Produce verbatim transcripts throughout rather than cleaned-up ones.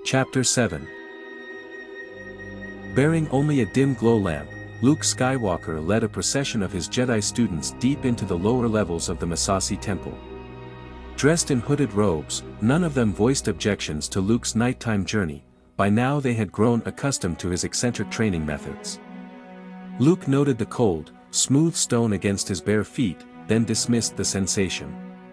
Chapter seven. Bearing only a dim glow lamp, Luke Skywalker led a procession of his Jedi students deep into the lower levels of the Massassi Temple. Dressed in hooded robes, none of them voiced objections to Luke's nighttime journey. By now they had grown accustomed to his eccentric training methods. Luke noted the cold, smooth stone against his bare feet, then dismissed the sensation.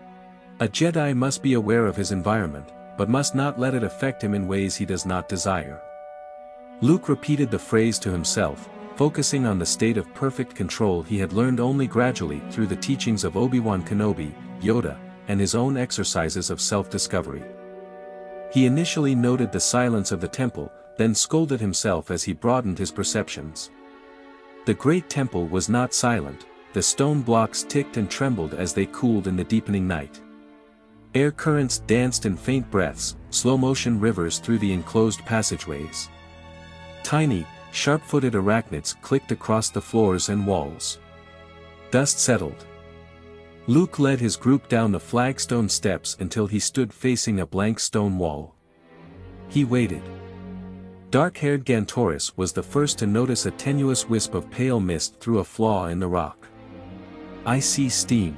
A Jedi must be aware of his environment, but must not let it affect him in ways he does not desire. Luke repeated the phrase to himself, focusing on the state of perfect control he had learned only gradually through the teachings of Obi-Wan Kenobi, Yoda, and his own exercises of self-discovery. He initially noted the silence of the temple, then scolded himself as he broadened his perceptions. The great temple was not silent, the stone blocks ticked and trembled as they cooled in the deepening night. Air currents danced in faint breaths, slow-motion rivers through the enclosed passageways. Tiny, sharp-footed arachnids clicked across the floors and walls. Dust settled. Luke led his group down the flagstone steps until he stood facing a blank stone wall. He waited. Dark-haired Gantoris was the first to notice a tenuous wisp of pale mist through a flaw in the rock. "I see steam.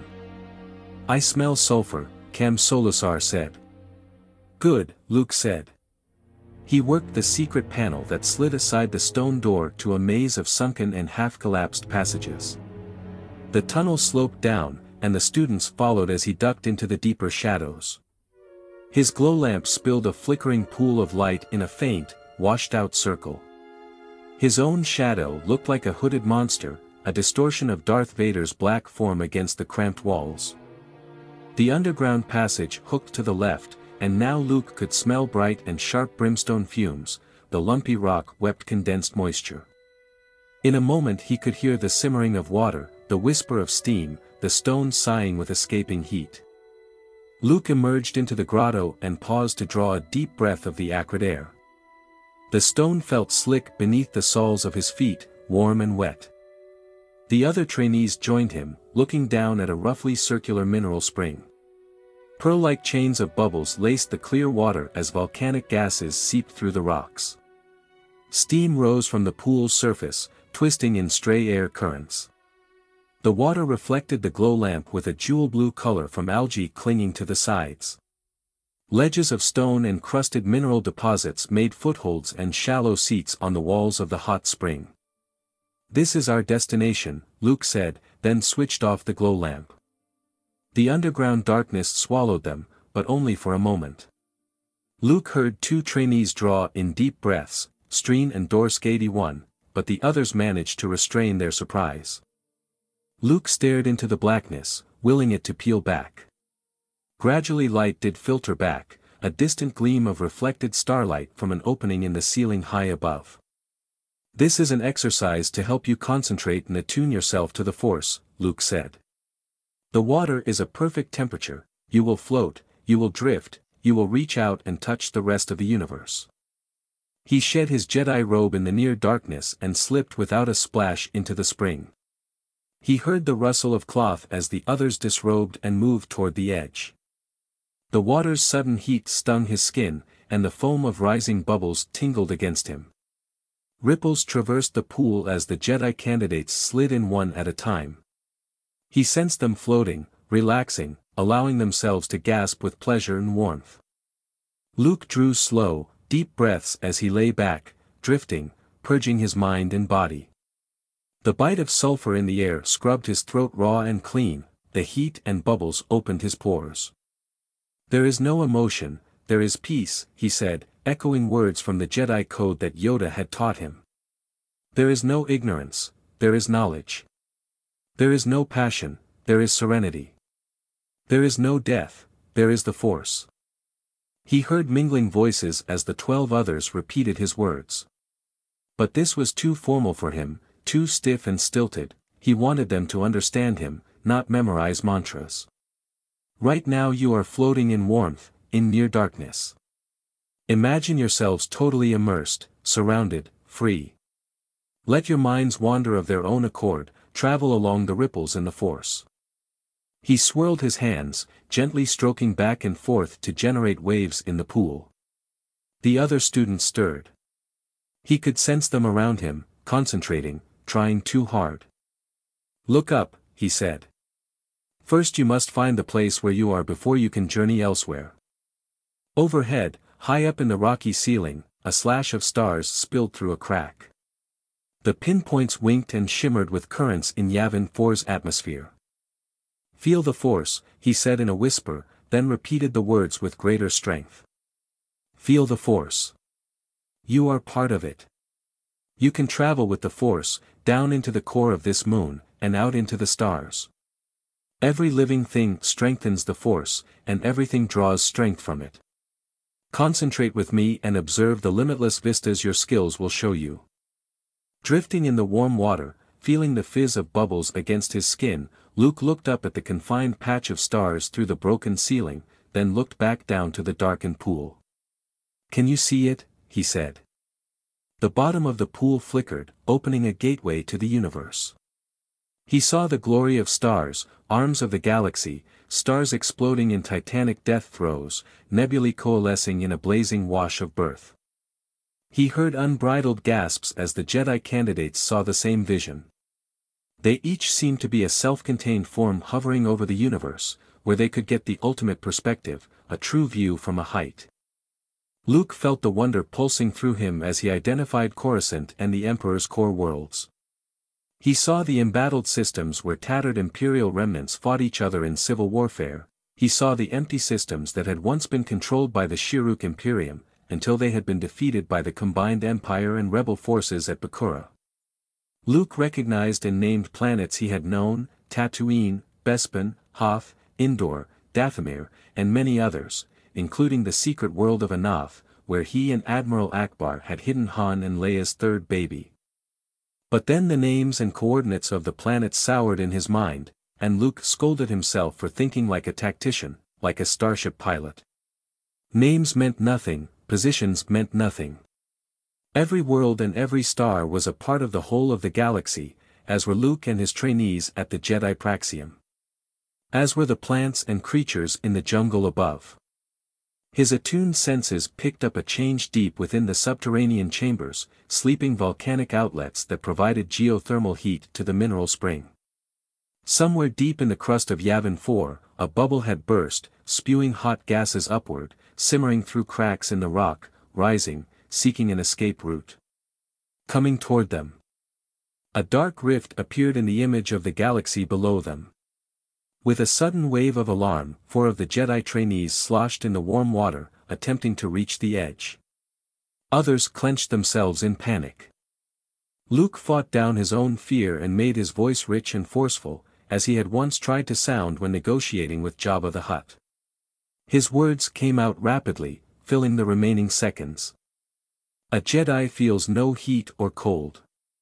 I smell sulfur," Cam Solusar said. "Good," Luke said. He worked the secret panel that slid aside the stone door to a maze of sunken and half-collapsed passages. The tunnel sloped down, and the students followed as he ducked into the deeper shadows. His glow lamp spilled a flickering pool of light in a faint, washed-out circle. His own shadow looked like a hooded monster, a distortion of Darth Vader's black form against the cramped walls. The underground passage hooked to the left, and now Luke could smell bright and sharp brimstone fumes. The lumpy rock wept condensed moisture. In a moment he could hear the simmering of water, the whisper of steam, the stones sighing with escaping heat. Luke emerged into the grotto and paused to draw a deep breath of the acrid air. The stone felt slick beneath the soles of his feet, warm and wet. The other trainees joined him, looking down at a roughly circular mineral spring. Pearl-like chains of bubbles laced the clear water as volcanic gases seeped through the rocks. Steam rose from the pool's surface, twisting in stray air currents. The water reflected the glow lamp with a jewel-blue color from algae clinging to the sides. Ledges of stone and crusted mineral deposits made footholds and shallow seats on the walls of the hot spring. "This is our destination," Luke said, then switched off the glow lamp. The underground darkness swallowed them, but only for a moment. Luke heard two trainees draw in deep breaths, Streen and Dorsk eighty-one, but the others managed to restrain their surprise. Luke stared into the blackness, willing it to peel back. Gradually light did filter back, a distant gleam of reflected starlight from an opening in the ceiling high above. "This is an exercise to help you concentrate and attune yourself to the Force," Luke said. "The water is a perfect temperature, you will float, you will drift, you will reach out and touch the rest of the universe." He shed his Jedi robe in the near darkness and slipped without a splash into the spring. He heard the rustle of cloth as the others disrobed and moved toward the edge. The water's sudden heat stung his skin, and the foam of rising bubbles tingled against him. Ripples traversed the pool as the Jedi candidates slid in one at a time. He sensed them floating, relaxing, allowing themselves to gasp with pleasure and warmth. Luke drew slow, deep breaths as he lay back, drifting, purging his mind and body. The bite of sulfur in the air scrubbed his throat raw and clean, the heat and bubbles opened his pores. "There is no emotion, there is peace," he said, echoing words from the Jedi code that Yoda had taught him. "There is no ignorance, there is knowledge. There is no passion, there is serenity. There is no death, there is the Force." He heard mingling voices as the twelve others repeated his words. But this was too formal for him, too stiff and stilted. He wanted them to understand him, not memorize mantras. "Right now you are floating in warmth, in near darkness. Imagine yourselves totally immersed, surrounded, free. Let your minds wander of their own accord, travel along the ripples in the Force." He swirled his hands, gently stroking back and forth to generate waves in the pool. The other students stirred. He could sense them around him, concentrating, trying too hard. Look up, he said. First you must find the place where you are before you can journey elsewhere. Overhead, high up in the rocky ceiling, a slash of stars spilled through a crack. The pinpoints winked and shimmered with currents in Yavin four's atmosphere. Feel the Force, he said in a whisper, then repeated the words with greater strength. Feel the Force. You are part of it. You can travel with the Force, down into the core of this moon, and out into the stars. Every living thing strengthens the Force, and everything draws strength from it. Concentrate with me and observe the limitless vistas your skills will show you. Drifting in the warm water, feeling the fizz of bubbles against his skin, Luke looked up at the confined patch of stars through the broken ceiling, then looked back down to the darkened pool. Can you see it? He said. The bottom of the pool flickered, opening a gateway to the universe. He saw the glory of stars, arms of the galaxy, stars exploding in titanic death throes, nebulae coalescing in a blazing wash of birth. He heard unbridled gasps as the Jedi candidates saw the same vision. They each seemed to be a self-contained form hovering over the universe, where they could get the ultimate perspective, a true view from a height. Luke felt the wonder pulsing through him as he identified Coruscant and the Emperor's core worlds. He saw the embattled systems where tattered Imperial remnants fought each other in civil warfare. He saw the empty systems that had once been controlled by the Shiruk Imperium, until they had been defeated by the combined Empire and Rebel forces at Bakura. Luke recognized and named planets he had known, Tatooine, Bespin, Hoth, Endor, Dathomir, and many others, including the secret world of Anath, where he and Admiral Ackbar had hidden Han and Leia's third baby. But then the names and coordinates of the planets soured in his mind, and Luke scolded himself for thinking like a tactician, like a starship pilot. Names meant nothing, positions meant nothing. Every world and every star was a part of the whole of the galaxy, as were Luke and his trainees at the Jedi Praxium. As were the plants and creatures in the jungle above. His attuned senses picked up a change deep within the subterranean chambers, sleeping volcanic outlets that provided geothermal heat to the mineral spring. Somewhere deep in the crust of Yavin four, a bubble had burst, spewing hot gases upward, simmering through cracks in the rock, rising, seeking an escape route. Coming toward them. A dark rift appeared in the image of the galaxy below them. With a sudden wave of alarm, four of the Jedi trainees sloshed in the warm water, attempting to reach the edge. Others clenched themselves in panic. Luke fought down his own fear and made his voice rich and forceful, as he had once tried to sound when negotiating with Jabba the Hutt. His words came out rapidly, filling the remaining seconds. A Jedi feels no heat or cold.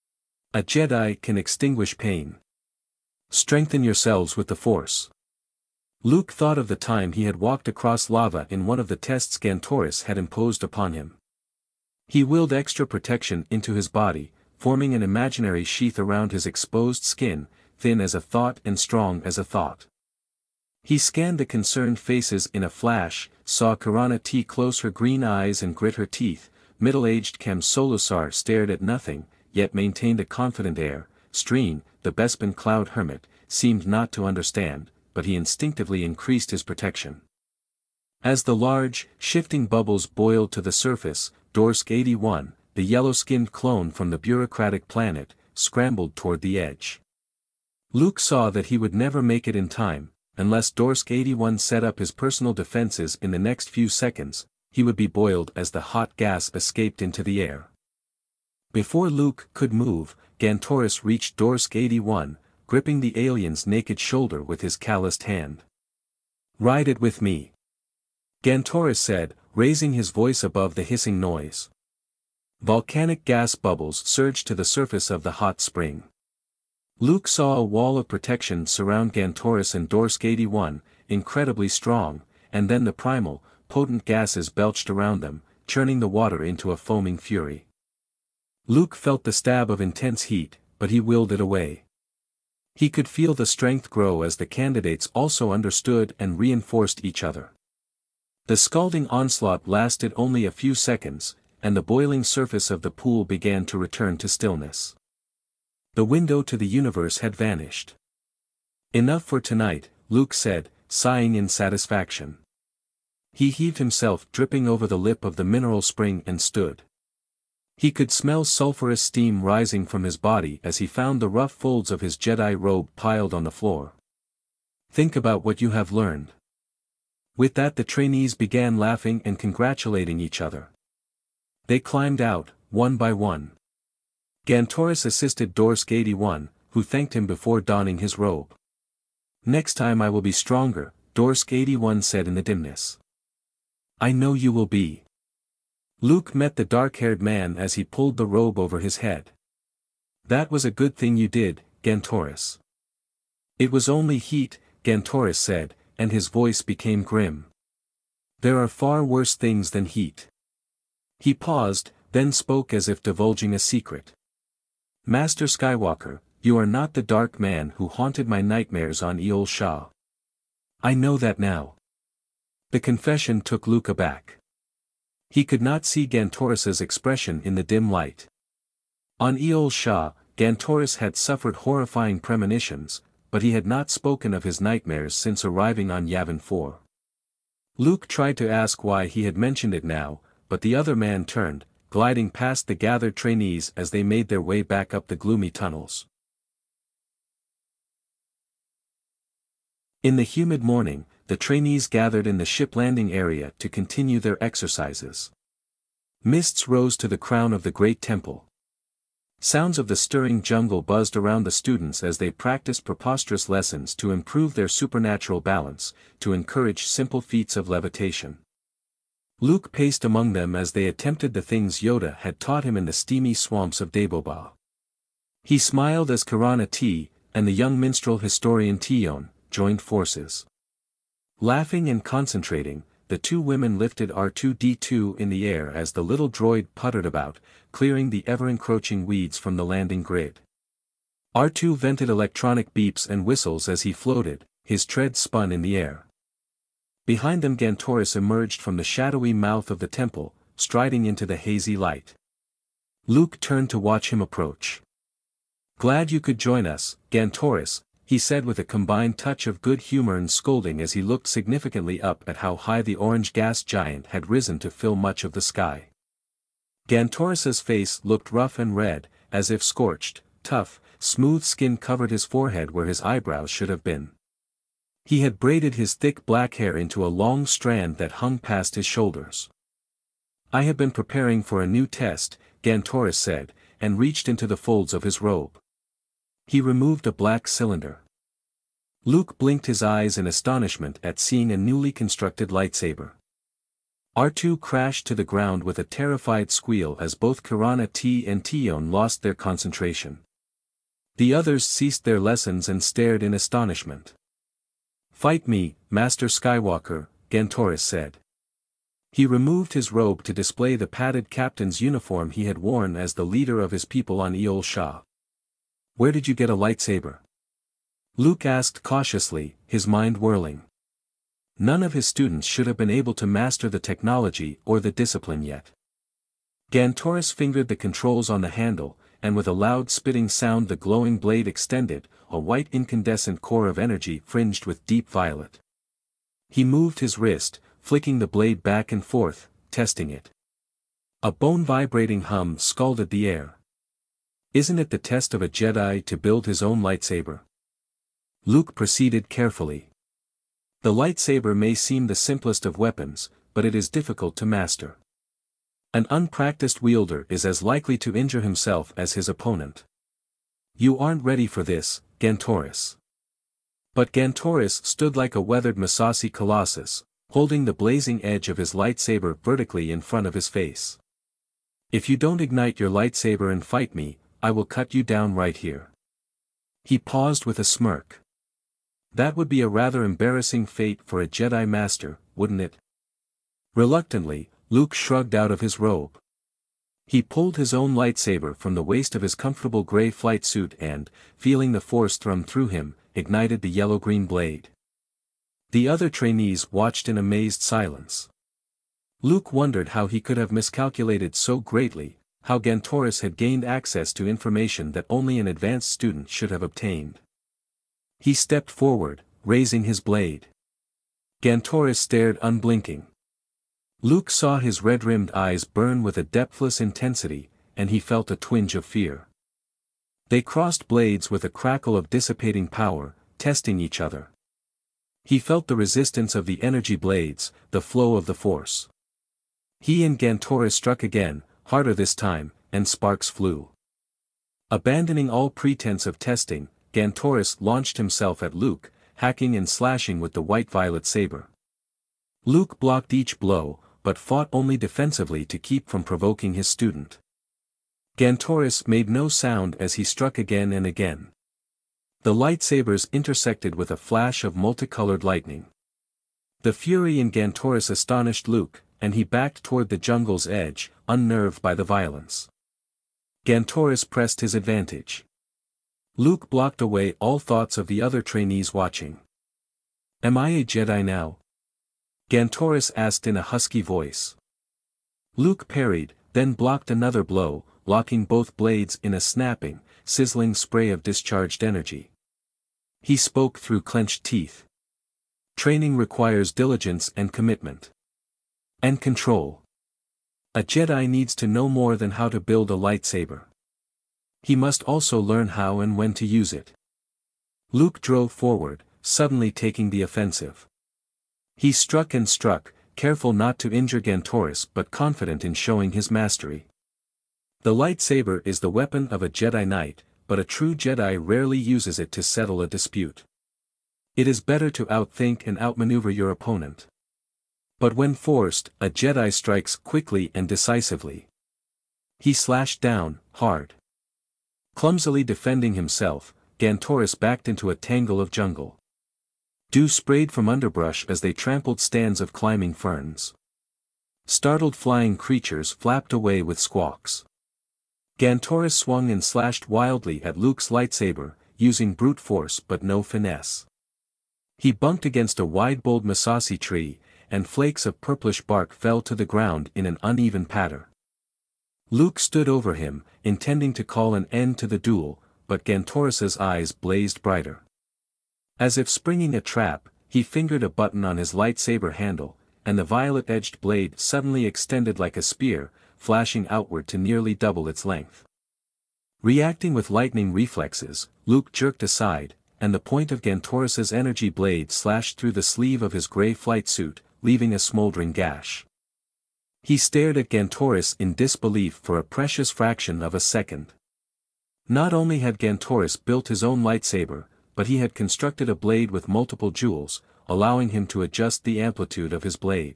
A Jedi can extinguish pain. Strengthen yourselves with the Force. Luke thought of the time he had walked across lava in one of the tests Gantoris had imposed upon him. He willed extra protection into his body, forming an imaginary sheath around his exposed skin, thin as a thought and strong as a thought. He scanned the concerned faces in a flash, saw Karana T close her green eyes and grit her teeth. Middle-aged Kem Solusar stared at nothing, yet maintained a confident air. Streen, the Bespin cloud hermit, seemed not to understand, but he instinctively increased his protection. As the large, shifting bubbles boiled to the surface, Dorsk eighty-one, the yellow-skinned clone from the bureaucratic planet, scrambled toward the edge. Luke saw that he would never make it in time, unless Dorsk eighty-one set up his personal defenses in the next few seconds. He would be boiled as the hot gas escaped into the air. Before Luke could move, Gantoris reached Dorsk eighty-one, gripping the alien's naked shoulder with his calloused hand. "Ride it with me," Gantoris said, raising his voice above the hissing noise. Volcanic gas bubbles surged to the surface of the hot spring. Luke saw a wall of protection surround Gantoris and Dorsk eighty-one, incredibly strong, and then the primal, potent gases belched around them, churning the water into a foaming fury. Luke felt the stab of intense heat, but he willed it away. He could feel the strength grow as the candidates also understood and reinforced each other. The scalding onslaught lasted only a few seconds, and the boiling surface of the pool began to return to stillness. The window to the universe had vanished. Enough for tonight, Luke said, sighing in satisfaction. He heaved himself dripping over the lip of the mineral spring and stood. He could smell sulphurous steam rising from his body as he found the rough folds of his Jedi robe piled on the floor. Think about what you have learned. With that the trainees began laughing and congratulating each other. They climbed out, one by one. Gantoris assisted Dorsk eighty-one, who thanked him before donning his robe. Next time I will be stronger, Dorsk eighty-one said in the dimness. I know you will be. Luke met the dark-haired man as he pulled the robe over his head. That was a good thing you did, Gantoris. It was only heat, Gantoris said, and his voice became grim. There are far worse things than heat. He paused, then spoke as if divulging a secret. Master Skywalker, you are not the dark man who haunted my nightmares on Eol Shah. I know that now. The confession took Luke aback. He could not see Gantoris's expression in the dim light. On Eol Shah, Gantoris had suffered horrifying premonitions, but he had not spoken of his nightmares since arriving on Yavin four. Luke tried to ask why he had mentioned it now, but the other man turned, gliding past the gathered trainees as they made their way back up the gloomy tunnels. In the humid morning, the trainees gathered in the ship landing area to continue their exercises. Mists rose to the crown of the great temple. Sounds of the stirring jungle buzzed around the students as they practiced preposterous lessons to improve their supernatural balance, to encourage simple feats of levitation. Luke paced among them as they attempted the things Yoda had taught him in the steamy swamps of Dagobah. He smiled as Karana T, and the young minstrel historian Tion, joined forces. Laughing and concentrating, the two women lifted R two D two in the air as the little droid puttered about, clearing the ever-encroaching weeds from the landing grid. R two vented electronic beeps and whistles as he floated, his tread spun in the air. Behind them Gantoris emerged from the shadowy mouth of the temple, striding into the hazy light. Luke turned to watch him approach. Glad you could join us, Gantoris, he said with a combined touch of good humor and scolding as he looked significantly up at how high the orange gas giant had risen to fill much of the sky. Gantoris's face looked rough and red, as if scorched. Tough, smooth skin covered his forehead where his eyebrows should have been. He had braided his thick black hair into a long strand that hung past his shoulders. I have been preparing for a new test, Gantoris said, and reached into the folds of his robe. He removed a black cylinder. Luke blinked his eyes in astonishment at seeing a newly constructed lightsaber. R two crashed to the ground with a terrified squeal as both Karana T and Tion lost their concentration. The others ceased their lessons and stared in astonishment. Fight me, Master Skywalker, Gantoris said. He removed his robe to display the padded captain's uniform he had worn as the leader of his people on Eol Shah. Where did you get a lightsaber? Luke asked cautiously, his mind whirling. None of his students should have been able to master the technology or the discipline yet. Gantoris fingered the controls on the handle, and with a loud spitting sound the glowing blade extended, a white incandescent core of energy fringed with deep violet. He moved his wrist, flicking the blade back and forth, testing it. A bone-vibrating hum scalded the air. Isn't it the test of a Jedi to build his own lightsaber? Luke proceeded carefully. The lightsaber may seem the simplest of weapons, but it is difficult to master. An unpracticed wielder is as likely to injure himself as his opponent. You aren't ready for this, Gantoris. But Gantoris stood like a weathered Massassi colossus, holding the blazing edge of his lightsaber vertically in front of his face. If you don't ignite your lightsaber and fight me, I will cut you down right here. He paused with a smirk. That would be a rather embarrassing fate for a Jedi Master, wouldn't it? Reluctantly, Luke shrugged out of his robe. He pulled his own lightsaber from the waist of his comfortable gray flight suit and, feeling the force thrum through him, ignited the yellow-green blade. The other trainees watched in amazed silence. Luke wondered how he could have miscalculated so greatly, how Gantoris had gained access to information that only an advanced student should have obtained. He stepped forward, raising his blade. Gantoris stared unblinking. Luke saw his red-rimmed eyes burn with a depthless intensity, and he felt a twinge of fear. They crossed blades with a crackle of dissipating power, testing each other. He felt the resistance of the energy blades, the flow of the Force. He and Gantoris struck again, harder this time, and sparks flew. Abandoning all pretense of testing, Gantoris launched himself at Luke, hacking and slashing with the white-violet saber. Luke blocked each blow, but fought only defensively to keep from provoking his student. Gantoris made no sound as he struck again and again. The lightsabers intersected with a flash of multicolored lightning. The fury in Gantoris astonished Luke, and he backed toward the jungle's edge, unnerved by the violence. Gantoris pressed his advantage. Luke blocked away all thoughts of the other trainees watching. "Am I a Jedi now?" Gantoris asked in a husky voice. Luke parried, then blocked another blow, locking both blades in a snapping, sizzling spray of discharged energy. He spoke through clenched teeth. "Training requires diligence and commitment. And control. A Jedi needs to know more than how to build a lightsaber. He must also learn how and when to use it." Luke drove forward, suddenly taking the offensive. He struck and struck, careful not to injure Gantoris but confident in showing his mastery. The lightsaber is the weapon of a Jedi Knight, but a true Jedi rarely uses it to settle a dispute. It is better to outthink and outmaneuver your opponent. But when forced, a Jedi strikes quickly and decisively. He slashed down, hard. Clumsily defending himself, Gantoris backed into a tangle of jungle. Dew sprayed from underbrush as they trampled stands of climbing ferns. Startled flying creatures flapped away with squawks. Gantoris swung and slashed wildly at Luke's lightsaber, using brute force but no finesse. He bumped against a wide-boled Masashi tree, and flakes of purplish bark fell to the ground in an uneven patter. Luke stood over him, intending to call an end to the duel, but Gantoris's eyes blazed brighter. As if springing a trap, he fingered a button on his lightsaber handle, and the violet-edged blade suddenly extended like a spear, flashing outward to nearly double its length. Reacting with lightning reflexes, Luke jerked aside, and the point of Gantoris's energy blade slashed through the sleeve of his gray flight suit, leaving a smoldering gash. He stared at Gantoris in disbelief for a precious fraction of a second. Not only had Gantoris built his own lightsaber, but he had constructed a blade with multiple jewels, allowing him to adjust the amplitude of his blade.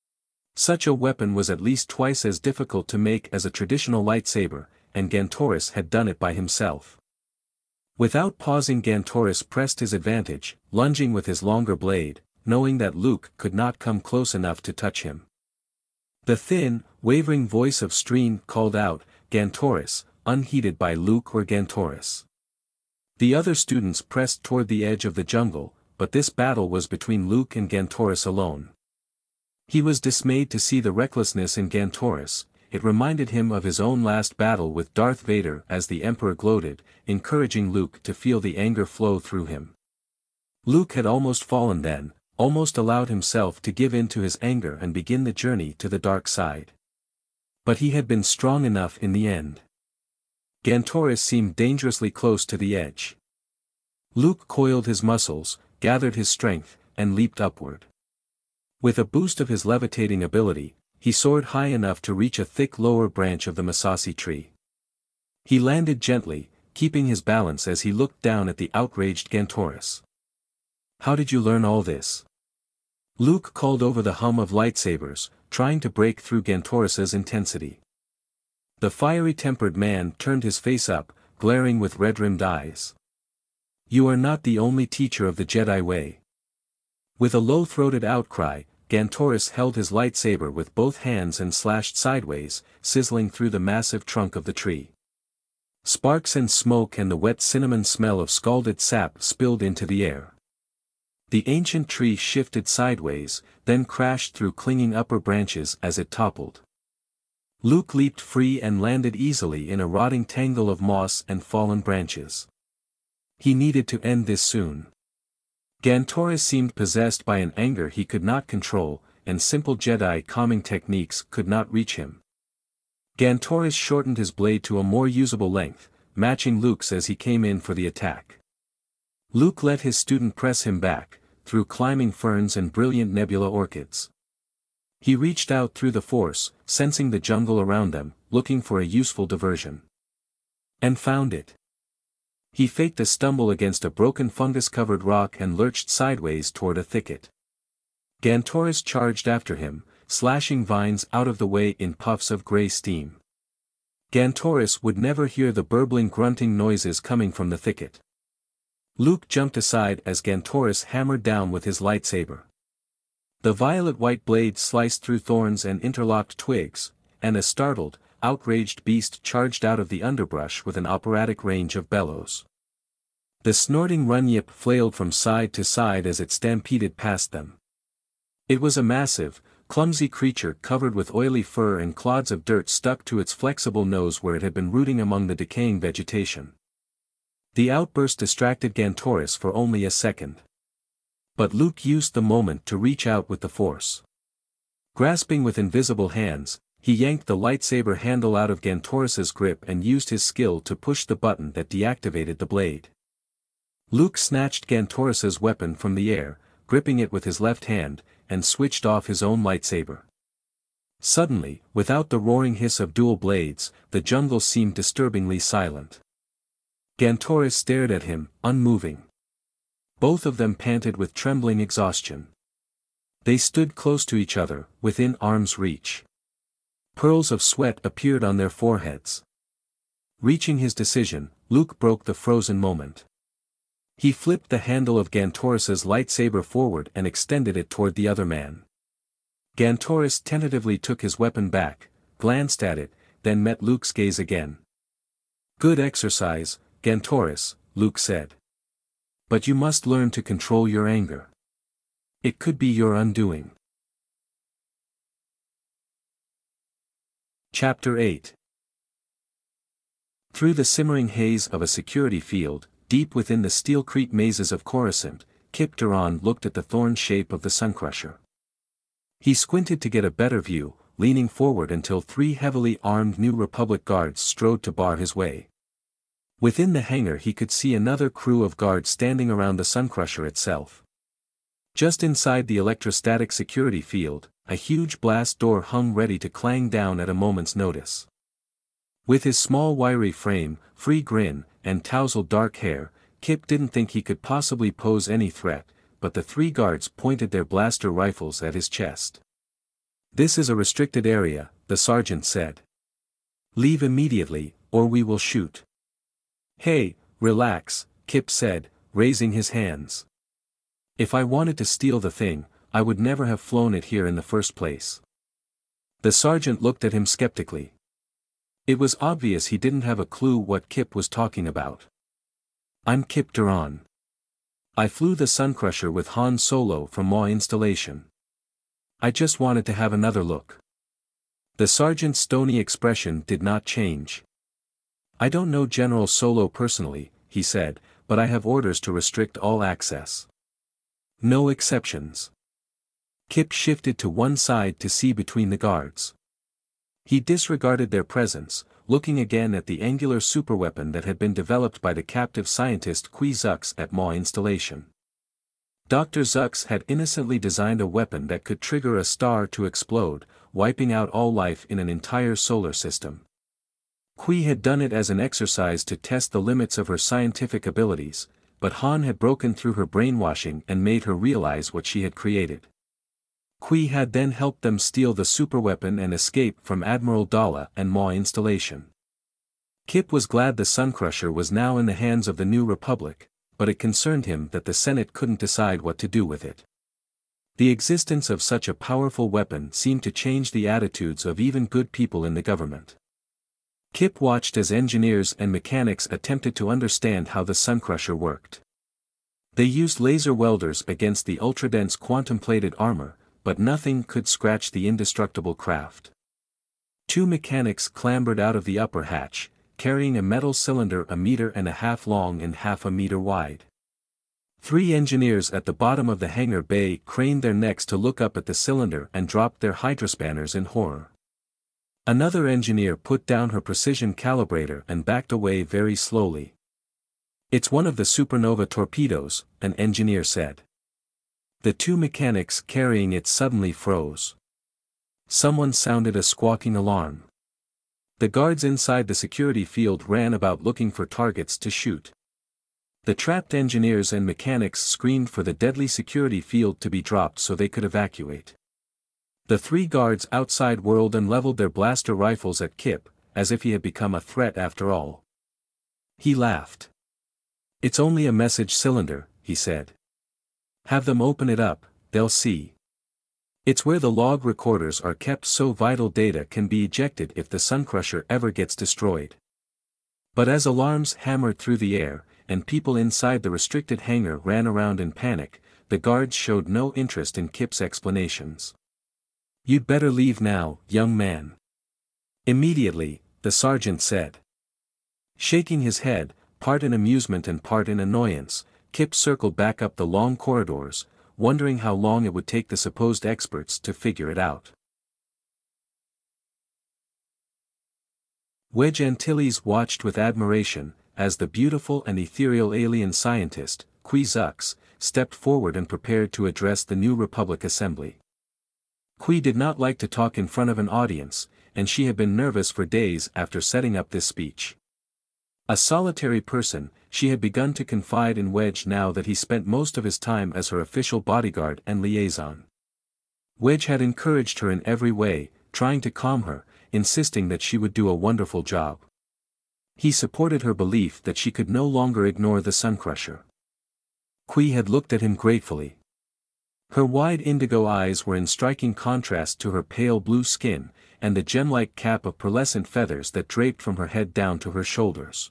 Such a weapon was at least twice as difficult to make as a traditional lightsaber, and Gantoris had done it by himself. Without pausing, Gantoris pressed his advantage, lunging with his longer blade, knowing that Luke could not come close enough to touch him. The thin, wavering voice of Streen called out, "Gantoris," unheeded by Luke or Gantoris. The other students pressed toward the edge of the jungle, but this battle was between Luke and Gantoris alone. He was dismayed to see the recklessness in Gantoris. It reminded him of his own last battle with Darth Vader as the Emperor gloated, encouraging Luke to feel the anger flow through him. Luke had almost fallen then, almost allowed himself to give in to his anger and begin the journey to the dark side. But he had been strong enough in the end. Gantoris seemed dangerously close to the edge. Luke coiled his muscles, gathered his strength, and leaped upward. With a boost of his levitating ability, he soared high enough to reach a thick lower branch of the Masashi tree. He landed gently, keeping his balance as he looked down at the outraged Gantoris. "How did you learn all this?" Luke called over the hum of lightsabers, trying to break through Gantoris's intensity. The fiery-tempered man turned his face up, glaring with red-rimmed eyes. "You are not the only teacher of the Jedi way." With a low-throated outcry, Gantoris held his lightsaber with both hands and slashed sideways, sizzling through the massive trunk of the tree. Sparks and smoke and the wet cinnamon smell of scalded sap spilled into the air. The ancient tree shifted sideways, then crashed through clinging upper branches as it toppled. Luke leaped free and landed easily in a rotting tangle of moss and fallen branches. He needed to end this soon. Gantoris seemed possessed by an anger he could not control, and simple Jedi calming techniques could not reach him. Gantoris shortened his blade to a more usable length, matching Luke's as he came in for the attack. Luke let his student press him back, through climbing ferns and brilliant nebula orchids. He reached out through the Force, sensing the jungle around them, looking for a useful diversion. And found it. He faked a stumble against a broken fungus-covered rock and lurched sideways toward a thicket. Gantoris charged after him, slashing vines out of the way in puffs of gray steam. Gantoris would never hear the burbling grunting noises coming from the thicket. Luke jumped aside as Gantoris hammered down with his lightsaber. The violet-white blade sliced through thorns and interlocked twigs, and a startled, outraged beast charged out of the underbrush with an operatic range of bellows. The snorting runyip flailed from side to side as it stampeded past them. It was a massive, clumsy creature covered with oily fur and clods of dirt stuck to its flexible nose where it had been rooting among the decaying vegetation. The outburst distracted Gantoris for only a second. But Luke used the moment to reach out with the Force. Grasping with invisible hands, he yanked the lightsaber handle out of Gantoris's grip and used his skill to push the button that deactivated the blade. Luke snatched Gantoris's weapon from the air, gripping it with his left hand, and switched off his own lightsaber. Suddenly, without the roaring hiss of dual blades, the jungle seemed disturbingly silent. Gantoris stared at him, unmoving. Both of them panted with trembling exhaustion. They stood close to each other, within arm's reach. Pearls of sweat appeared on their foreheads. Reaching his decision, Luke broke the frozen moment. He flipped the handle of Gantoris's lightsaber forward and extended it toward the other man. Gantoris tentatively took his weapon back, glanced at it, then met Luke's gaze again. "Good exercise, Gantoris," Luke said. "But you must learn to control your anger. It could be your undoing." Chapter eight. Through the simmering haze of a security field, deep within the steel-crete mazes of Coruscant, Kip Durand looked at the thorn shape of the Suncrusher. He squinted to get a better view, leaning forward until three heavily armed New Republic guards strode to bar his way. Within the hangar he could see another crew of guards standing around the Suncrusher itself. Just inside the electrostatic security field, a huge blast door hung ready to clang down at a moment's notice. With his small wiry frame, free grin, and tousled dark hair, Kip didn't think he could possibly pose any threat, but the three guards pointed their blaster rifles at his chest. "This is a restricted area," the sergeant said. "Leave immediately, or we will shoot." "Hey, relax," Kip said, raising his hands. "If I wanted to steal the thing, I would never have flown it here in the first place." The sergeant looked at him skeptically. It was obvious he didn't have a clue what Kip was talking about. "I'm Kip Durand. I flew the Suncrusher with Han Solo from Maw installation. I just wanted to have another look." The sergeant's stony expression did not change. "I don't know General Solo personally," he said, "but I have orders to restrict all access. No exceptions." Kip shifted to one side to see between the guards. He disregarded their presence, looking again at the angular superweapon that had been developed by the captive scientist Qui Zux at Maw installation. Doctor Zux had innocently designed a weapon that could trigger a star to explode, wiping out all life in an entire solar system. Qui had done it as an exercise to test the limits of her scientific abilities, but Han had broken through her brainwashing and made her realize what she had created. Qui had then helped them steal the superweapon and escape from Admiral Daala and Maw installation. Kip was glad the Suncrusher was now in the hands of the New Republic, but it concerned him that the Senate couldn't decide what to do with it. The existence of such a powerful weapon seemed to change the attitudes of even good people in the government. Kip watched as engineers and mechanics attempted to understand how the Suncrusher worked. They used laser welders against the ultra-dense quantum-plated armor, but nothing could scratch the indestructible craft. Two mechanics clambered out of the upper hatch, carrying a metal cylinder a meter and a half long and half a meter wide. Three engineers at the bottom of the hangar bay craned their necks to look up at the cylinder and dropped their hydrospanners in horror. Another engineer put down her precision calibrator and backed away very slowly. "It's one of the supernova torpedoes," an engineer said. The two mechanics carrying it suddenly froze. Someone sounded a squawking alarm. The guards inside the security field ran about looking for targets to shoot. The trapped engineers and mechanics screamed for the deadly security field to be dropped so they could evacuate. The three guards outside whirled and leveled their blaster rifles at Kip, as if he had become a threat after all. He laughed. "It's only a message cylinder," he said. "Have them open it up, they'll see. It's where the log recorders are kept so vital data can be ejected if the Suncrusher ever gets destroyed." But as alarms hammered through the air, and people inside the restricted hangar ran around in panic, the guards showed no interest in Kip's explanations. "You'd better leave now, young man." Immediately, the sergeant said. Shaking his head, part in amusement and part in annoyance, Kip circled back up the long corridors, wondering how long it would take the supposed experts to figure it out. Wedge Antilles watched with admiration, as the beautiful and ethereal alien scientist, Qui Zux, stepped forward and prepared to address the New Republic Assembly. Qui did not like to talk in front of an audience, and she had been nervous for days after setting up this speech. A solitary person, she had begun to confide in Wedge now that he spent most of his time as her official bodyguard and liaison. Wedge had encouraged her in every way, trying to calm her, insisting that she would do a wonderful job. He supported her belief that she could no longer ignore the Suncrusher. Qui had looked at him gratefully. Her wide indigo eyes were in striking contrast to her pale blue skin, and the gem-like cap of pearlescent feathers that draped from her head down to her shoulders.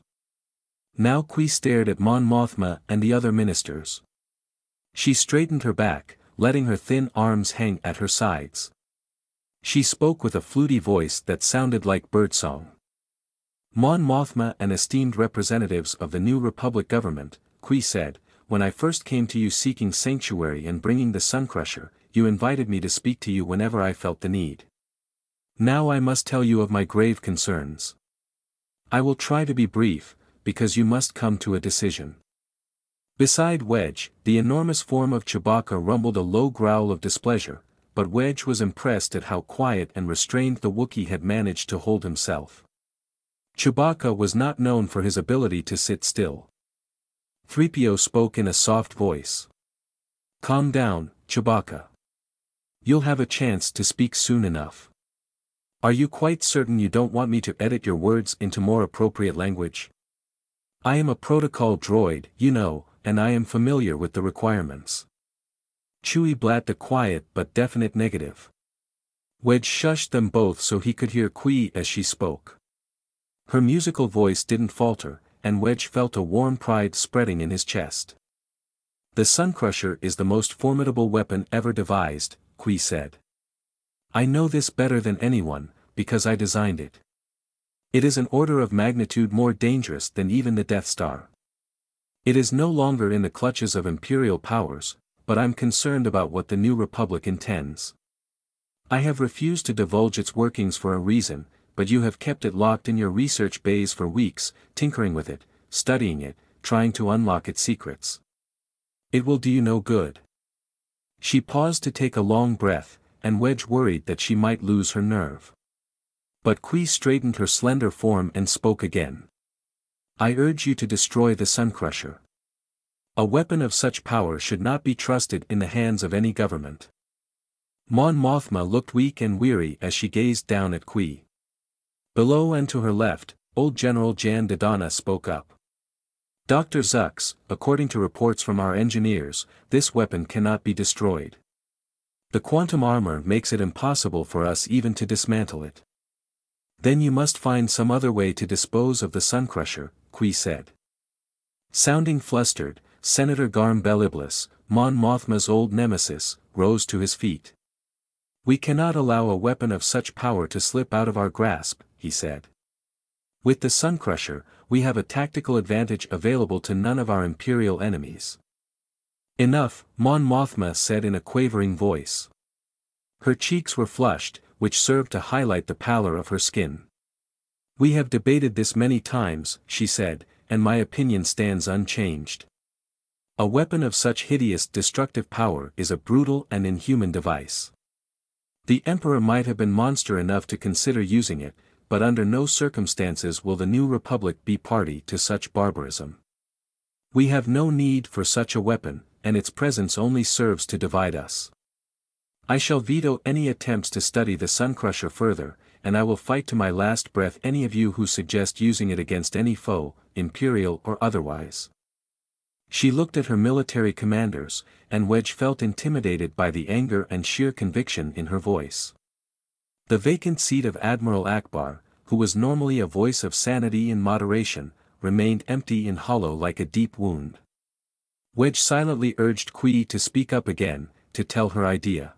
Now Qui stared at Mon Mothma and the other ministers. She straightened her back, letting her thin arms hang at her sides. She spoke with a fluty voice that sounded like birdsong. "Mon Mothma and esteemed representatives of the New Republic government," Qui said, "when I first came to you seeking sanctuary and bringing the Suncrusher, you invited me to speak to you whenever I felt the need. Now I must tell you of my grave concerns. I will try to be brief, because you must come to a decision." Beside Wedge, the enormous form of Chewbacca rumbled a low growl of displeasure, but Wedge was impressed at how quiet and restrained the Wookiee had managed to hold himself. Chewbacca was not known for his ability to sit still. three P O spoke in a soft voice. "Calm down, Chewbacca. You'll have a chance to speak soon enough. Are you quite certain you don't want me to edit your words into more appropriate language? I am a protocol droid, you know, and I am familiar with the requirements." Chewie blabbed a quiet but definite negative. Wedge shushed them both so he could hear Qui as she spoke. Her musical voice didn't falter, and Wedge felt a warm pride spreading in his chest. "The Suncrusher is the most formidable weapon ever devised," Qui said. "I know this better than anyone, because I designed it. It is an order of magnitude more dangerous than even the Death Star. It is no longer in the clutches of Imperial powers, but I'm concerned about what the New Republic intends. I have refused to divulge its workings for a reason, but you have kept it locked in your research bays for weeks, tinkering with it, studying it, trying to unlock its secrets. It will do you no good." She paused to take a long breath, and Wedge worried that she might lose her nerve. But Qui straightened her slender form and spoke again. "I urge you to destroy the Suncrusher. A weapon of such power should not be trusted in the hands of any government." Mon Mothma looked weak and weary as she gazed down at Qui. Below and to her left, old General Jan Dodonna spoke up. "Doctor Zux, according to reports from our engineers, this weapon cannot be destroyed. The quantum armor makes it impossible for us even to dismantle it." "Then you must find some other way to dispose of the Suncrusher," Qui said. Sounding flustered, Senator Garm Beliblis, Mon Mothma's old nemesis, rose to his feet. "We cannot allow a weapon of such power to slip out of our grasp," he said. "With the Suncrusher, we have a tactical advantage available to none of our Imperial enemies." "Enough," Mon Mothma said in a quavering voice. Her cheeks were flushed, which served to highlight the pallor of her skin. "We have debated this many times," she said, "and my opinion stands unchanged. A weapon of such hideous destructive power is a brutal and inhuman device. The Emperor might have been monster enough to consider using it, but under no circumstances will the New Republic be party to such barbarism. We have no need for such a weapon, and its presence only serves to divide us. I shall veto any attempts to study the Suncrusher further, and I will fight to my last breath any of you who suggest using it against any foe, Imperial or otherwise." She looked at her military commanders, and Wedge felt intimidated by the anger and sheer conviction in her voice. The vacant seat of Admiral Ackbar, who was normally a voice of sanity and moderation, remained empty and hollow like a deep wound. Wedge silently urged Qui to speak up again, to tell her idea.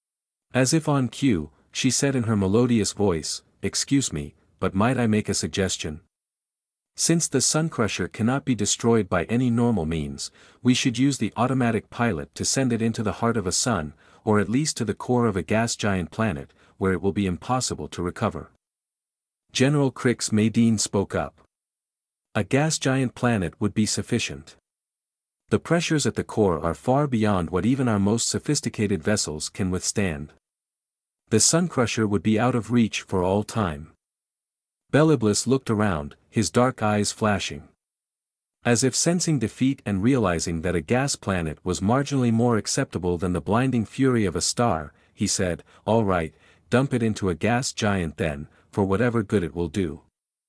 As if on cue, she said in her melodious voice, "Excuse me, but might I make a suggestion? Since the Suncrusher cannot be destroyed by any normal means, we should use the automatic pilot to send it into the heart of a sun, or at least to the core of a gas giant planet, where it will be impossible to recover." General Crix Madine spoke up. "A gas giant planet would be sufficient. The pressures at the core are far beyond what even our most sophisticated vessels can withstand. The Suncrusher would be out of reach for all time." Beliblis looked around, his dark eyes flashing. As if sensing defeat and realizing that a gas planet was marginally more acceptable than the blinding fury of a star, he said, "All right, dump it into a gas giant then, for whatever good it will do."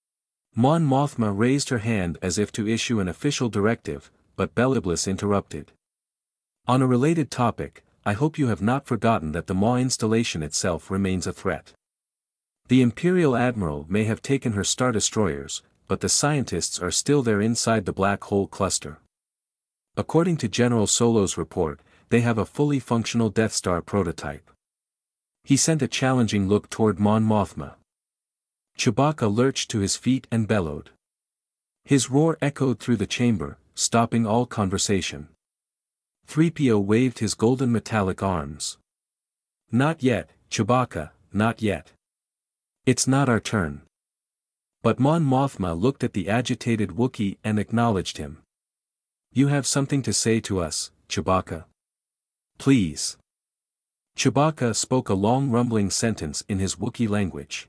Mon Mothma raised her hand as if to issue an official directive, but Beliblis interrupted. "On a related topic, I hope you have not forgotten that the Maw installation itself remains a threat. The Imperial Admiral may have taken her Star Destroyers, but the scientists are still there inside the black hole cluster. According to General Solo's report, they have a fully functional Death Star prototype." He sent a challenging look toward Mon Mothma. Chewbacca lurched to his feet and bellowed. His roar echoed through the chamber, stopping all conversation. three P O waved his golden metallic arms. "Not yet, Chewbacca, not yet. It's not our turn." But Mon Mothma looked at the agitated Wookiee and acknowledged him. "You have something to say to us, Chewbacca? Please." Chewbacca spoke a long rumbling sentence in his Wookiee language.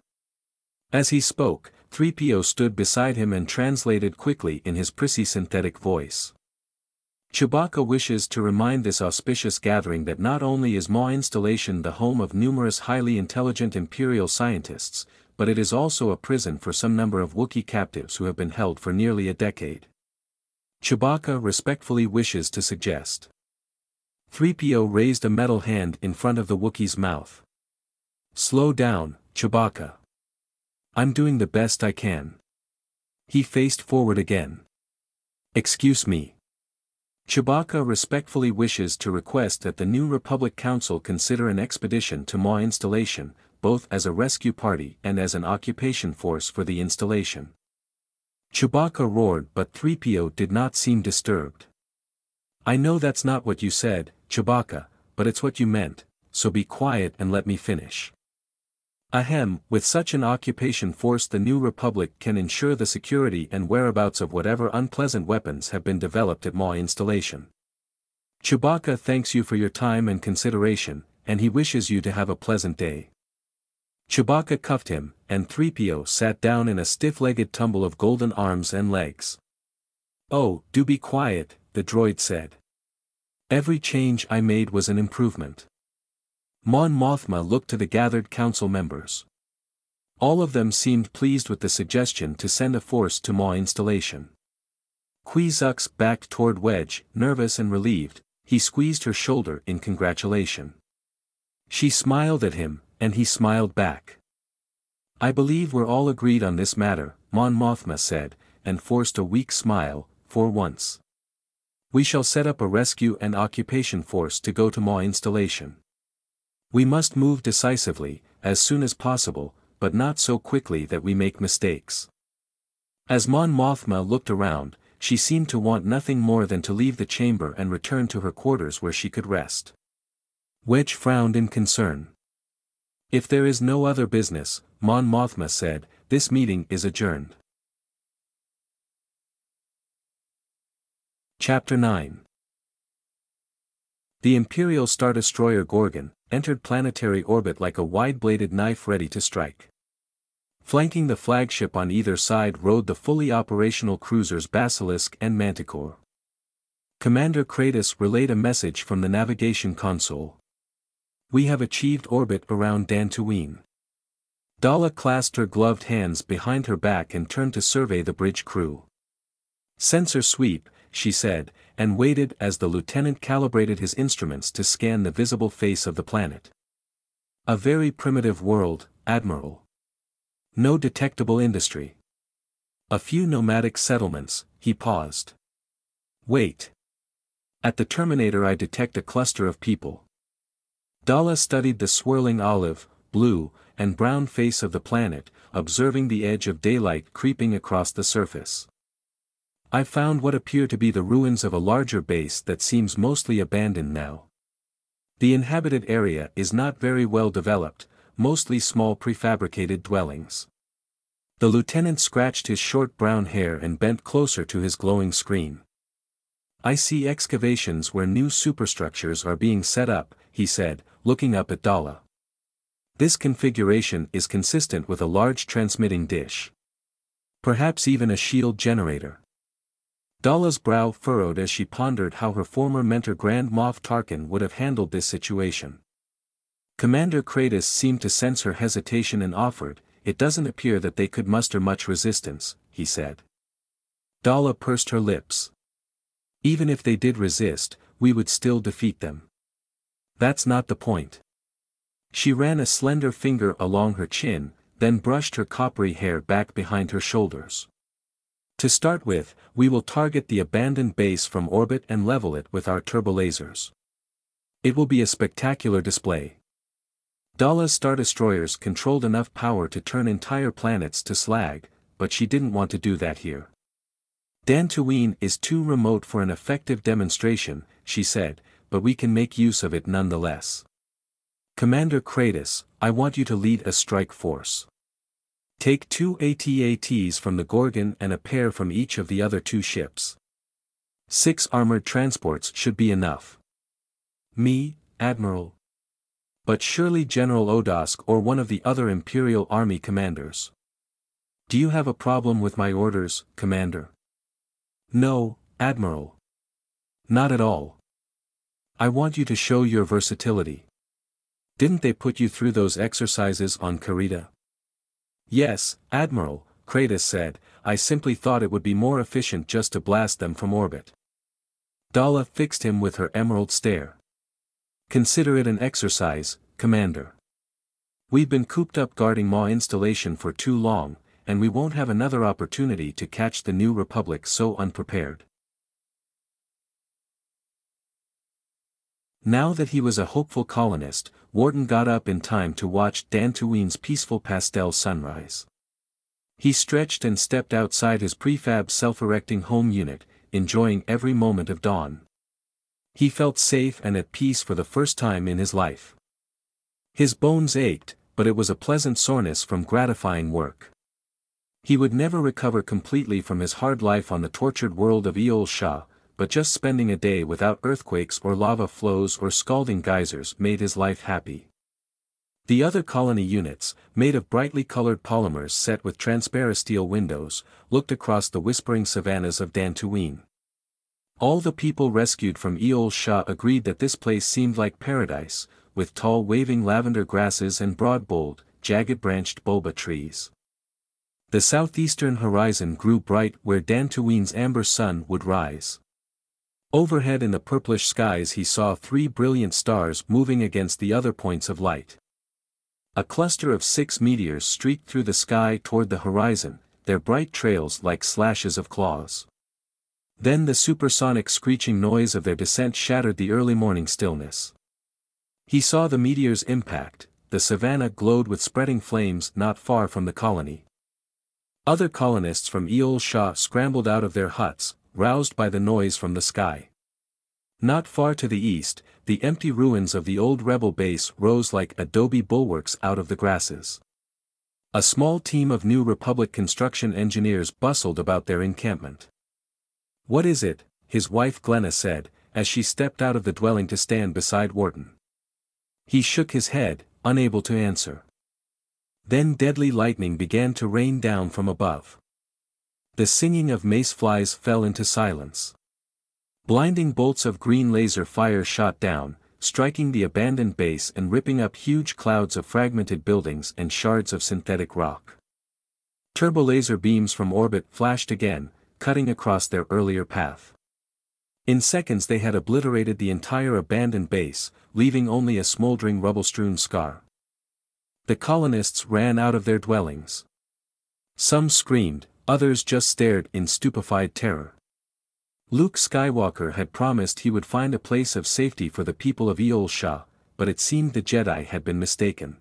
As he spoke, three P O stood beside him and translated quickly in his prissy synthetic voice. Chewbacca wishes to remind this auspicious gathering that not only is Maw installation the home of numerous highly intelligent Imperial scientists, but it is also a prison for some number of Wookiee captives who have been held for nearly a decade. Chewbacca respectfully wishes to suggest. three P O raised a metal hand in front of the Wookiee's mouth. "Slow down, Chewbacca. I'm doing the best I can." He faced forward again. "Excuse me. Chewbacca respectfully wishes to request that the New Republic Council consider an expedition to Maw installation, both as a rescue party and as an occupation force for the installation." Chewbacca roared, but three P O did not seem disturbed. "I know that's not what you said, Chewbacca, but it's what you meant, so be quiet and let me finish. Ahem, with such an occupation force the New Republic can ensure the security and whereabouts of whatever unpleasant weapons have been developed at Maw installation. Chewbacca thanks you for your time and consideration, and he wishes you to have a pleasant day." Chewbacca cuffed him, and three P O sat down in a stiff-legged tumble of golden arms and legs. "Oh, do be quiet," the droid said. "Every change I made was an improvement." Mon Mothma looked to the gathered council members. All of them seemed pleased with the suggestion to send a force to Maw installation. Quizux backed toward Wedge, nervous and relieved. He squeezed her shoulder in congratulation. She smiled at him, and he smiled back. "I believe we're all agreed on this matter," Mon Mothma said, and forced a weak smile, for once. We shall set up a rescue and occupation force to go to Maw installation. We must move decisively, as soon as possible, but not so quickly that we make mistakes. As Mon Mothma looked around, she seemed to want nothing more than to leave the chamber and return to her quarters where she could rest. Wedge frowned in concern. If there is no other business, Mon Mothma said, this meeting is adjourned. Chapter nine. The Imperial Star Destroyer Gorgon entered planetary orbit like a wide-bladed knife ready to strike. Flanking the flagship on either side rode the fully operational cruisers Basilisk and Manticore. Commander Kratos relayed a message from the navigation console. We have achieved orbit around Dantooine. Daala clasped her gloved hands behind her back and turned to survey the bridge crew. Sensor sweep, she said, and waited as the lieutenant calibrated his instruments to scan the visible face of the planet. A very primitive world, Admiral. No detectable industry. A few nomadic settlements. He paused. Wait. At the Terminator I detect a cluster of people. Daala studied the swirling olive, blue, and brown face of the planet, observing the edge of daylight creeping across the surface. I found what appear to be the ruins of a larger base that seems mostly abandoned now. The inhabited area is not very well developed, mostly small prefabricated dwellings. The lieutenant scratched his short brown hair and bent closer to his glowing screen. I see excavations where new superstructures are being set up, he said, looking up at Daala. This configuration is consistent with a large transmitting dish. Perhaps even a shield generator. Daala's brow furrowed as she pondered how her former mentor Grand Moff Tarkin would have handled this situation. Commander Kratos seemed to sense her hesitation and offered, it doesn't appear that they could muster much resistance, he said. Daala pursed her lips. Even if they did resist, we would still defeat them. That's not the point. She ran a slender finger along her chin, then brushed her coppery hair back behind her shoulders. To start with, we will target the abandoned base from orbit and level it with our turbolasers. It will be a spectacular display. Daala's star destroyers controlled enough power to turn entire planets to slag, but she didn't want to do that here. Dantooine is too remote for an effective demonstration, she said, but we can make use of it nonetheless. Commander Kratos, I want you to lead a strike force. Take two A T A Ts from the Gorgon and a pair from each of the other two ships. Six armored transports should be enough. Me, Admiral. But surely General Odosk or one of the other Imperial Army commanders. Do you have a problem with my orders, Commander? No, Admiral. Not at all. I want you to show your versatility. Didn't they put you through those exercises on Karita? Yes, Admiral, Kratos said, I simply thought it would be more efficient just to blast them from orbit. Daala fixed him with her emerald stare. Consider it an exercise, Commander. We've been cooped up guarding Maw installation for too long, and we won't have another opportunity to catch the New Republic so unprepared. Now that he was a hopeful colonist, Warden got up in time to watch Dantooine's peaceful pastel sunrise. He stretched and stepped outside his prefab self-erecting home unit, enjoying every moment of dawn. He felt safe and at peace for the first time in his life. His bones ached, but it was a pleasant soreness from gratifying work. He would never recover completely from his hard life on the tortured world of Eol Shah, but just spending a day without earthquakes or lava flows or scalding geysers made his life happy. The other colony units, made of brightly colored polymers set with transparisteel windows, looked across the whispering savannas of Dantooine. All the people rescued from Eol Shah agreed that this place seemed like paradise, with tall waving lavender grasses and broad bold, jagged-branched boba trees. The southeastern horizon grew bright where Dantooine's amber sun would rise. Overhead in the purplish skies he saw three brilliant stars moving against the other points of light. A cluster of six meteors streaked through the sky toward the horizon, their bright trails like slashes of claws. Then the supersonic screeching noise of their descent shattered the early morning stillness. He saw the meteor's impact. The savannah glowed with spreading flames not far from the colony. Other colonists from Eol Shah scrambled out of their huts, roused by the noise from the sky. Not far to the east, the empty ruins of the old rebel base rose like adobe bulwarks out of the grasses. A small team of New Republic construction engineers bustled about their encampment. "What is it?" his wife Glenna said, as she stepped out of the dwelling to stand beside Wharton. He shook his head, unable to answer. Then deadly lightning began to rain down from above. The singing of mace flies fell into silence. Blinding bolts of green laser fire shot down, striking the abandoned base and ripping up huge clouds of fragmented buildings and shards of synthetic rock. Turbolaser beams from orbit flashed again, cutting across their earlier path. In seconds they had obliterated the entire abandoned base, leaving only a smoldering rubble-strewn scar. The colonists ran out of their dwellings. Some screamed, others just stared in stupefied terror. Luke Skywalker had promised he would find a place of safety for the people of Eol Shah, but it seemed the Jedi had been mistaken.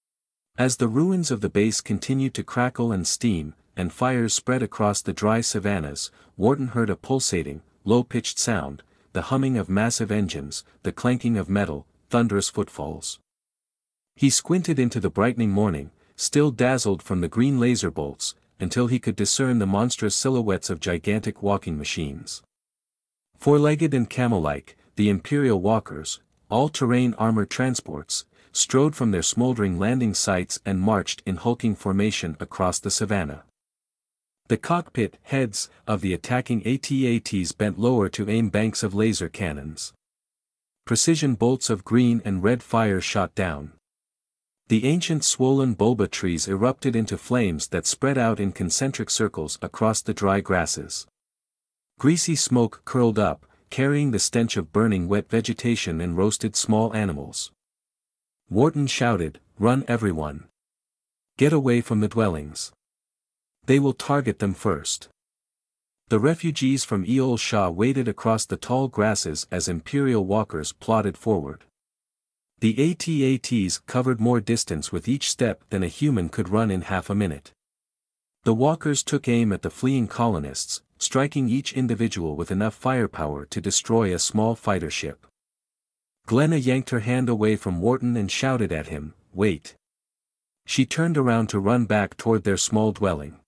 As the ruins of the base continued to crackle and steam, and fires spread across the dry savannas, Wharton heard a pulsating, low-pitched sound, the humming of massive engines, the clanking of metal, thunderous footfalls. He squinted into the brightening morning, still dazzled from the green laser bolts, until he could discern the monstrous silhouettes of gigantic walking machines. Four-legged and camel-like, the Imperial walkers, all-terrain armored transports, strode from their smoldering landing sites and marched in hulking formation across the savannah. The cockpit heads of the attacking A T A Ts bent lower to aim banks of laser cannons. Precision bolts of green and red fire shot down. The ancient swollen Boba trees erupted into flames that spread out in concentric circles across the dry grasses. Greasy smoke curled up, carrying the stench of burning wet vegetation and roasted small animals. Wharton shouted, "Run everyone! Get away from the dwellings! They will target them first." The refugees from Eol Shah waded across the tall grasses as Imperial walkers plodded forward. The A T A Ts covered more distance with each step than a human could run in half a minute. The walkers took aim at the fleeing colonists, striking each individual with enough firepower to destroy a small fighter ship. Glenna yanked her hand away from Wharton and shouted at him, "Wait." She turned around to run back toward their small dwelling.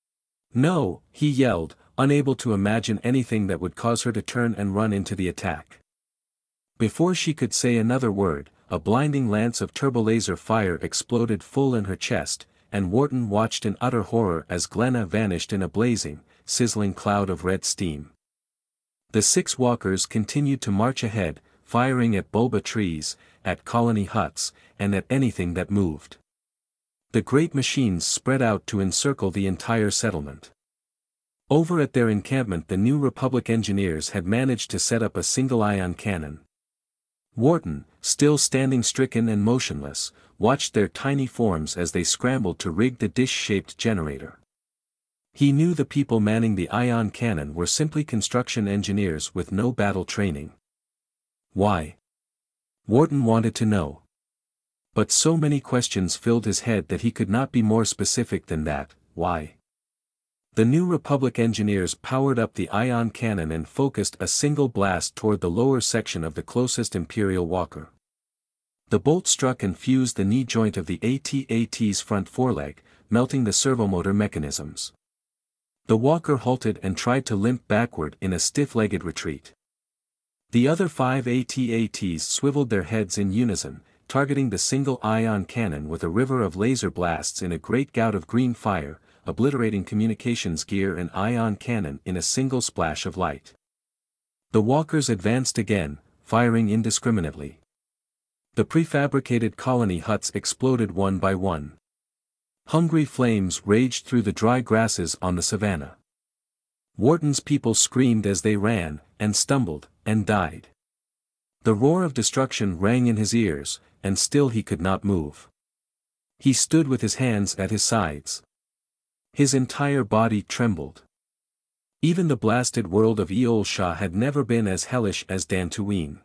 "No," he yelled, unable to imagine anything that would cause her to turn and run into the attack. Before she could say another word, a blinding lance of turbolaser fire exploded full in her chest, and Wharton watched in utter horror as Glenna vanished in a blazing, sizzling cloud of red steam. The six walkers continued to march ahead, firing at Boba trees, at colony huts, and at anything that moved. The great machines spread out to encircle the entire settlement. Over at their encampment the New Republic engineers had managed to set up a single ion cannon. Wharton, still standing stricken and motionless, watched their tiny forms as they scrambled to rig the dish-shaped generator. He knew the people manning the ion cannon were simply construction engineers with no battle training. Why? Wharton wanted to know. But so many questions filled his head that he could not be more specific than that. Why? The New Republic engineers powered up the ion cannon and focused a single blast toward the lower section of the closest Imperial walker. The bolt struck and fused the knee joint of the A T A T's front foreleg, melting the servomotor mechanisms. The walker halted and tried to limp backward in a stiff-legged retreat. The other five A T A Ts swiveled their heads in unison, targeting the single ion cannon with a river of laser blasts in a great gout of green fire, obliterating communications gear and ion cannon in a single splash of light. The walkers advanced again, firing indiscriminately. The prefabricated colony huts exploded one by one. Hungry flames raged through the dry grasses on the savannah. Wharton's people screamed as they ran, and stumbled, and died. The roar of destruction rang in his ears, and still he could not move. He stood with his hands at his sides. His entire body trembled. Even the blasted world of Eol Shah had never been as hellish as Dantooine.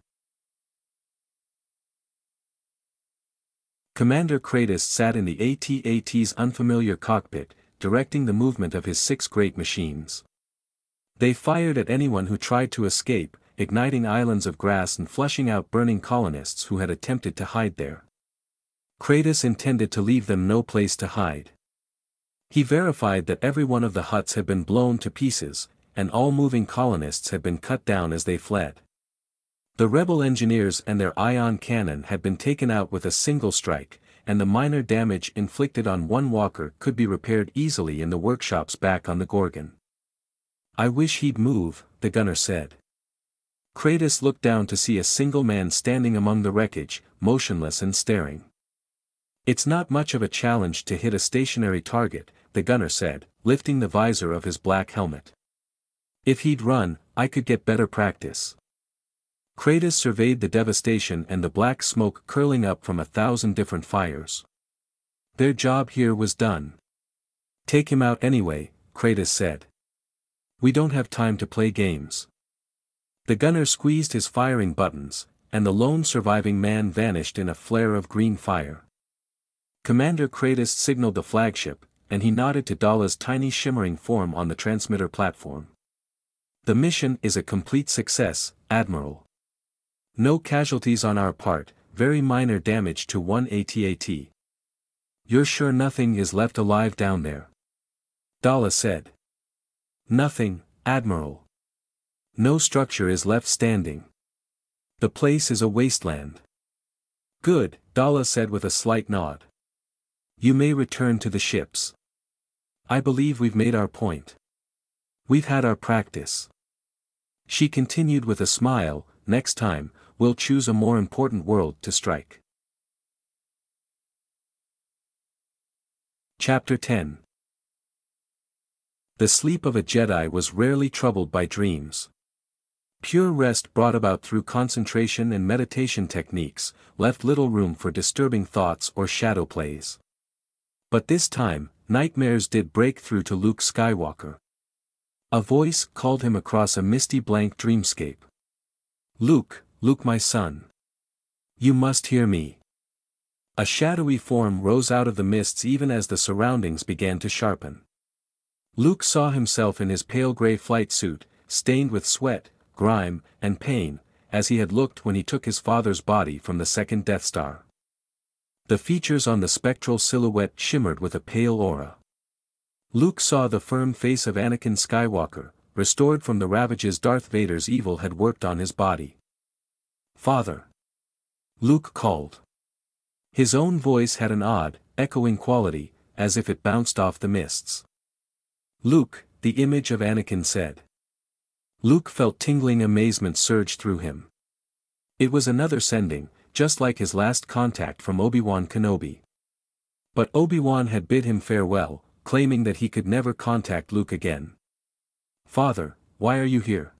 Commander Kratos sat in the A T A T's unfamiliar cockpit, directing the movement of his six great machines. They fired at anyone who tried to escape, igniting islands of grass and flushing out burning colonists who had attempted to hide there. Kratos intended to leave them no place to hide. He verified that every one of the huts had been blown to pieces, and all moving colonists had been cut down as they fled. The rebel engineers and their ion cannon had been taken out with a single strike, and the minor damage inflicted on one walker could be repaired easily in the workshops back on the Gorgon. "I wish he'd move," the gunner said. Kratos looked down to see a single man standing among the wreckage, motionless and staring. "It's not much of a challenge to hit a stationary target," the gunner said, lifting the visor of his black helmet. "If he'd run, I could get better practice." Kratos surveyed the devastation and the black smoke curling up from a thousand different fires. Their job here was done. "Take him out anyway," Kratos said. "We don't have time to play games." The gunner squeezed his firing buttons, and the lone surviving man vanished in a flare of green fire. Commander Kratos signaled the flagship, and he nodded to Daala's tiny shimmering form on the transmitter platform. "The mission is a complete success, Admiral. No casualties on our part, very minor damage to one A T A T. You're sure nothing is left alive down there?" Daala said. "Nothing, Admiral. No structure is left standing. The place is a wasteland." "Good," Daala said with a slight nod. "You may return to the ships. I believe we've made our point. We've had our practice." She continued with a smile, "Next time, we'll choose a more important world to strike." Chapter ten. The sleep of a Jedi was rarely troubled by dreams. Pure rest brought about through concentration and meditation techniques left little room for disturbing thoughts or shadow plays. But this time, nightmares did break through to Luke Skywalker. A voice called him across a misty blank dreamscape. "Luke, Luke my son. You must hear me." A shadowy form rose out of the mists even as the surroundings began to sharpen. Luke saw himself in his pale gray flight suit, stained with sweat, grime, and pain, as he had looked when he took his father's body from the second Death Star. The features on the spectral silhouette shimmered with a pale aura. Luke saw the firm face of Anakin Skywalker, restored from the ravages Darth Vader's evil had worked on his body. "Father!" Luke called. His own voice had an odd, echoing quality, as if it bounced off the mists. "Luke," the image of Anakin said. Luke felt tingling amazement surge through him. It was another sending, just like his last contact from Obi-Wan Kenobi. But Obi-Wan had bid him farewell, claiming that he could never contact Luke again. "Father, why are you here?"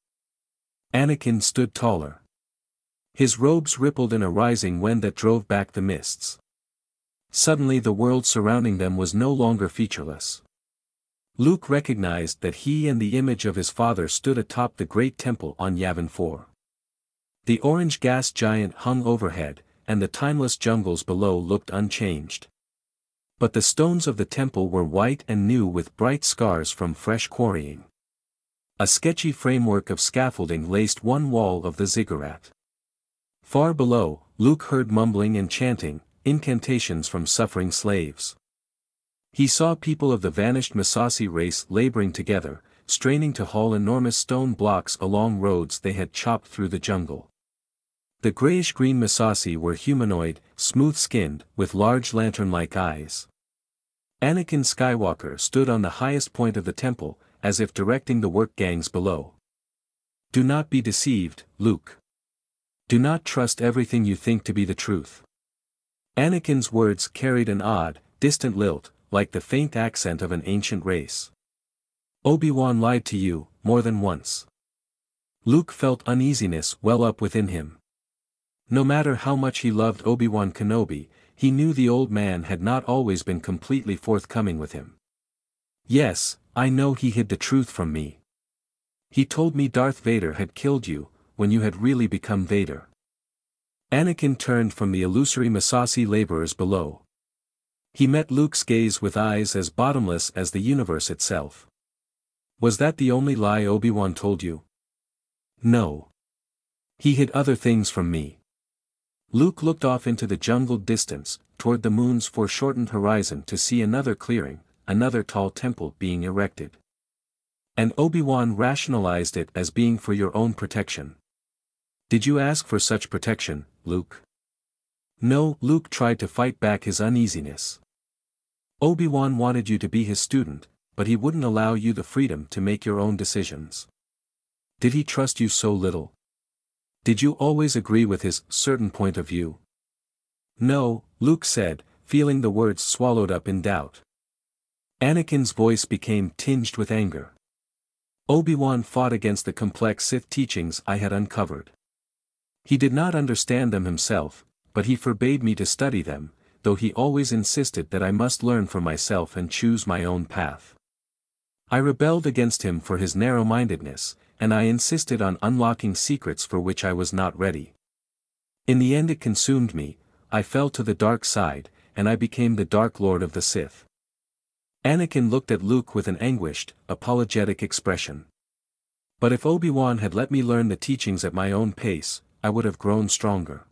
Anakin stood taller. His robes rippled in a rising wind that drove back the mists. Suddenly the world surrounding them was no longer featureless. Luke recognized that he and the image of his father stood atop the great temple on Yavin four. The orange gas giant hung overhead, and the timeless jungles below looked unchanged. But the stones of the temple were white and new with bright scars from fresh quarrying. A sketchy framework of scaffolding laced one wall of the ziggurat. Far below, Luke heard mumbling and chanting, incantations from suffering slaves. He saw people of the vanished Massassi race laboring together, straining to haul enormous stone blocks along roads they had chopped through the jungle. The grayish-green Massassi were humanoid, smooth-skinned, with large lantern-like eyes. Anakin Skywalker stood on the highest point of the temple, as if directing the work gangs below. "Do not be deceived, Luke. Do not trust everything you think to be the truth." Anakin's words carried an odd, distant lilt, like the faint accent of an ancient race. "Obi-Wan lied to you, more than once." Luke felt uneasiness well up within him. No matter how much he loved Obi-Wan Kenobi, he knew the old man had not always been completely forthcoming with him. "Yes, I know he hid the truth from me. He told me Darth Vader had killed you, when you had really become Vader. Anakin turned from the illusory Massassi laborers below. He met Luke's gaze with eyes as bottomless as the universe itself. Was that the only lie Obi-Wan told you? No. He hid other things from me. Luke looked off into the jungled distance, toward the moon's foreshortened horizon to see another clearing, another tall temple being erected. And Obi-Wan rationalized it as being for your own protection. Did you ask for such protection, Luke? No, Luke tried to fight back his uneasiness. Obi-Wan wanted you to be his student, but he wouldn't allow you the freedom to make your own decisions. Did he trust you so little? Did you always agree with his certain point of view? No, Luke said, feeling the words swallowed up in doubt. Anakin's voice became tinged with anger. Obi-Wan fought against the complex Sith teachings I had uncovered. He did not understand them himself, but he forbade me to study them, though he always insisted that I must learn for myself and choose my own path. I rebelled against him for his narrow-mindedness, and I insisted on unlocking secrets for which I was not ready. In the end it consumed me, I fell to the dark side, and I became the Dark Lord of the Sith. Anakin looked at Luke with an anguished, apologetic expression. But if Obi-Wan had let me learn the teachings at my own pace, I would have grown stronger.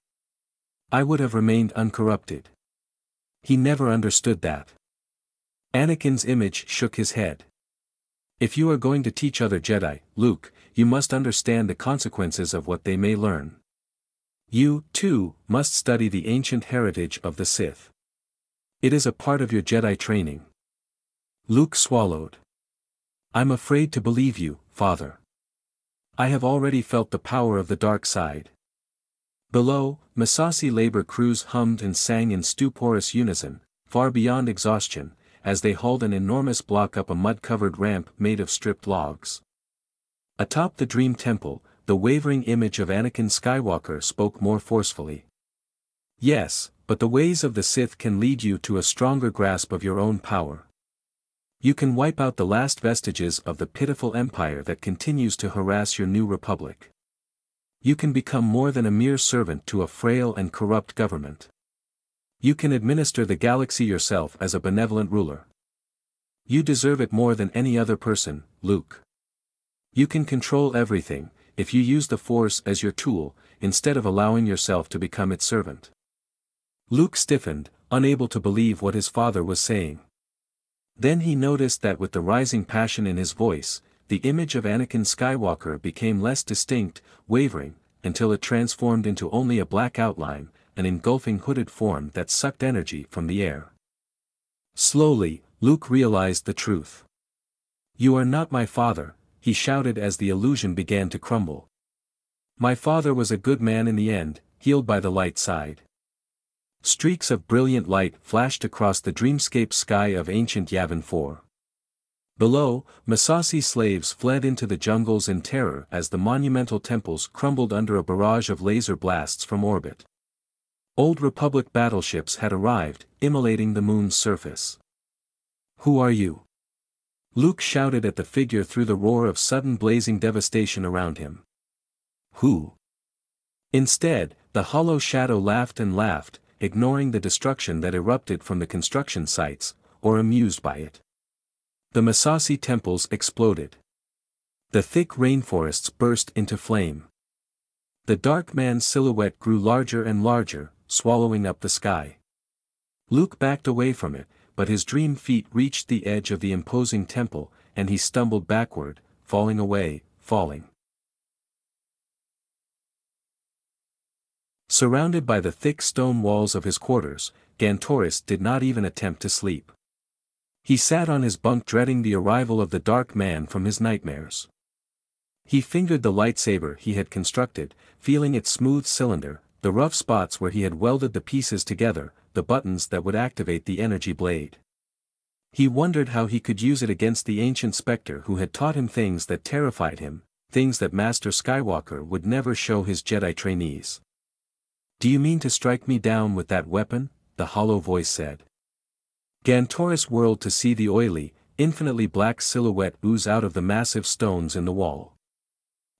I would have remained uncorrupted. He never understood that. Anakin's image shook his head. If you are going to teach other Jedi, Luke, you must understand the consequences of what they may learn. You, too, must study the ancient heritage of the Sith. It is a part of your Jedi training. Luke swallowed. I'm afraid to believe you, Father. I have already felt the power of the dark side. Below, Massassi labor crews hummed and sang in stuporous unison, far beyond exhaustion, as they hauled an enormous block up a mud-covered ramp made of stripped logs. Atop the Dream Temple, the wavering image of Anakin Skywalker spoke more forcefully. Yes, but the ways of the Sith can lead you to a stronger grasp of your own power. You can wipe out the last vestiges of the pitiful empire that continues to harass your new republic. You can become more than a mere servant to a frail and corrupt government. You can administer the galaxy yourself as a benevolent ruler. You deserve it more than any other person, Luke. You can control everything, if you use the Force as your tool, instead of allowing yourself to become its servant. Luke stiffened, unable to believe what his father was saying. Then he noticed that with the rising passion in his voice, the image of Anakin Skywalker became less distinct, wavering, until it transformed into only a black outline, an engulfing hooded form that sucked energy from the air. Slowly, Luke realized the truth. You are not my father, he shouted as the illusion began to crumble. My father was a good man in the end, healed by the light side. Streaks of brilliant light flashed across the dreamscape sky of ancient Yavin four. Below, Massassi slaves fled into the jungles in terror as the monumental temples crumbled under a barrage of laser blasts from orbit. Old Republic battleships had arrived, immolating the moon's surface. Who are you? Luke shouted at the figure through the roar of sudden blazing devastation around him. Who? Instead, the hollow shadow laughed and laughed, ignoring the destruction that erupted from the construction sites, or amused by it. The Massassi temples exploded. The thick rainforests burst into flame. The dark man's silhouette grew larger and larger, swallowing up the sky. Luke backed away from it, but his dream feet reached the edge of the imposing temple, and he stumbled backward, falling away, falling. Surrounded by the thick stone walls of his quarters, Gantoris did not even attempt to sleep. He sat on his bunk dreading the arrival of the dark man from his nightmares. He fingered the lightsaber he had constructed, feeling its smooth cylinder, the rough spots where he had welded the pieces together, the buttons that would activate the energy blade. He wondered how he could use it against the ancient specter who had taught him things that terrified him, things that Master Skywalker would never show his Jedi trainees. Do you mean to strike me down with that weapon? The hollow voice said. Gantoris whirled to see the oily, infinitely black silhouette ooze out of the massive stones in the wall.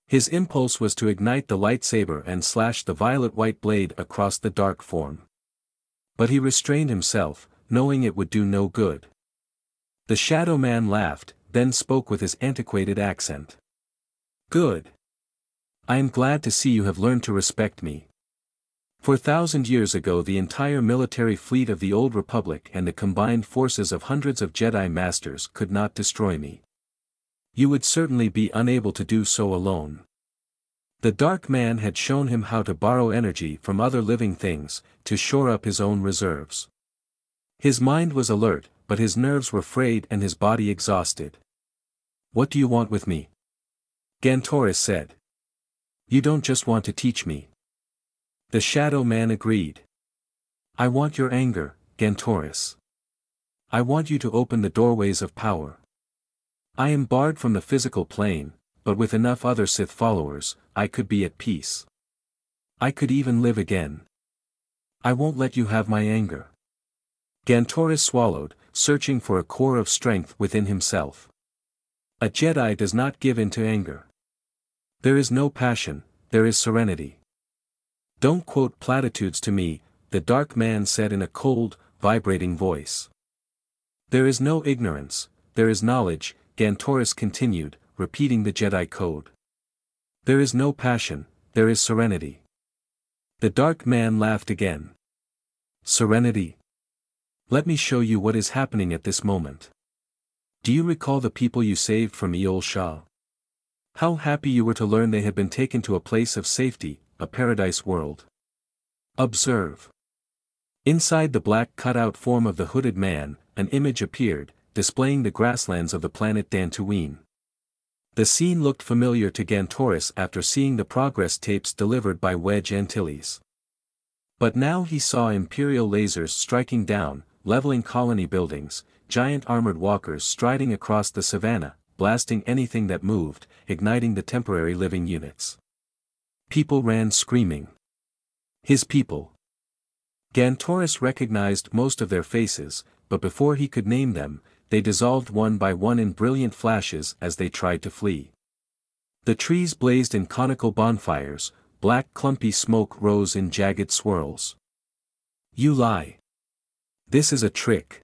His impulse was to ignite the lightsaber and slash the violet-white blade across the dark form. But he restrained himself, knowing it would do no good. The Shadow Man laughed, then spoke with his antiquated accent. "Good. I am glad to see you have learned to respect me. Four thousand years ago the entire military fleet of the Old Republic and the combined forces of hundreds of Jedi Masters could not destroy me. You would certainly be unable to do so alone." The Dark Man had shown him how to borrow energy from other living things, to shore up his own reserves. His mind was alert, but his nerves were frayed and his body exhausted. "What do you want with me?" Gantoris said. "You don't just want to teach me." The Shadow Man agreed. "I want your anger, Gantoris. I want you to open the doorways of power. I am barred from the physical plane, but with enough other Sith followers, I could be at peace. I could even live again. I won't let you have my anger." Gantoris swallowed, searching for a core of strength within himself. A Jedi does not give in to anger. There is no passion, there is serenity. "Don't quote platitudes to me," the Dark Man said in a cold, vibrating voice. "There is no ignorance, there is knowledge," Gantoris continued, repeating the Jedi code. "There is no passion, there is serenity." The Dark Man laughed again. "Serenity? Let me show you what is happening at this moment. Do you recall the people you saved from Eol Shah? How happy you were to learn they had been taken to a place of safety, a paradise world. Observe." Inside the black cutout form of the hooded man, an image appeared, displaying the grasslands of the planet Dantooine. The scene looked familiar to Gantoris after seeing the progress tapes delivered by Wedge Antilles. But now he saw Imperial lasers striking down, leveling colony buildings, giant armored walkers striding across the savannah, blasting anything that moved, igniting the temporary living units. People ran screaming. His people. Gantoris recognized most of their faces, but before he could name them, they dissolved one by one in brilliant flashes as they tried to flee. The trees blazed in conical bonfires, black clumpy smoke rose in jagged swirls. "You lie. This is a trick.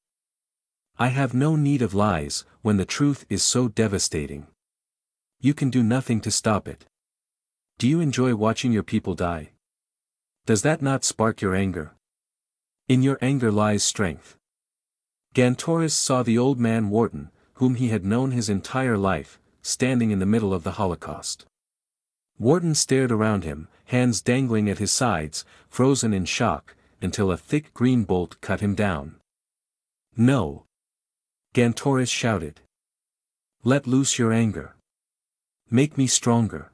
I have no need of lies, when the truth is so devastating. You can do nothing to stop it. Do you enjoy watching your people die? Does that not spark your anger? In your anger lies strength." Gantoris saw the old man Wharton, whom he had known his entire life, standing in the middle of the Holocaust. Wharton stared around him, hands dangling at his sides, frozen in shock, until a thick green bolt cut him down. "No!" Gantoris shouted. "Let loose your anger. Make me stronger."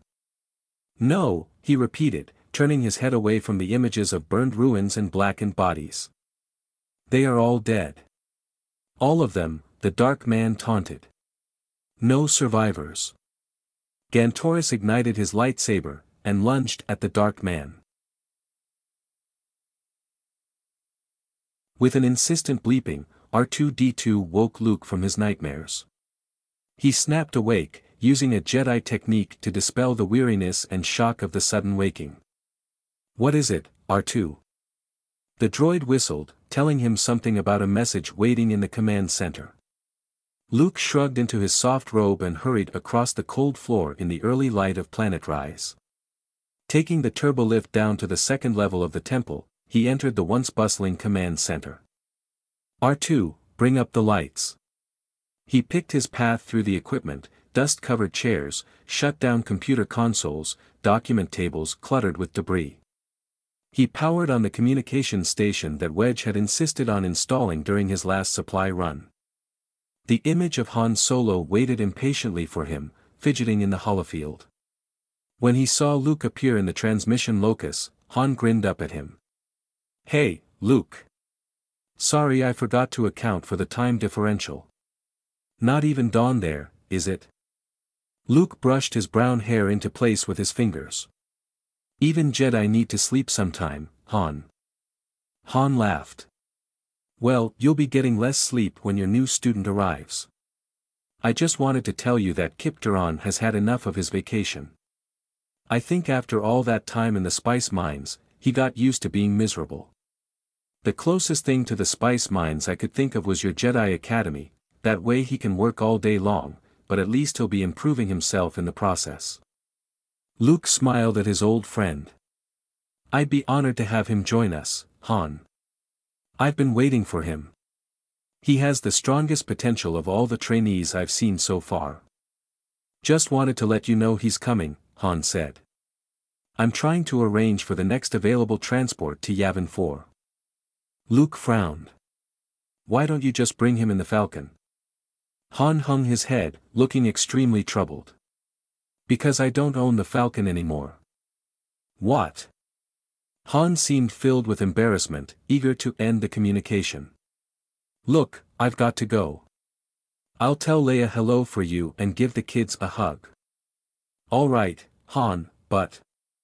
"No," he repeated, turning his head away from the images of burned ruins and blackened bodies. "They are all dead. All of them," the Dark Man taunted. "No survivors." Gantoris ignited his lightsaber, and lunged at the Dark Man. With an insistent bleeping, R two D two woke Luke from his nightmares. He snapped awake, using a Jedi technique to dispel the weariness and shock of the sudden waking. "What is it, R two?" The droid whistled, telling him something about a message waiting in the command center. Luke shrugged into his soft robe and hurried across the cold floor in the early light of planet rise. Taking the turbolift down to the second level of the temple, he entered the once bustling command center. R two, bring up the lights. He picked his path through the equipment, dust-covered chairs, shut-down computer consoles, document tables cluttered with debris. He powered on the communications station that Wedge had insisted on installing during his last supply run. The image of Han Solo waited impatiently for him, fidgeting in the holofield. When he saw Luke appear in the transmission locus, Han grinned up at him. "Hey, Luke. Sorry I forgot to account for the time differential. Not even dawn there, is it?" Luke brushed his brown hair into place with his fingers. "Even Jedi need to sleep sometime, Han." Han laughed. "Well, you'll be getting less sleep when your new student arrives. I just wanted to tell you that Kip Duran has had enough of his vacation. I think after all that time in the spice mines, he got used to being miserable. The closest thing to the spice mines I could think of was your Jedi Academy, that way he can work all day long, but at least he'll be improving himself in the process. Luke smiled at his old friend. I'd be honored to have him join us, Han. I've been waiting for him. He has the strongest potential of all the trainees I've seen so far. Just wanted to let you know he's coming, Han said. I'm trying to arrange for the next available transport to Yavin four. Luke frowned. Why don't you just bring him in the Falcon? Han hung his head, looking extremely troubled. Because I don't own the Falcon anymore. What? Han seemed filled with embarrassment, eager to end the communication. Look, I've got to go. I'll tell Leia hello for you and give the kids a hug. All right, Han, but...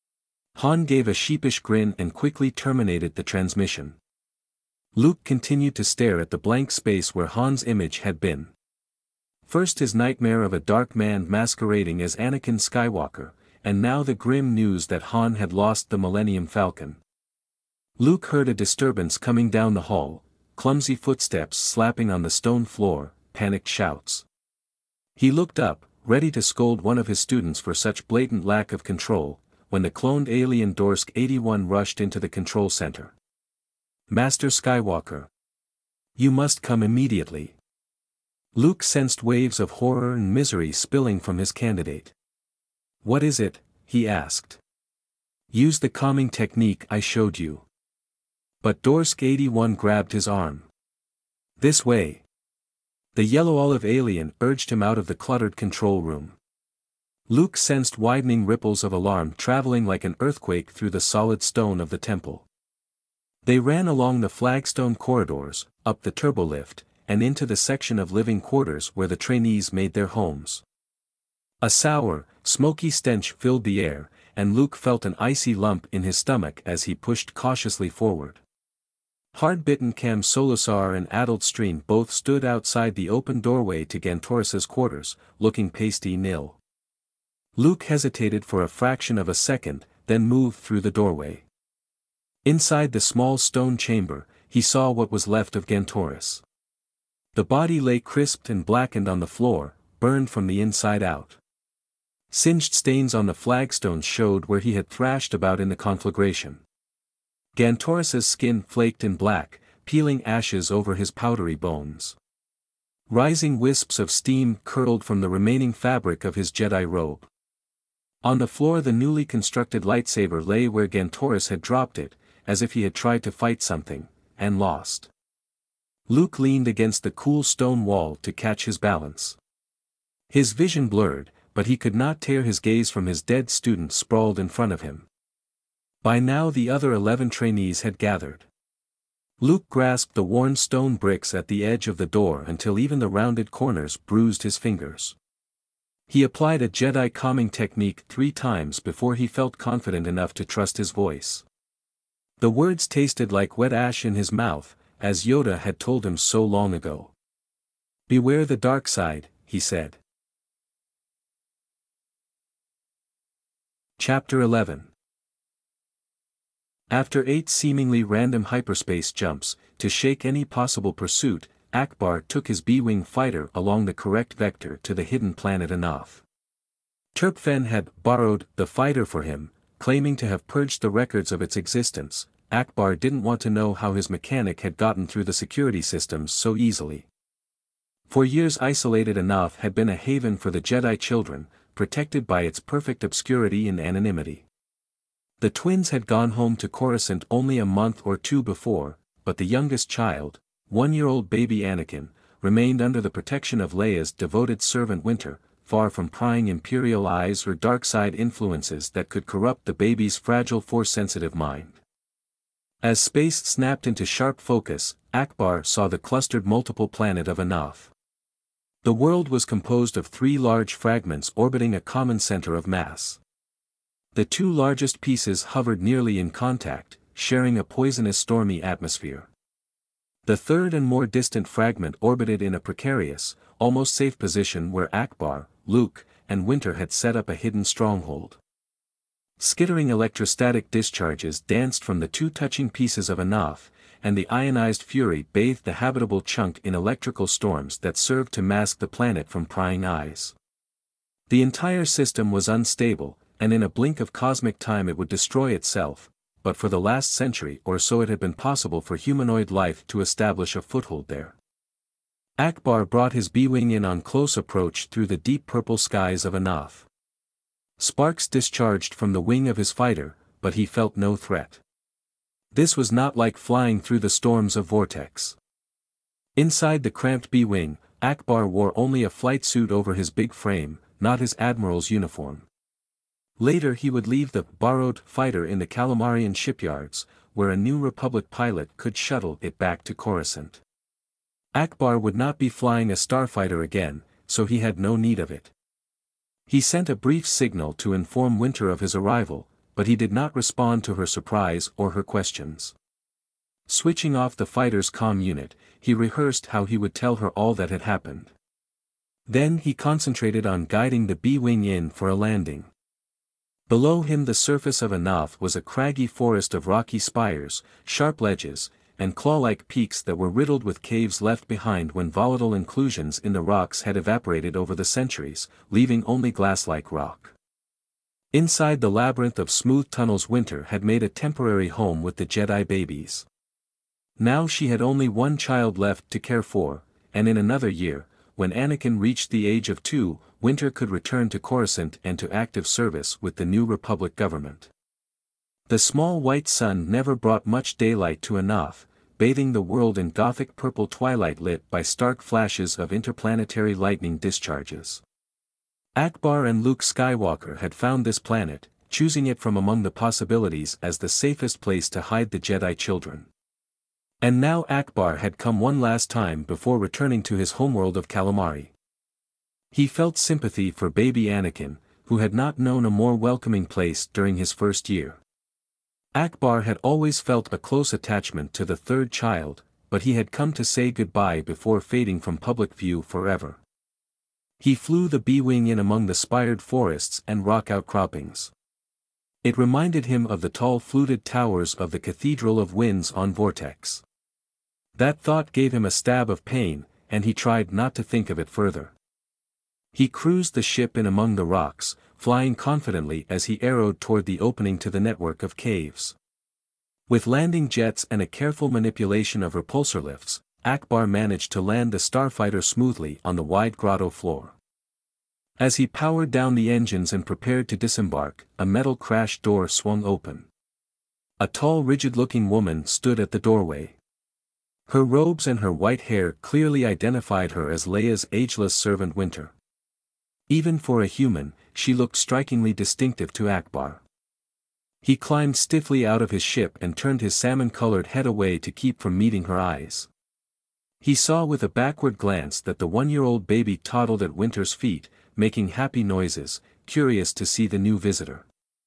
Han gave a sheepish grin and quickly terminated the transmission. Luke continued to stare at the blank space where Han's image had been. First his nightmare of a dark man masquerading as Anakin Skywalker, and now the grim news that Han had lost the Millennium Falcon. Luke heard a disturbance coming down the hall, clumsy footsteps slapping on the stone floor, panicked shouts. He looked up, ready to scold one of his students for such blatant lack of control, when the cloned alien Dorsk eighty-one rushed into the control center. Master Skywalker. You must come immediately. Luke sensed waves of horror and misery spilling from his candidate. What is it? He asked. Use the calming technique I showed you. But Dorsk eighty-one grabbed his arm. This way. The yellow-olive alien urged him out of the cluttered control room. Luke sensed widening ripples of alarm traveling like an earthquake through the solid stone of the temple. They ran along the flagstone corridors, up the turbolift, and into the section of living quarters where the trainees made their homes. A sour, smoky stench filled the air, and Luke felt an icy lump in his stomach as he pushed cautiously forward. Hard-bitten Cam Solusar and Adult Stream both stood outside the open doorway to Gantoris's quarters, looking pasty-nil. Luke hesitated for a fraction of a second, then moved through the doorway. Inside the small stone chamber, he saw what was left of Gantoris. The body lay crisped and blackened on the floor, burned from the inside out. Singed stains on the flagstones showed where he had thrashed about in the conflagration. Gantoris's skin flaked and black, peeling ashes over his powdery bones. Rising wisps of steam curled from the remaining fabric of his Jedi robe. On the floor the newly constructed lightsaber lay where Gantoris had dropped it, as if he had tried to fight something, and lost. Luke leaned against the cool stone wall to catch his balance. His vision blurred, but he could not tear his gaze from his dead student sprawled in front of him. By now the other eleven trainees had gathered. Luke grasped the worn stone bricks at the edge of the door until even the rounded corners bruised his fingers. He applied a Jedi calming technique three times before he felt confident enough to trust his voice. The words tasted like wet ash in his mouth, as Yoda had told him so long ago. Beware the dark side, he said. Chapter eleven. After eight seemingly random hyperspace jumps, to shake any possible pursuit, Ackbar took his B-wing fighter along the correct vector to the hidden planet Enough. Turpfen had borrowed the fighter for him, claiming to have purged the records of its existence. Ackbar didn't want to know how his mechanic had gotten through the security systems so easily. For years isolated Enough had been a haven for the Jedi children, protected by its perfect obscurity and anonymity. The twins had gone home to Coruscant only a month or two before, but the youngest child, one-year-old baby Anakin, remained under the protection of Leia's devoted servant Winter, far from prying Imperial eyes or dark-side influences that could corrupt the baby's fragile Force-sensitive mind. As space snapped into sharp focus, Ackbar saw the clustered multiple planet of Enough. The world was composed of three large fragments orbiting a common center of mass. The two largest pieces hovered nearly in contact, sharing a poisonous stormy atmosphere. The third and more distant fragment orbited in a precarious, almost safe position where Ackbar, Luke, and Winter had set up a hidden stronghold. Skittering electrostatic discharges danced from the two touching pieces of Anath, and the ionized fury bathed the habitable chunk in electrical storms that served to mask the planet from prying eyes. The entire system was unstable, and in a blink of cosmic time it would destroy itself, but for the last century or so it had been possible for humanoid life to establish a foothold there. Ackbar brought his B-wing in on close approach through the deep purple skies of Anath. Sparks discharged from the wing of his fighter, but he felt no threat. This was not like flying through the storms of vortex. Inside the cramped B-wing, Ackbar wore only a flight suit over his big frame, not his admiral's uniform. Later he would leave the borrowed fighter in the Calamarian shipyards, where a new Republic pilot could shuttle it back to Coruscant. Ackbar would not be flying a starfighter again, so he had no need of it. He sent a brief signal to inform Winter of his arrival, but he did not respond to her surprise or her questions. Switching off the fighter's comm unit, he rehearsed how he would tell her all that had happened. Then he concentrated on guiding the B-wing in for a landing. Below him the surface of Anath was a craggy forest of rocky spires, sharp ledges, and claw-like peaks that were riddled with caves left behind when volatile inclusions in the rocks had evaporated over the centuries, leaving only glass-like rock. Inside the labyrinth of smooth tunnels Winter had made a temporary home with the Jedi babies. Now she had only one child left to care for, and in another year, when Anakin reached the age of two, Winter could return to Coruscant and to active service with the new Republic government. The small white sun never brought much daylight to Anath, bathing the world in gothic purple twilight lit by stark flashes of interplanetary lightning discharges. Ackbar and Luke Skywalker had found this planet, choosing it from among the possibilities as the safest place to hide the Jedi children. And now Ackbar had come one last time before returning to his homeworld of Calamari. He felt sympathy for baby Anakin, who had not known a more welcoming place during his first year. Ackbar had always felt a close attachment to the third child, but he had come to say goodbye before fading from public view forever. He flew the B-wing in among the spired forests and rock outcroppings. It reminded him of the tall fluted towers of the Cathedral of Winds on Vortex. That thought gave him a stab of pain, and he tried not to think of it further. He cruised the ship in among the rocks, flying confidently as he arrowed toward the opening to the network of caves. With landing jets and a careful manipulation of repulsor lifts, Ackbar managed to land the starfighter smoothly on the wide grotto floor. As he powered down the engines and prepared to disembark, a metal crash door swung open. A tall rigid-looking woman stood at the doorway. Her robes and her white hair clearly identified her as Leia's ageless servant Winter. Even for a human, she looked strikingly distinctive to Ackbar. He climbed stiffly out of his ship and turned his salmon-colored head away to keep from meeting her eyes. He saw with a backward glance that the one-year-old baby toddled at Winter's feet, making happy noises, curious to see the new visitor.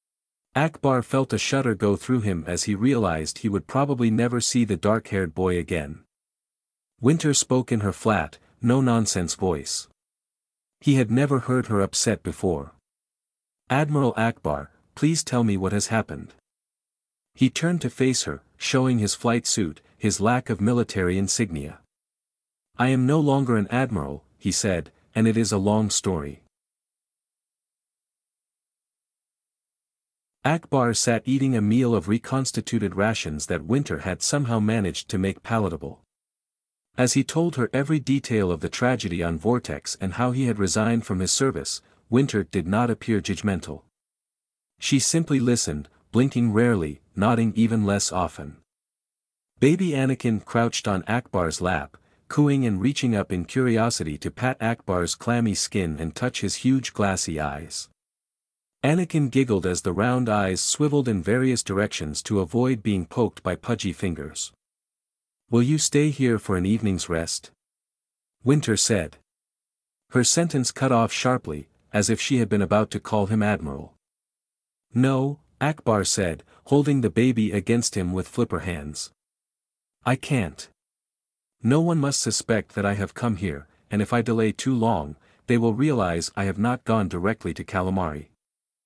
Ackbar felt a shudder go through him as he realized he would probably never see the dark-haired boy again. Winter spoke in her flat, no-nonsense voice. He had never heard her upset before. "Admiral Ackbar, please tell me what has happened." He turned to face her, showing his flight suit, his lack of military insignia. "I am no longer an admiral," he said, "and it is a long story." Ackbar sat eating a meal of reconstituted rations that Winter had somehow managed to make palatable. As he told her every detail of the tragedy on Vortex and how he had resigned from his service, Winter did not appear judgmental. She simply listened, blinking rarely, nodding even less often. Baby Anakin crouched on Ackbar's lap, cooing and reaching up in curiosity to pat Ackbar's clammy skin and touch his huge glassy eyes. Anakin giggled as the round eyes swiveled in various directions to avoid being poked by pudgy fingers. "Will you stay here for an evening's rest?" Winter said. Her sentence cut off sharply, as if she had been about to call him Admiral. "No," Ackbar said, holding the baby against him with flipper hands. "I can't. No one must suspect that I have come here, and if I delay too long, they will realize I have not gone directly to Calamari."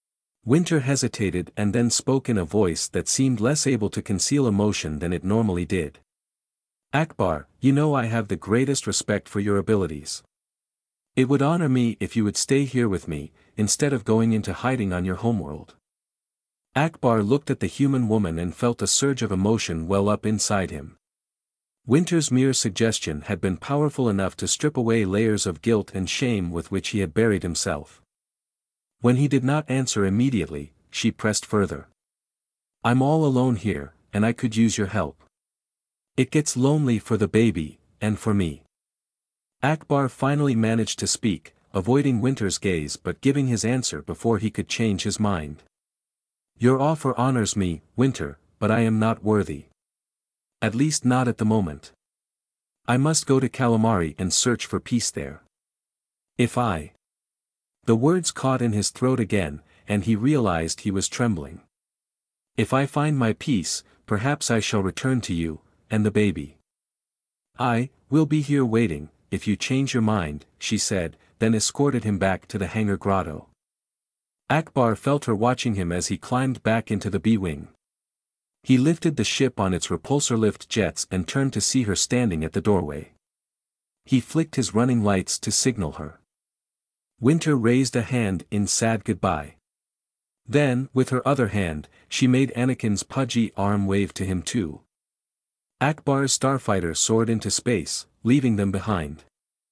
Winter hesitated and then spoke in a voice that seemed less able to conceal emotion than it normally did. Ackbar, you know I have the greatest respect for your abilities. It would honor me if you would stay here with me, instead of going into hiding on your homeworld. Ackbar looked at the human woman and felt a surge of emotion well up inside him. Winter's mere suggestion had been powerful enough to strip away layers of guilt and shame with which he had buried himself. When he did not answer immediately, she pressed further. I'm all alone here, and I could use your help. It gets lonely for the baby, and for me. Ackbar finally managed to speak, avoiding Winter's gaze but giving his answer before he could change his mind. Your offer honors me, Winter, but I am not worthy. At least not at the moment. I must go to Calamari and search for peace there. If I... The words caught in his throat again, and he realized he was trembling. If I find my peace, perhaps I shall return to you, and the baby. I will be here waiting, if you change your mind, she said, then escorted him back to the hangar grotto. Ackbar felt her watching him as he climbed back into the B-wing. He lifted the ship on its repulsor lift jets and turned to see her standing at the doorway. He flicked his running lights to signal her. Winter raised a hand in sad goodbye. Then, with her other hand, she made Anakin's pudgy arm wave to him too. Ackbar's starfighter soared into space, leaving them behind.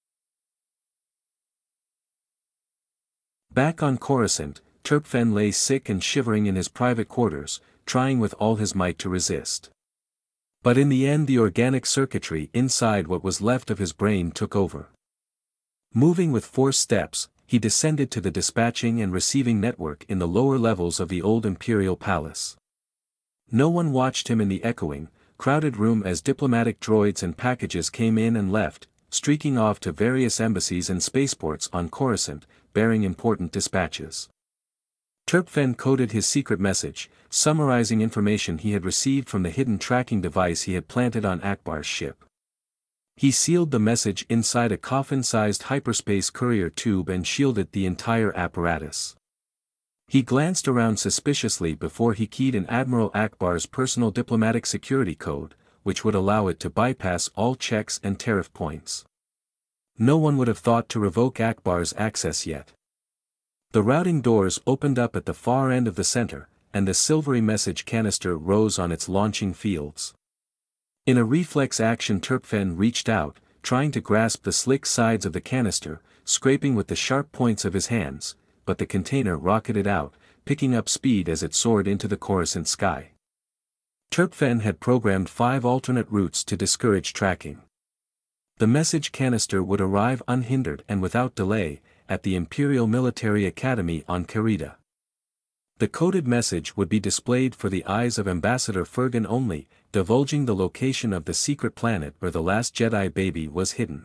Back on Coruscant, Turpfen lay sick and shivering in his private quarters, trying with all his might to resist. But in the end the organic circuitry inside what was left of his brain took over. Moving with four steps, he descended to the dispatching and receiving network in the lower levels of the old Imperial Palace. No one watched him in the echoing, crowded room as diplomatic droids and packages came in and left, streaking off to various embassies and spaceports on Coruscant, bearing important dispatches. Turpfen coded his secret message, summarizing information he had received from the hidden tracking device he had planted on Ackbar's ship. He sealed the message inside a coffin-sized hyperspace courier tube and shielded the entire apparatus. He glanced around suspiciously before he keyed in Admiral Ackbar's personal diplomatic security code, which would allow it to bypass all checks and tariff points. No one would have thought to revoke Ackbar's access yet. The routing doors opened up at the far end of the center, and the silvery message canister rose on its launching fields. In a reflex action Turpfen reached out, trying to grasp the slick sides of the canister, scraping with the sharp points of his hands, but the container rocketed out, picking up speed as it soared into the Coruscant sky. Turpfen had programmed five alternate routes to discourage tracking. The message canister would arrive unhindered and without delay, at the Imperial Military Academy on Carida. The coded message would be displayed for the eyes of Ambassador Fergan only, divulging the location of the secret planet where the last Jedi baby was hidden.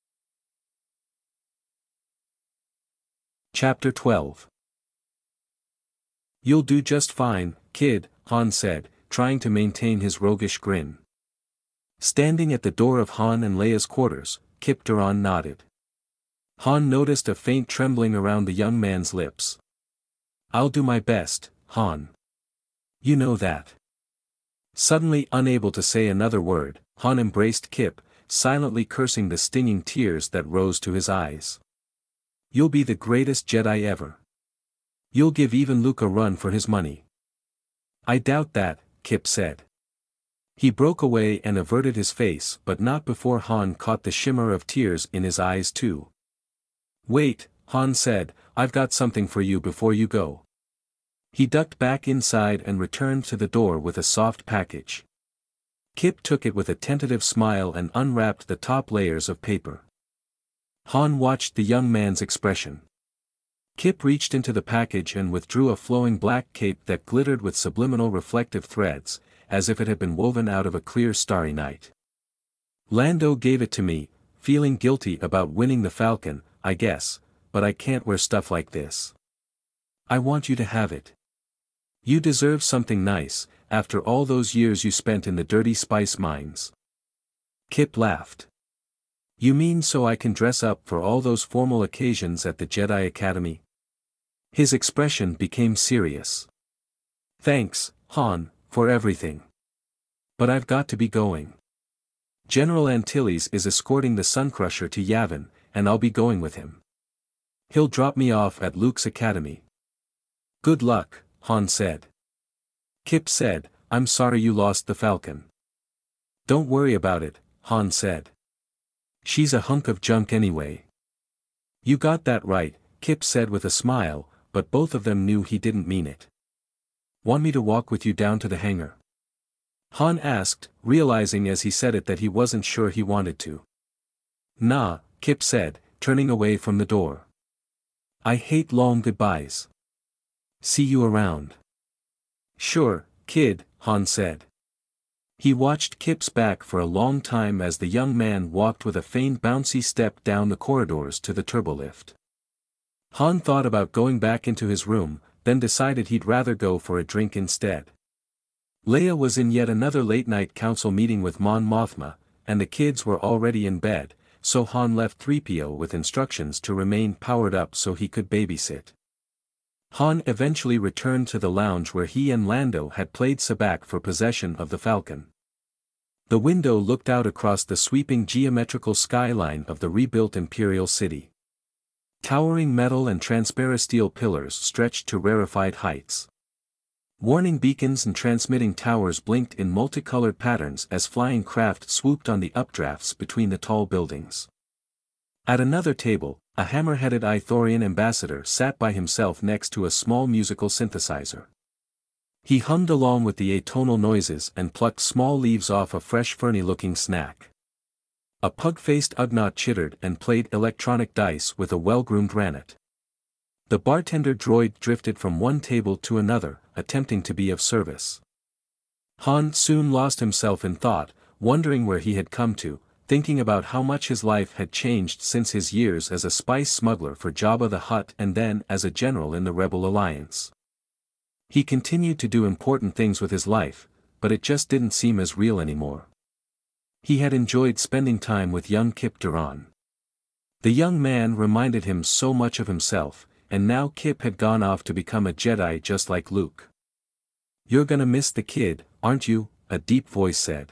Chapter twelve. You'll do just fine, kid, Han said, trying to maintain his roguish grin. Standing at the door of Han and Leia's quarters, Kip Duran nodded. Han noticed a faint trembling around the young man's lips. I'll do my best, Han. You know that. Suddenly unable to say another word, Han embraced Kip, silently cursing the stinging tears that rose to his eyes. You'll be the greatest Jedi ever. You'll give even Luke a run for his money. I doubt that, Kip said. He broke away and averted his face but not before Han caught the shimmer of tears in his eyes too. Wait, Han said, I've got something for you before you go. He ducked back inside and returned to the door with a soft package. Kip took it with a tentative smile and unwrapped the top layers of paper. Han watched the young man's expression. Kip reached into the package and withdrew a flowing black cape that glittered with subliminal reflective threads, as if it had been woven out of a clear starry night. Lando gave it to me, feeling guilty about winning the Falcon, I guess, but I can't wear stuff like this. I want you to have it. You deserve something nice, after all those years you spent in the dirty spice mines. Kip laughed. You mean so I can dress up for all those formal occasions at the Jedi Academy? His expression became serious. Thanks, Han, for everything. But I've got to be going. General Antilles is escorting the Suncrusher to Yavin, and I'll be going with him. He'll drop me off at Luke's academy. Good luck, Han said. Kip said, I'm sorry you lost the Falcon. Don't worry about it, Han said. She's a hunk of junk anyway. You got that right, Kip said with a smile, but both of them knew he didn't mean it. Want me to walk with you down to the hangar? Han asked, realizing as he said it that he wasn't sure he wanted to. Nah, Kip said, turning away from the door. I hate long goodbyes. See you around. Sure, kid, Han said. He watched Kip's back for a long time as the young man walked with a faint bouncy step down the corridors to the turbolift. Han thought about going back into his room, then decided he'd rather go for a drink instead. Leia was in yet another late-night council meeting with Mon Mothma, and the kids were already in bed, so Han left three P O with instructions to remain powered up so he could babysit. Han eventually returned to the lounge where he and Lando had played sabacc for possession of the Falcon. The window looked out across the sweeping geometrical skyline of the rebuilt Imperial city. Towering metal and transparent steel pillars stretched to rarefied heights. Warning beacons and transmitting towers blinked in multicolored patterns as flying craft swooped on the updrafts between the tall buildings. At another table, a hammer-headed Ithorian ambassador sat by himself next to a small musical synthesizer. He hummed along with the atonal noises and plucked small leaves off a fresh ferny-looking snack. A pug-faced Ugnaught chittered and played electronic dice with a well-groomed Ranat. The bartender droid drifted from one table to another, attempting to be of service. Han soon lost himself in thought, wondering where he had come to, thinking about how much his life had changed since his years as a spice smuggler for Jabba the Hutt and then as a general in the Rebel Alliance. He continued to do important things with his life, but it just didn't seem as real anymore. He had enjoyed spending time with young Kip Duran. The young man reminded him so much of himself, and now Kip had gone off to become a Jedi just like Luke. You're gonna miss the kid, aren't you? A deep voice said.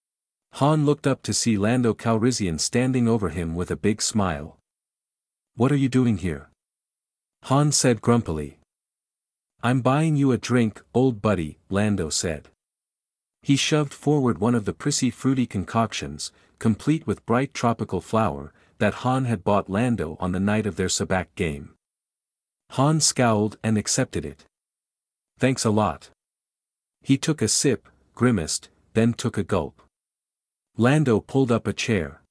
Han looked up to see Lando Calrissian standing over him with a big smile. What are you doing here? Han said grumpily. I'm buying you a drink, old buddy, Lando said. He shoved forward one of the prissy fruity concoctions, complete with bright tropical flower, that Han had bought Lando on the night of their sabacc game. Han scowled and accepted it. Thanks a lot. He took a sip, grimaced, then took a gulp. Lando pulled up a chair.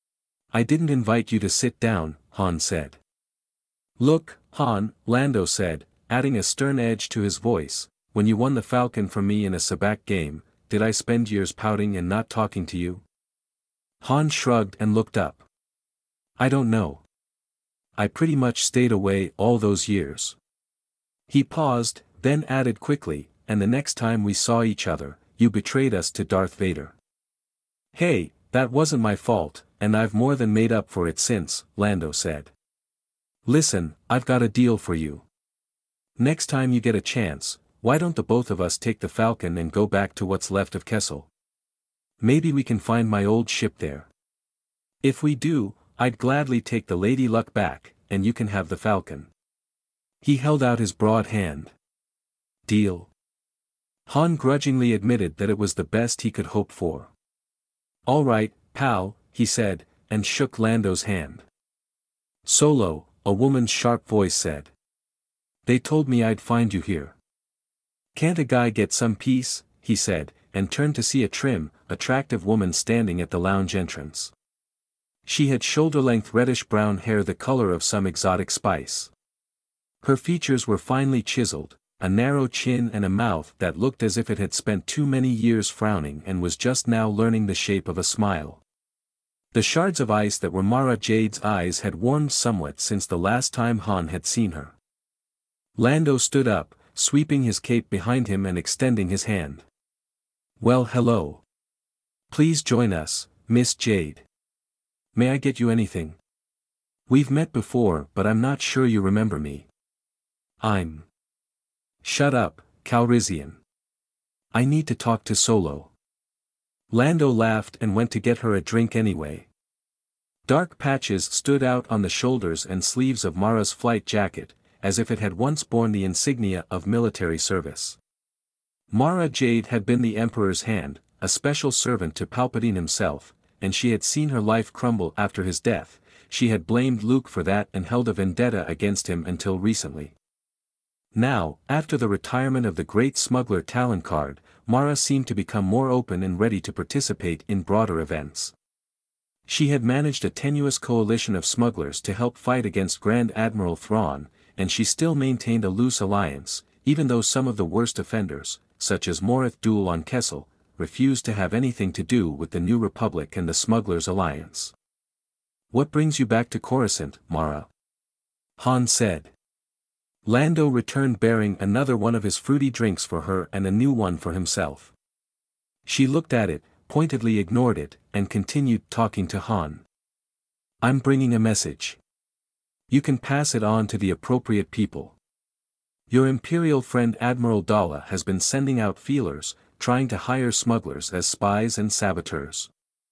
I didn't invite you to sit down, Han said. Look, Han, Lando said, adding a stern edge to his voice, when you won the Falcon from me in a sabacc game, did I spend years pouting and not talking to you? Han shrugged and looked up. I don't know. I pretty much stayed away all those years. He paused, then added quickly, and the next time we saw each other, you betrayed us to Darth Vader. Hey, that wasn't my fault, and I've more than made up for it since, Lando said. Listen, I've got a deal for you. Next time you get a chance, why don't the both of us take the Falcon and go back to what's left of Kessel? Maybe we can find my old ship there. If we do, I'd gladly take the Lady Luck back, and you can have the Falcon. He held out his broad hand. Deal. Han grudgingly admitted that it was the best he could hope for. All right, pal, he said, and shook Lando's hand. Solo, a woman's sharp voice said. They told me I'd find you here. Can't a guy get some peace, he said, and turned to see a trim, attractive woman standing at the lounge entrance. She had shoulder-length reddish-brown hair the color of some exotic spice. Her features were finely chiseled, a narrow chin and a mouth that looked as if it had spent too many years frowning and was just now learning the shape of a smile. The shards of ice that were Mara Jade's eyes had warmed somewhat since the last time Han had seen her. Lando stood up, sweeping his cape behind him and extending his hand. Well, hello. Please join us, Miss Jade. May I get you anything? We've met before, but I'm not sure you remember me. I'm. Shut up, Calrissian. I need to talk to Solo. Lando laughed and went to get her a drink anyway. Dark patches stood out on the shoulders and sleeves of Mara's flight jacket, as if it had once borne the insignia of military service. Mara Jade had been the Emperor's hand, a special servant to Palpatine himself, and she had seen her life crumble after his death. She had blamed Luke for that and held a vendetta against him until recently. Now, after the retirement of the great smuggler Talon Card, Mara seemed to become more open and ready to participate in broader events. She had managed a tenuous coalition of smugglers to help fight against Grand Admiral Thrawn, and she still maintained a loose alliance, even though some of the worst offenders, such as Morith Duel on Kessel, refused to have anything to do with the New Republic and the Smugglers' Alliance. "What brings you back to Coruscant, Mara?" Han said. Lando returned bearing another one of his fruity drinks for her and a new one for himself. She looked at it, pointedly ignored it, and continued talking to Han. "I'm bringing a message. You can pass it on to the appropriate people. Your Imperial friend Admiral Daala has been sending out feelers, trying to hire smugglers as spies and saboteurs.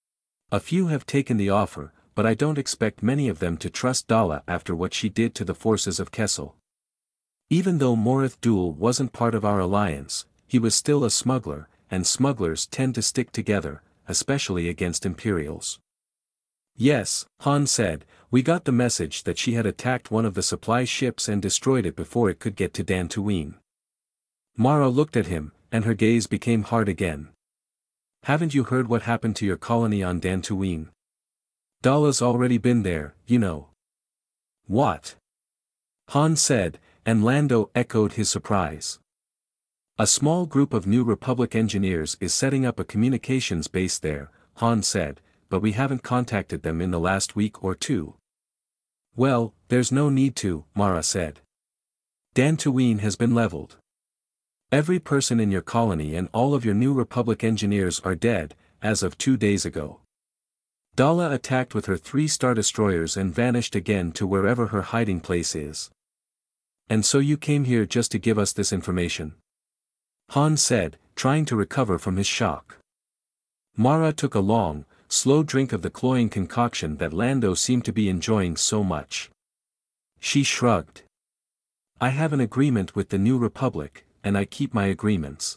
A few have taken the offer, but I don't expect many of them to trust Daala after what she did to the forces of Kessel. Even though Morith Duel wasn't part of our alliance, he was still a smuggler, and smugglers tend to stick together, especially against Imperials." "Yes," Han said, "we got the message that she had attacked one of the supply ships and destroyed it before it could get to Dantooine." Mara looked at him, and her gaze became hard again. "Haven't you heard what happened to your colony on Dantooine? Daala's already been there, you know." "What?" Han said, and Lando echoed his surprise. "A small group of New Republic engineers is setting up a communications base there," Han said, "but we haven't contacted them in the last week or two." "Well, there's no need to," Mara said. "Dantooine has been leveled. Every person in your colony and all of your New Republic engineers are dead, as of two days ago. Daala attacked with her three Star Destroyers and vanished again to wherever her hiding place is. And so you came here just to give us this information?" Han said, trying to recover from his shock. Mara took a long, slow drink of the cloying concoction that Lando seemed to be enjoying so much. She shrugged. "I have an agreement with the New Republic, and I keep my agreements."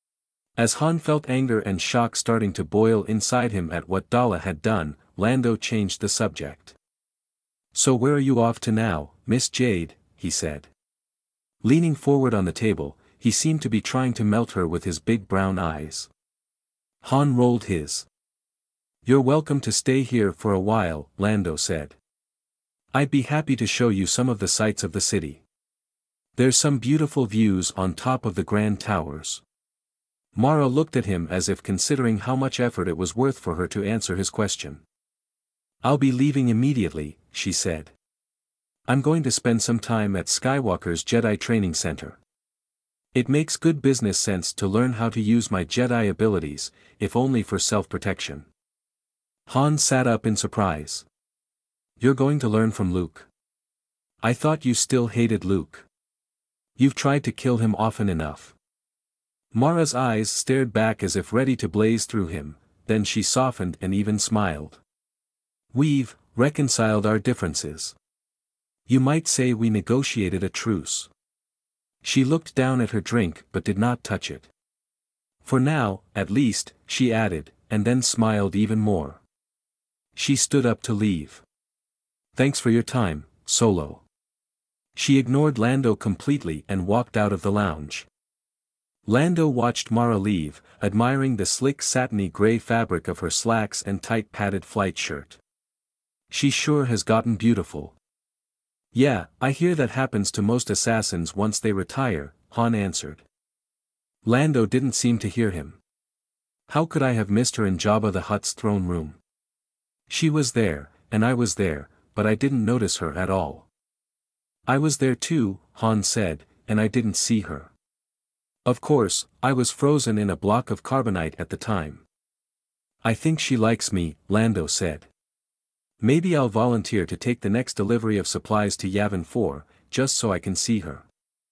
As Han felt anger and shock starting to boil inside him at what Daala had done, Lando changed the subject. "So where are you off to now, Miss Jade?" he said. Leaning forward on the table, he seemed to be trying to melt her with his big brown eyes. Han rolled his. "You're welcome to stay here for a while," Lando said. "I'd be happy to show you some of the sights of the city. There's some beautiful views on top of the grand towers." Mara looked at him as if considering how much effort it was worth for her to answer his question. "I'll be leaving immediately," she said. "I'm going to spend some time at Skywalker's Jedi Training Center. It makes good business sense to learn how to use my Jedi abilities, if only for self-protection." Han sat up in surprise. "You're going to learn from Luke? I thought you still hated Luke. You've tried to kill him often enough." Mara's eyes stared back as if ready to blaze through him, then she softened and even smiled. "We've reconciled our differences. You might say we negotiated a truce." She looked down at her drink but did not touch it. "For now, at least," she added, and then smiled even more. She stood up to leave. "Thanks for your time, Solo." She ignored Lando completely and walked out of the lounge. Lando watched Mara leave, admiring the slick satiny gray fabric of her slacks and tight padded flight shirt. "She sure has gotten beautiful." "Yeah, I hear that happens to most assassins once they retire," Han answered. Lando didn't seem to hear him. "How could I have missed her in Jabba the Hutt's throne room? She was there, and I was there, but I didn't notice her at all." "I was there too," Han said, "and I didn't see her. Of course, I was frozen in a block of carbonite at the time." "I think she likes me," Lando said. "Maybe I'll volunteer to take the next delivery of supplies to Yavin four, just so I can see her."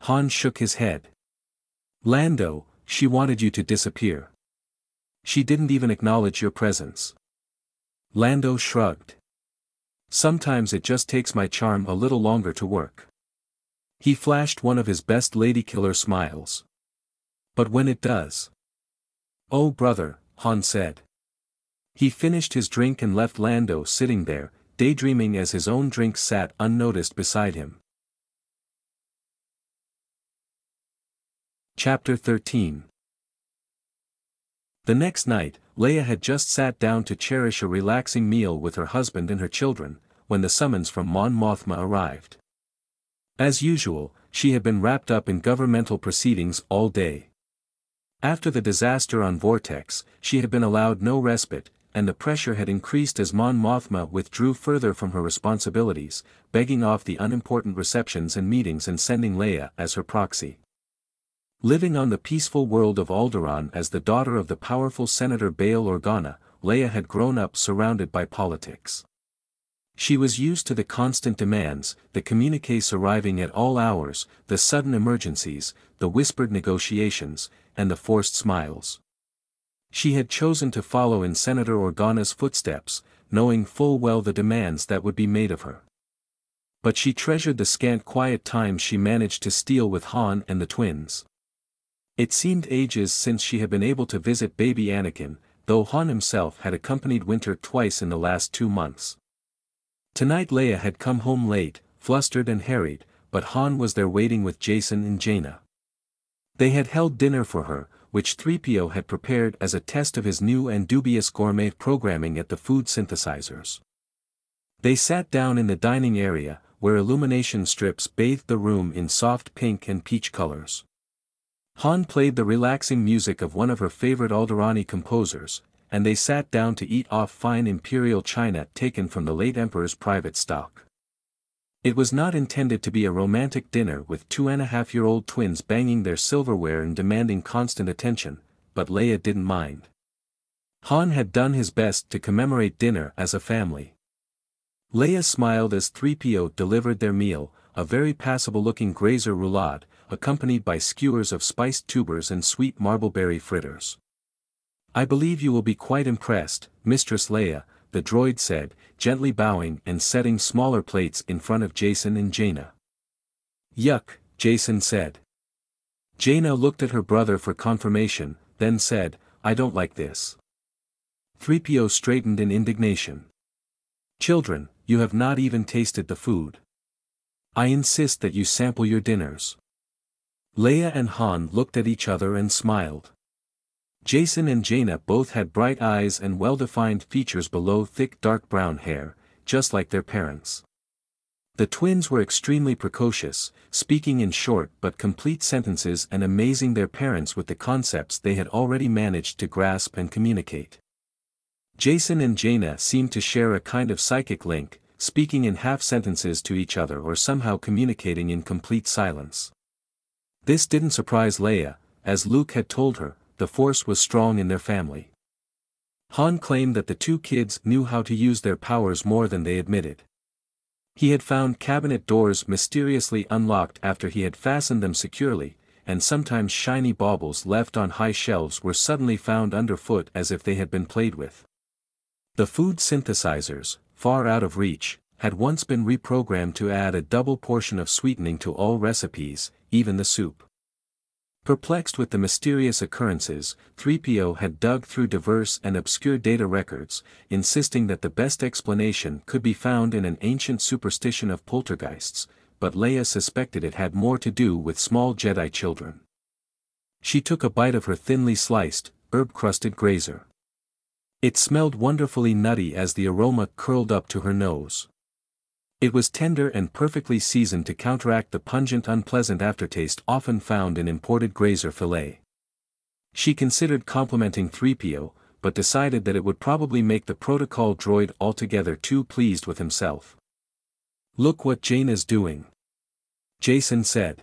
Han shook his head. Lando, she wanted you to disappear. She didn't even acknowledge your presence. Lando shrugged. Sometimes it just takes my charm a little longer to work. He flashed one of his best ladykiller smiles. But when it does. Oh brother, Han said. He finished his drink and left Lando sitting there, daydreaming as his own drink sat unnoticed beside him. Chapter thirteen. The next night, Leia had just sat down to cherish a relaxing meal with her husband and her children, when the summons from Mon Mothma arrived. As usual, she had been wrapped up in governmental proceedings all day. After the disaster on Vortex, she had been allowed no respite, and the pressure had increased as Mon Mothma withdrew further from her responsibilities, begging off the unimportant receptions and meetings and sending Leia as her proxy. Living on the peaceful world of Alderaan as the daughter of the powerful Senator Bail Organa, Leia had grown up surrounded by politics. She was used to the constant demands, the communiques arriving at all hours, the sudden emergencies, the whispered negotiations, and the forced smiles. She had chosen to follow in Senator Organa's footsteps, knowing full well the demands that would be made of her. But she treasured the scant quiet time she managed to steal with Han and the twins. It seemed ages since she had been able to visit baby Anakin, though Han himself had accompanied Winter twice in the last two months. Tonight Leia had come home late, flustered and harried, but Han was there waiting with Jacen and Jaina. They had held dinner for her, which three P O had prepared as a test of his new and dubious gourmet programming at the food synthesizers. They sat down in the dining area, where illumination strips bathed the room in soft pink and peach colors. Han played the relaxing music of one of her favorite Alderaani composers, and they sat down to eat off fine imperial china taken from the late Emperor's private stock. It was not intended to be a romantic dinner with two-and-a-half-year-old twins banging their silverware and demanding constant attention, but Leia didn't mind. Han had done his best to commemorate dinner as a family. Leia smiled as three P O delivered their meal, a very passable-looking grazer roulade, accompanied by skewers of spiced tubers and sweet marbleberry fritters. I believe you will be quite impressed, Mistress Leia, the droid said, gently bowing and setting smaller plates in front of Jacen and Jaina. Yuck, Jacen said. Jaina looked at her brother for confirmation, then said, I don't like this. three P O straightened in indignation. Children, you have not even tasted the food. I insist that you sample your dinners. Leia and Han looked at each other and smiled. Jacen and Jaina both had bright eyes and well-defined features below thick dark brown hair, just like their parents. The twins were extremely precocious, speaking in short but complete sentences and amazing their parents with the concepts they had already managed to grasp and communicate. Jacen and Jaina seemed to share a kind of psychic link, speaking in half-sentences to each other or somehow communicating in complete silence. This didn't surprise Leia, as Luke had told her, the Force was strong in their family. Han claimed that the two kids knew how to use their powers more than they admitted. He had found cabinet doors mysteriously unlocked after he had fastened them securely, and sometimes shiny baubles left on high shelves were suddenly found underfoot as if they had been played with. The food synthesizers, far out of reach, had once been reprogrammed to add a double portion of sweetening to all recipes, even the soup. Perplexed with the mysterious occurrences, three P O had dug through diverse and obscure data records, insisting that the best explanation could be found in an ancient superstition of poltergeists, but Leia suspected it had more to do with small Jedi children. She took a bite of her thinly sliced, herb-crusted grazer. It smelled wonderfully nutty as the aroma curled up to her nose. It was tender and perfectly seasoned to counteract the pungent unpleasant aftertaste often found in imported grazer fillet. She considered complimenting three P O, but decided that it would probably make the protocol droid altogether too pleased with himself. Look what Jaina's doing, Jacen said.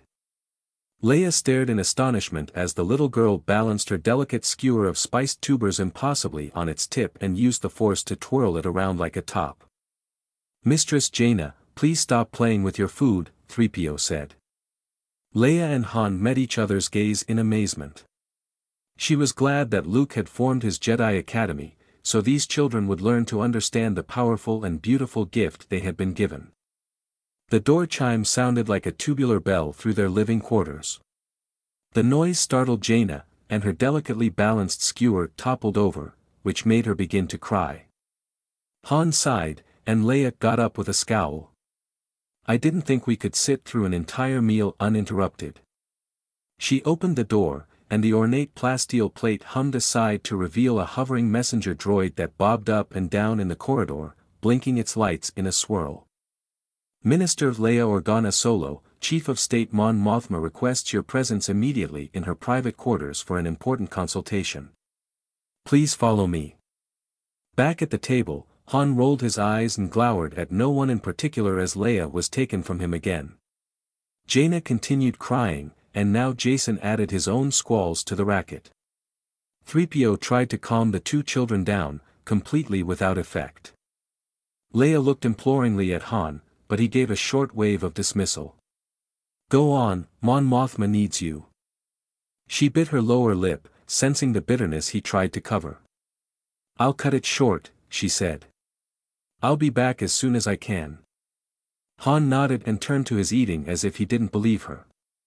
Leia stared in astonishment as the little girl balanced her delicate skewer of spiced tubers impossibly on its tip and used the Force to twirl it around like a top. Mistress Jaina, please stop playing with your food, three P O said. Leia and Han met each other's gaze in amazement. She was glad that Luke had formed his Jedi Academy, so these children would learn to understand the powerful and beautiful gift they had been given. The door chime sounded like a tubular bell through their living quarters. The noise startled Jaina, and her delicately balanced skewer toppled over, which made her begin to cry. Han sighed, and Leia got up with a scowl. "I didn't think we could sit through an entire meal uninterrupted." She opened the door, and the ornate plasteel plate hummed aside to reveal a hovering messenger droid that bobbed up and down in the corridor, blinking its lights in a swirl. "Minister Leia Organa Solo, Chief of State Mon Mothma requests your presence immediately in her private quarters for an important consultation. Please follow me." Back at the table, Han rolled his eyes and glowered at no one in particular as Leia was taken from him again. Jaina continued crying, and now Jason added his own squalls to the racket. three P O tried to calm the two children down, completely without effect. Leia looked imploringly at Han, but he gave a short wave of dismissal. "Go on, Mon Mothma needs you." She bit her lower lip, sensing the bitterness he tried to cover. "I'll cut it short," she said. "I'll be back as soon as I can." Han nodded and turned to his eating as if he didn't believe her.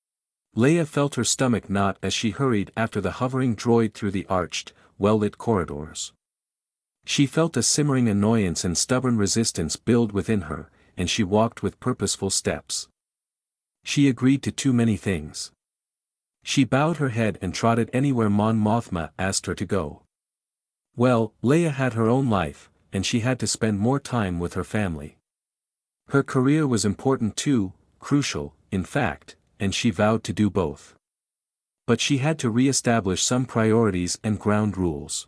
Leia felt her stomach knot as she hurried after the hovering droid through the arched, well-lit corridors. She felt a simmering annoyance and stubborn resistance build within her, and she walked with purposeful steps. She agreed to too many things. She bowed her head and trotted anywhere Mon Mothma asked her to go. Well, Leia had her own life, and she had to spend more time with her family. Her career was important too, crucial, in fact, and she vowed to do both. But she had to re-establish some priorities and ground rules.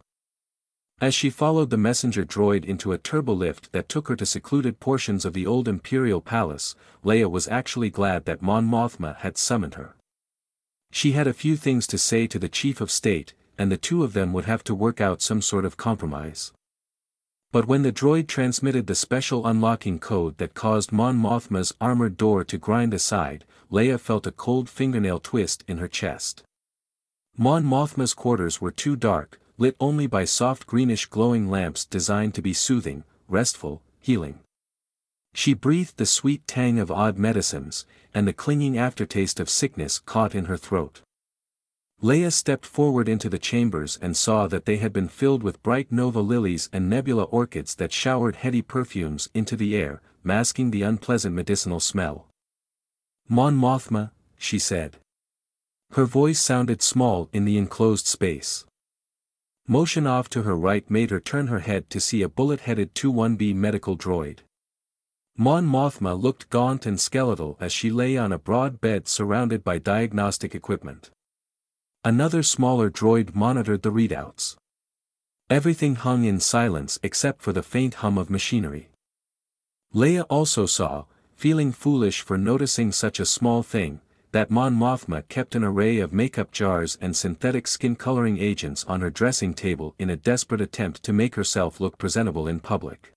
As she followed the messenger droid into a turbolift that took her to secluded portions of the old Imperial Palace, Leia was actually glad that Mon Mothma had summoned her. She had a few things to say to the Chief of State, and the two of them would have to work out some sort of compromise. But when the droid transmitted the special unlocking code that caused Mon Mothma's armored door to grind aside, Leia felt a cold fingernail twist in her chest. Mon Mothma's quarters were too dark, lit only by soft greenish glowing lamps designed to be soothing, restful, healing. She breathed the sweet tang of odd medicines, and the clinging aftertaste of sickness caught in her throat. Leia stepped forward into the chambers and saw that they had been filled with bright nova lilies and nebula orchids that showered heady perfumes into the air, masking the unpleasant medicinal smell. "Mon Mothma," she said. Her voice sounded small in the enclosed space. Motion off to her right made her turn her head to see a bullet-headed two one B medical droid. Mon Mothma looked gaunt and skeletal as she lay on a broad bed surrounded by diagnostic equipment. Another smaller droid monitored the readouts. Everything hung in silence except for the faint hum of machinery. Leia also saw, feeling foolish for noticing such a small thing, that Mon Mothma kept an array of makeup jars and synthetic skin coloring agents on her dressing table in a desperate attempt to make herself look presentable in public.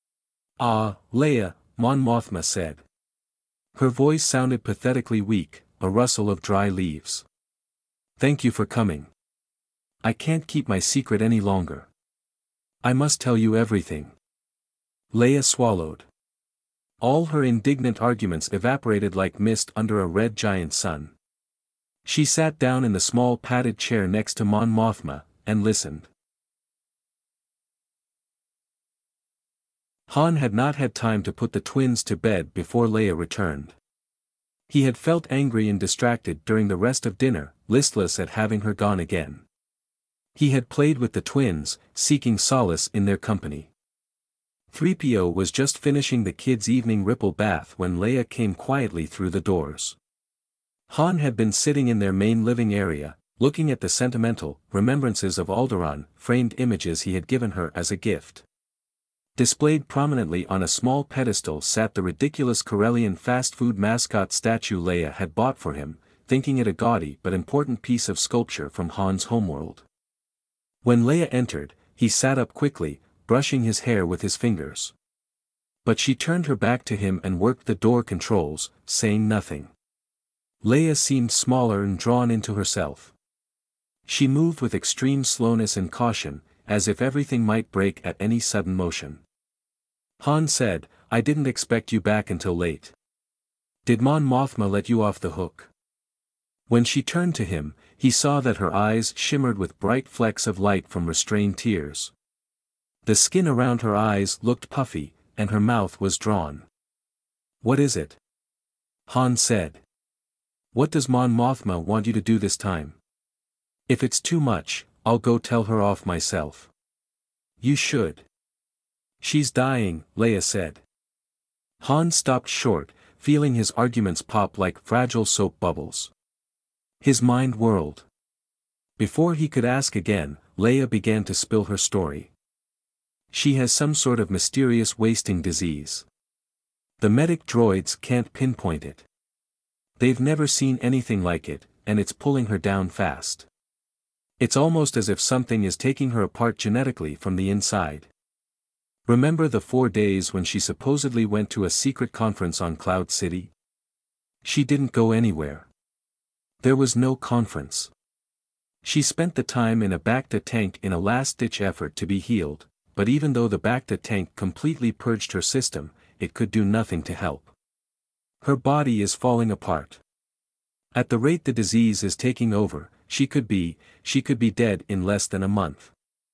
"Ah, Leia," Mon Mothma said. Her voice sounded pathetically weak, a rustle of dry leaves. "Thank you for coming. I can't keep my secret any longer. I must tell you everything." Leia swallowed. All her indignant arguments evaporated like mist under a red giant sun. She sat down in the small padded chair next to Mon Mothma, and listened. Han had not had time to put the twins to bed before Leia returned. He had felt angry and distracted during the rest of dinner, listless at having her gone again. He had played with the twins, seeking solace in their company. three P O was just finishing the kids' evening ripple bath when Leia came quietly through the doors. Han had been sitting in their main living area, looking at the sentimental remembrances of Alderaan framed images he had given her as a gift. Displayed prominently on a small pedestal sat the ridiculous Corellian fast food mascot statue Leia had bought for him, thinking it a gaudy but important piece of sculpture from Han's homeworld. When Leia entered, he sat up quickly, brushing his hair with his fingers. But she turned her back to him and worked the door controls, saying nothing. Leia seemed smaller and drawn into herself. She moved with extreme slowness and caution, as if everything might break at any sudden motion. Han said, "I didn't expect you back until late. Did Mon Mothma let you off the hook?" When she turned to him, he saw that her eyes shimmered with bright flecks of light from restrained tears. The skin around her eyes looked puffy, and her mouth was drawn. "What is it?" Han said. "What does Mon Mothma want you to do this time? If it's too much, I'll go tell her off myself." "You should." "She's dying," Leia said. Han stopped short, feeling his arguments pop like fragile soap bubbles. His mind whirled. Before he could ask again, Leia began to spill her story. She has some sort of mysterious wasting disease. The medic droids can't pinpoint it. They've never seen anything like it, and it's pulling her down fast. It's almost as if something is taking her apart genetically from the inside. Remember the four days when she supposedly went to a secret conference on Cloud City? She didn't go anywhere. There was no conference. She spent the time in a Bacta tank in a last-ditch effort to be healed, but even though the Bacta tank completely purged her system, it could do nothing to help. Her body is falling apart. At the rate the disease is taking over, she could be, she could be dead in less than a month.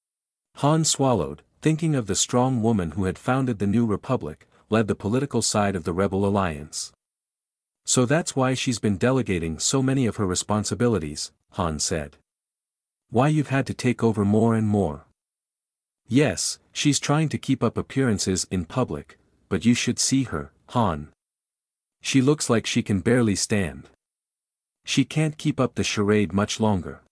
Han swallowed, thinking of the strong woman who had founded the New Republic, led the political side of the Rebel Alliance. "So that's why she's been delegating so many of her responsibilities," Han said. "Why you've had to take over more and more." "Yes, she's trying to keep up appearances in public, but you should see her, Han. She looks like she can barely stand. She can't keep up the charade much longer."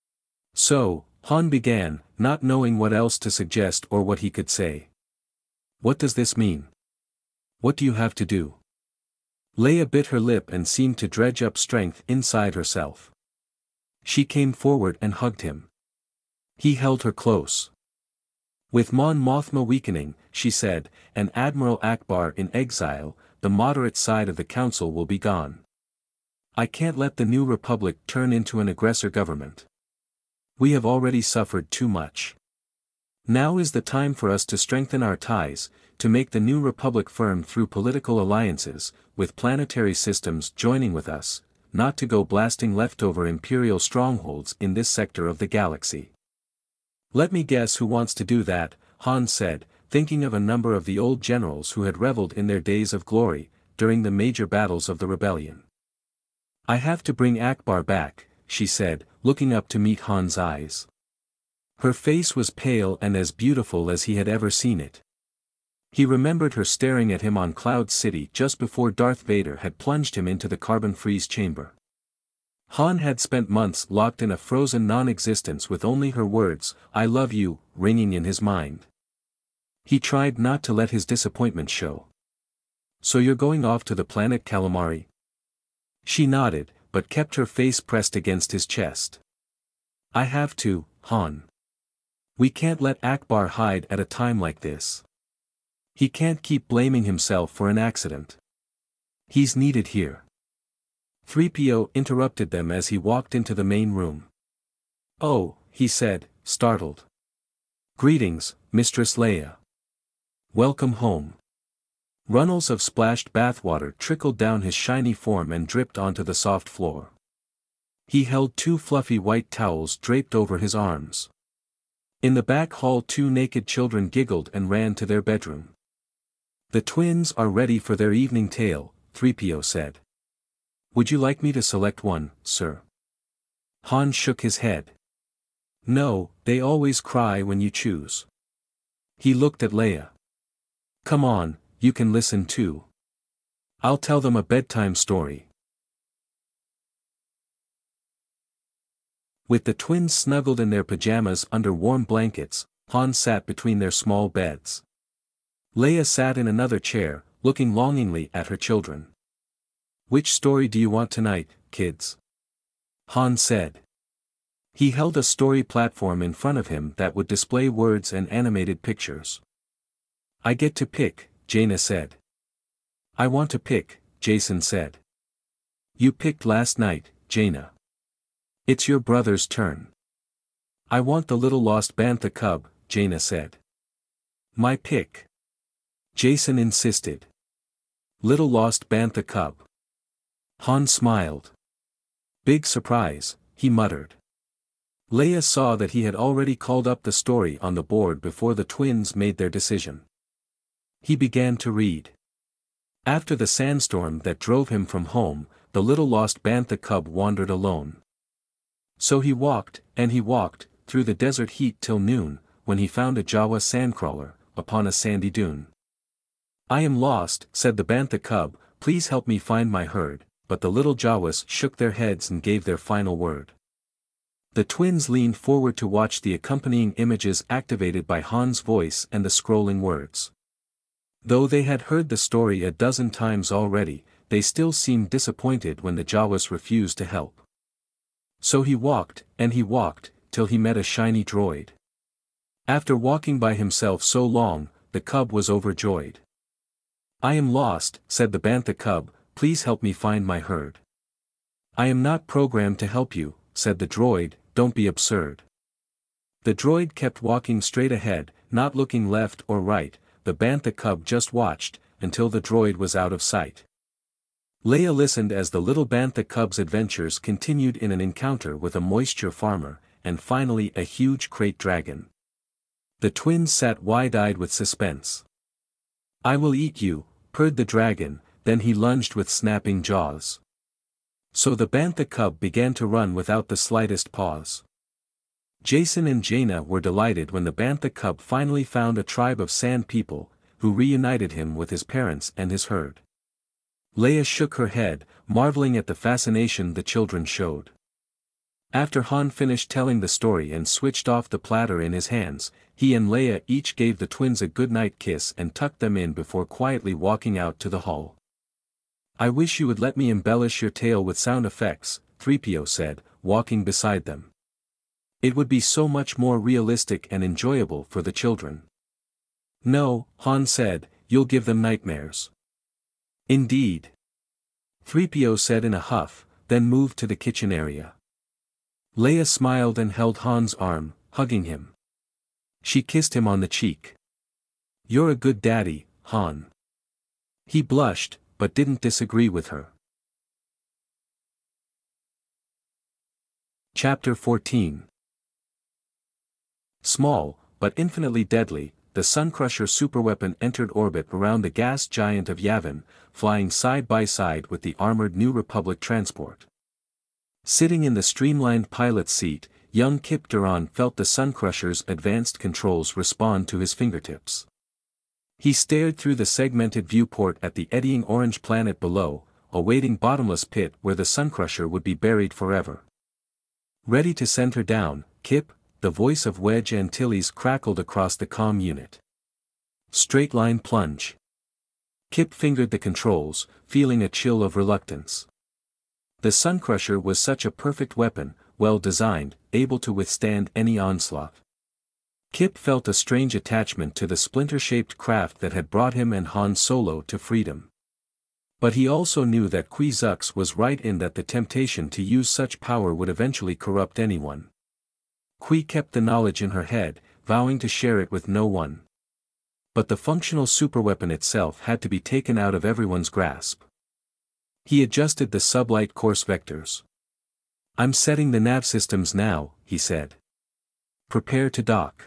So, Han began, not knowing what else to suggest or what he could say. "What does this mean? What do you have to do?" Leia bit her lip and seemed to dredge up strength inside herself. She came forward and hugged him. He held her close. "With Mon Mothma weakening," she said, "and Admiral Ackbar in exile, the moderate side of the council will be gone. I can't let the New Republic turn into an aggressor government. We have already suffered too much. Now is the time for us to strengthen our ties, to make the New Republic firm through political alliances, with planetary systems joining with us, not to go blasting leftover Imperial strongholds in this sector of the galaxy." "Let me guess who wants to do that," Han said, thinking of a number of the old generals who had reveled in their days of glory, during the major battles of the rebellion. "I have to bring Ackbar back," she said, looking up to meet Han's eyes. Her face was pale and as beautiful as he had ever seen it. He remembered her staring at him on Cloud City just before Darth Vader had plunged him into the carbon freeze chamber. Han had spent months locked in a frozen non-existence with only her words, "I love you," ringing in his mind. He tried not to let his disappointment show. "So you're going off to the planet Calamari?" She nodded, but kept her face pressed against his chest. "I have to, Han. We can't let Ackbar hide at a time like this. He can't keep blaming himself for an accident. He's needed here." three P O interrupted them as he walked into the main room. "Oh," he said, startled. "Greetings, Mistress Leia. Welcome home." Runnels of splashed bathwater trickled down his shiny form and dripped onto the soft floor. He held two fluffy white towels draped over his arms. In the back hall two naked children giggled and ran to their bedroom. "The twins are ready for their evening tale," three P O said. "Would you like me to select one, sir?" Han shook his head. "No, they always cry when you choose." He looked at Leia. "Come on, you can listen too. I'll tell them a bedtime story." With the twins snuggled in their pajamas under warm blankets, Han sat between their small beds. Leia sat in another chair, looking longingly at her children. "Which story do you want tonight, kids?" Han said. He held a story platform in front of him that would display words and animated pictures. "I get to pick," Jaina said. "I want to pick," Jason said. You picked last night, Jaina. It's your brother's turn. I want the little lost bantha cub, Jaina said. My pick. Jason insisted. Little lost bantha cub. Han smiled. Big surprise, he muttered. Leia saw that he had already called up the story on the board before the twins made their decision. He began to read. After the sandstorm that drove him from home, the little lost bantha cub wandered alone. So he walked, and he walked, through the desert heat till noon, when he found a Jawa sandcrawler, upon a sandy dune. I am lost, said the bantha cub, please help me find my herd, but the little Jawas shook their heads and gave their final word. The twins leaned forward to watch the accompanying images activated by Han's voice and the scrolling words. Though they had heard the story a dozen times already, they still seemed disappointed when the Jawas refused to help. So he walked, and he walked, till he met a shiny droid. After walking by himself so long, the cub was overjoyed. I am lost, said the bantha cub, please help me find my herd. I am not programmed to help you, said the droid, don't be absurd. The droid kept walking straight ahead, not looking left or right. The bantha cub just watched, until the droid was out of sight. Leia listened as the little bantha cub's adventures continued in an encounter with a moisture farmer, and finally a huge crate dragon. The twins sat wide-eyed with suspense. I will eat you, purred the dragon, then he lunged with snapping jaws. So the bantha cub began to run without the slightest pause. Jason and Jaina were delighted when the bantha cub finally found a tribe of sand people, who reunited him with his parents and his herd. Leia shook her head, marveling at the fascination the children showed. After Han finished telling the story and switched off the platter in his hands, he and Leia each gave the twins a goodnight kiss and tucked them in before quietly walking out to the hall. I wish you would let me embellish your tale with sound effects, three P O said, walking beside them. It would be so much more realistic and enjoyable for the children. No, Han said, you'll give them nightmares. Indeed. three P O said in a huff, then moved to the kitchen area. Leia smiled and held Han's arm, hugging him. She kissed him on the cheek. You're a good daddy, Han. He blushed, but didn't disagree with her. Chapter fourteen. Small, but infinitely deadly, the Suncrusher superweapon entered orbit around the gas giant of Yavin, flying side by side with the armored New Republic transport. Sitting in the streamlined pilot's seat, young Kip Duran felt the Suncrusher's advanced controls respond to his fingertips. He stared through the segmented viewport at the eddying orange planet below, awaiting bottomless pit where the Suncrusher would be buried forever. Ready to send her down, Kip, the voice of Wedge Antilles crackled across the comm unit. Straight line plunge. Kip fingered the controls, feeling a chill of reluctance. The Suncrusher was such a perfect weapon, well designed, able to withstand any onslaught. Kip felt a strange attachment to the splinter-shaped craft that had brought him and Han Solo to freedom. But he also knew that Kwisatz was right in that the temptation to use such power would eventually corrupt anyone. Qui kept the knowledge in her head, vowing to share it with no one. But the functional superweapon itself had to be taken out of everyone's grasp. He adjusted the sublight course vectors. I'm setting the nav systems now, he said. Prepare to dock.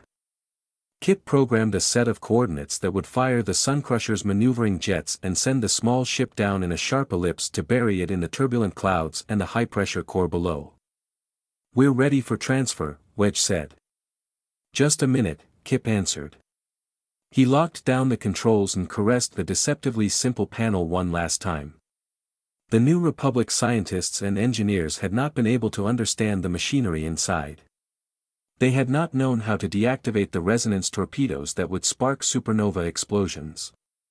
Kip programmed a set of coordinates that would fire the Suncrusher's maneuvering jets and send the small ship down in a sharp ellipse to bury it in the turbulent clouds and the high-pressure core below. We're ready for transfer, Wedge said. Just a minute, Kip answered. He locked down the controls and caressed the deceptively simple panel one last time. The New Republic scientists and engineers had not been able to understand the machinery inside. They had not known how to deactivate the resonance torpedoes that would spark supernova explosions.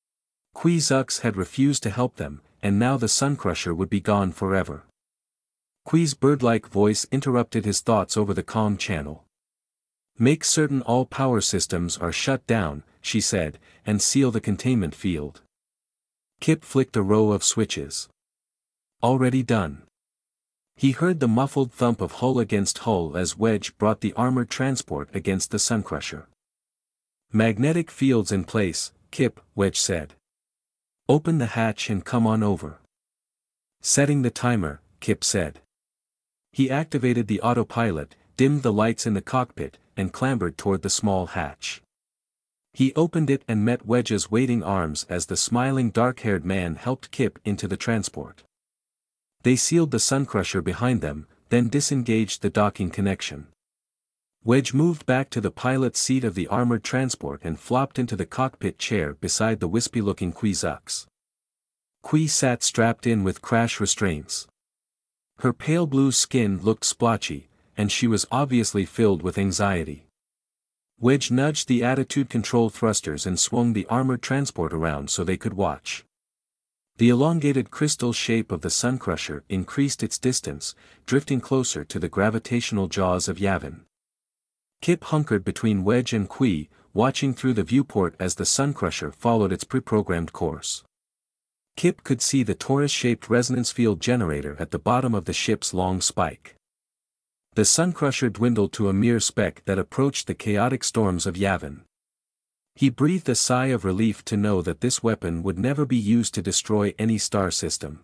Kwisatz had refused to help them, and now the Suncrusher would be gone forever. Qui's bird-like voice interrupted his thoughts over the comm channel. Make certain all power systems are shut down, she said, and seal the containment field. Kip flicked a row of switches. Already done. He heard the muffled thump of hull against hull as Wedge brought the armored transport against the Suncrusher. Magnetic fields in place, Kip, Wedge said. Open the hatch and come on over. Setting the timer, Kip said. He activated the autopilot, dimmed the lights in the cockpit, and clambered toward the small hatch. He opened it and met Wedge's waiting arms as the smiling dark-haired man helped Kip into the transport. They sealed the Suncrusher behind them, then disengaged the docking connection. Wedge moved back to the pilot's seat of the armored transport and flopped into the cockpit chair beside the wispy-looking Quizux. Qui sat strapped in with crash restraints. Her pale blue skin looked splotchy, and she was obviously filled with anxiety. Wedge nudged the attitude control thrusters and swung the armored transport around so they could watch. The elongated crystal shape of the Suncrusher increased its distance, drifting closer to the gravitational jaws of Yavin. Kip hunkered between Wedge and Qui, watching through the viewport as the Suncrusher followed its pre-programmed course. Kip could see the torus-shaped resonance field generator at the bottom of the ship's long spike. The Suncrusher dwindled to a mere speck that approached the chaotic storms of Yavin. He breathed a sigh of relief to know that this weapon would never be used to destroy any star system.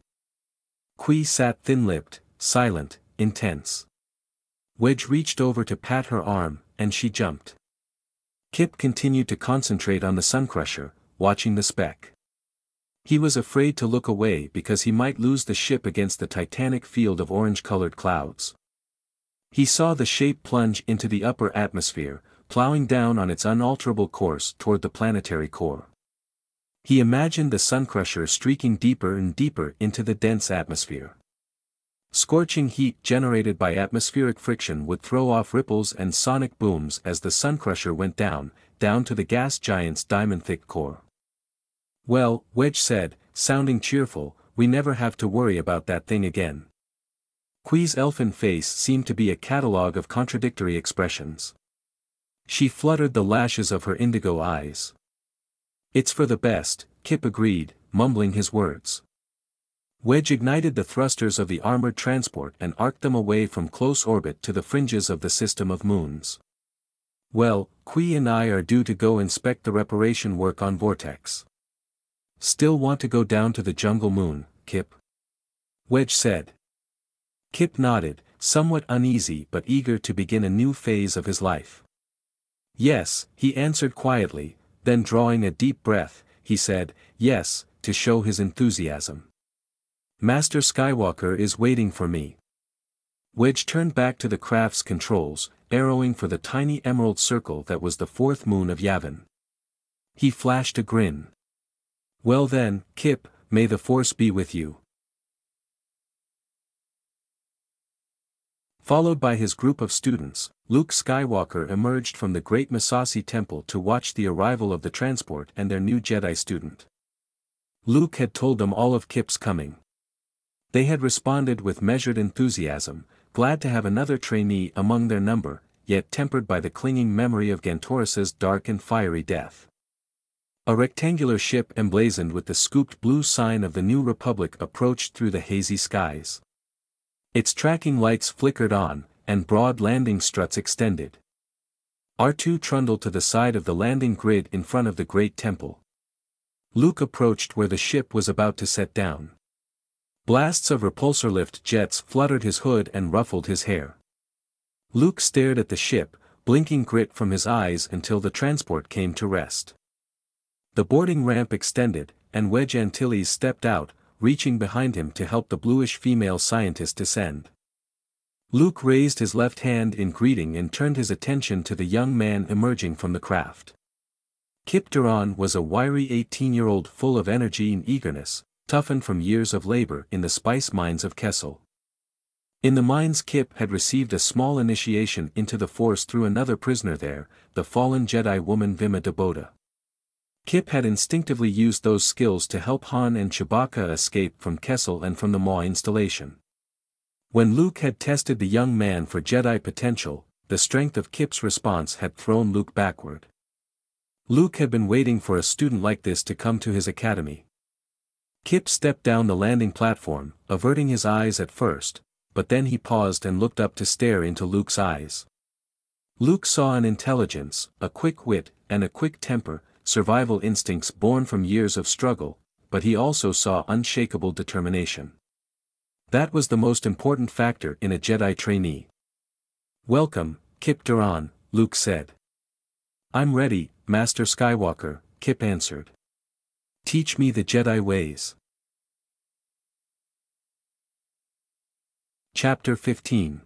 Qui sat thin-lipped, silent, intense. Wedge reached over to pat her arm, and she jumped. Kip continued to concentrate on the Suncrusher, watching the speck. He was afraid to look away because he might lose the ship against the titanic field of orange-colored clouds. He saw the shape plunge into the upper atmosphere, plowing down on its unalterable course toward the planetary core. He imagined the Suncrusher streaking deeper and deeper into the dense atmosphere. Scorching heat generated by atmospheric friction would throw off ripples and sonic booms as the Suncrusher went down, down to the gas giant's diamond-thick core. Well, Wedge said, sounding cheerful, we never have to worry about that thing again. Qui's elfin face seemed to be a catalogue of contradictory expressions. She fluttered the lashes of her indigo eyes. It's for the best, Kip agreed, mumbling his words. Wedge ignited the thrusters of the armored transport and arced them away from close orbit to the fringes of the system of moons. Well, Qui and I are due to go inspect the reparation work on Vortex. Still want to go down to the jungle moon, Kip? Wedge said. Kip nodded, somewhat uneasy but eager to begin a new phase of his life. Yes, he answered quietly, then drawing a deep breath, he said, yes, to show his enthusiasm. Master Skywalker is waiting for me. Wedge turned back to the craft's controls, arrowing for the tiny emerald circle that was the fourth moon of Yavin. He flashed a grin. Well then, Kip, may the Force be with you. Followed by his group of students, Luke Skywalker emerged from the Great Massassi Temple to watch the arrival of the transport and their new Jedi student. Luke had told them all of Kip's coming. They had responded with measured enthusiasm, glad to have another trainee among their number, yet tempered by the clinging memory of Gantorus's dark and fiery death. A rectangular ship emblazoned with the scooped blue sign of the New Republic approached through the hazy skies. Its tracking lights flickered on, and broad landing struts extended. R two trundled to the side of the landing grid in front of the Great Temple. Luke approached where the ship was about to set down. Blasts of repulsor lift jets fluttered his hood and ruffled his hair. Luke stared at the ship, blinking grit from his eyes until the transport came to rest. The boarding ramp extended, and Wedge Antilles stepped out, reaching behind him to help the bluish female scientist descend. Luke raised his left hand in greeting and turned his attention to the young man emerging from the craft. Kip Duran was a wiry eighteen-year-old full of energy and eagerness, toughened from years of labor in the spice mines of Kessel. In the mines Kip had received a small initiation into the Force through another prisoner there, the fallen Jedi woman Vima Deboda. Kip had instinctively used those skills to help Han and Chewbacca escape from Kessel and from the Maw installation. When Luke had tested the young man for Jedi potential, the strength of Kip's response had thrown Luke backward. Luke had been waiting for a student like this to come to his academy. Kip stepped down the landing platform, averting his eyes at first, but then he paused and looked up to stare into Luke's eyes. Luke saw an intelligence, a quick wit, and a quick temper, survival instincts born from years of struggle, but he also saw unshakable determination. That was the most important factor in a Jedi trainee. "Welcome, Kip Duran," Luke said. "I'm ready, Master Skywalker," Kip answered. "Teach me the Jedi ways." Chapter fifteen.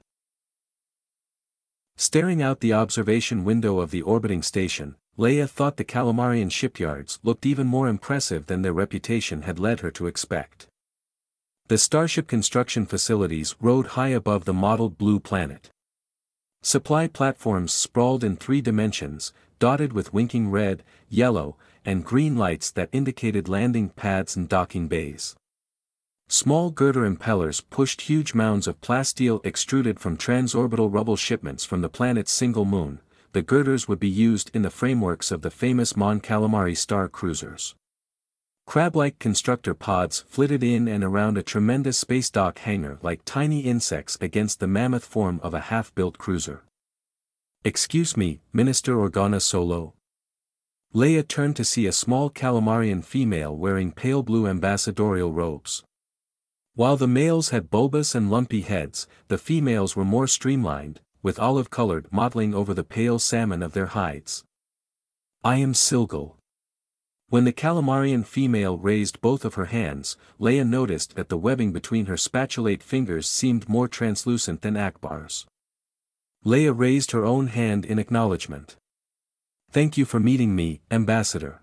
Staring out the observation window of the orbiting station, Leia thought the Calamarian shipyards looked even more impressive than their reputation had led her to expect. The starship construction facilities rode high above the mottled blue planet. Supply platforms sprawled in three dimensions, dotted with winking red, yellow, and green lights that indicated landing pads and docking bays. Small girder impellers pushed huge mounds of plasteel extruded from transorbital rubble shipments from the planet's single moon. The girders would be used in the frameworks of the famous Mon Calamari star cruisers. Crab-like constructor pods flitted in and around a tremendous space dock hangar like tiny insects against the mammoth form of a half-built cruiser. "Excuse me, Minister Organa Solo." Leia turned to see a small Calamarian female wearing pale blue ambassadorial robes. While the males had bulbous and lumpy heads, the females were more streamlined, with olive-colored mottling over the pale salmon of their hides. "I am Silgal." When the Calamarian female raised both of her hands, Leia noticed that the webbing between her spatulate fingers seemed more translucent than Ackbar's. Leia raised her own hand in acknowledgement. "Thank you for meeting me, Ambassador.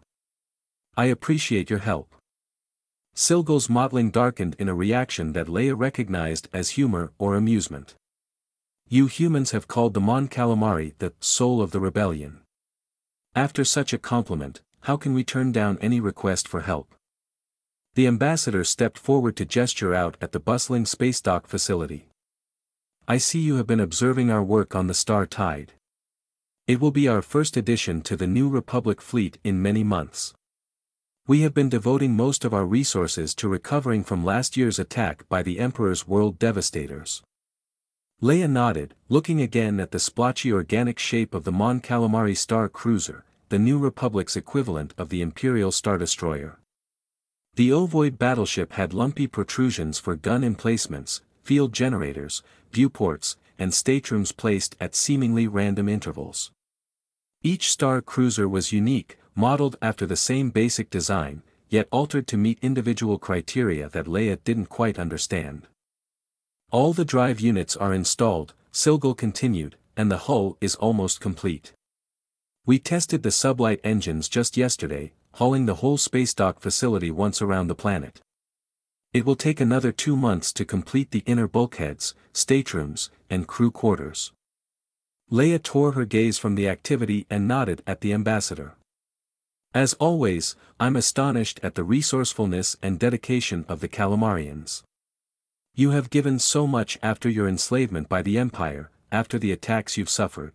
I appreciate your help." Silgal's mottling darkened in a reaction that Leia recognized as humor or amusement. "You humans have called the Mon Calamari the soul of the rebellion. After such a compliment, how can we turn down any request for help?" The ambassador stepped forward to gesture out at the bustling space dock facility. "I see you have been observing our work on the Star Tide. It will be our first addition to the New Republic fleet in many months. We have been devoting most of our resources to recovering from last year's attack by the Emperor's world devastators." Leia nodded, looking again at the splotchy organic shape of the Mon Calamari star cruiser, the New Republic's equivalent of the Imperial Star Destroyer. The ovoid battleship had lumpy protrusions for gun emplacements, field generators, viewports, and staterooms placed at seemingly random intervals. Each star cruiser was unique, modeled after the same basic design, yet altered to meet individual criteria that Leia didn't quite understand. "All the drive units are installed," Silgal continued, "and the hull is almost complete. We tested the sublight engines just yesterday, hauling the whole space dock facility once around the planet. It will take another two months to complete the inner bulkheads, staterooms, and crew quarters." Leia tore her gaze from the activity and nodded at the ambassador. "As always, I'm astonished at the resourcefulness and dedication of the Calamarians. You have given so much after your enslavement by the Empire, after the attacks you've suffered.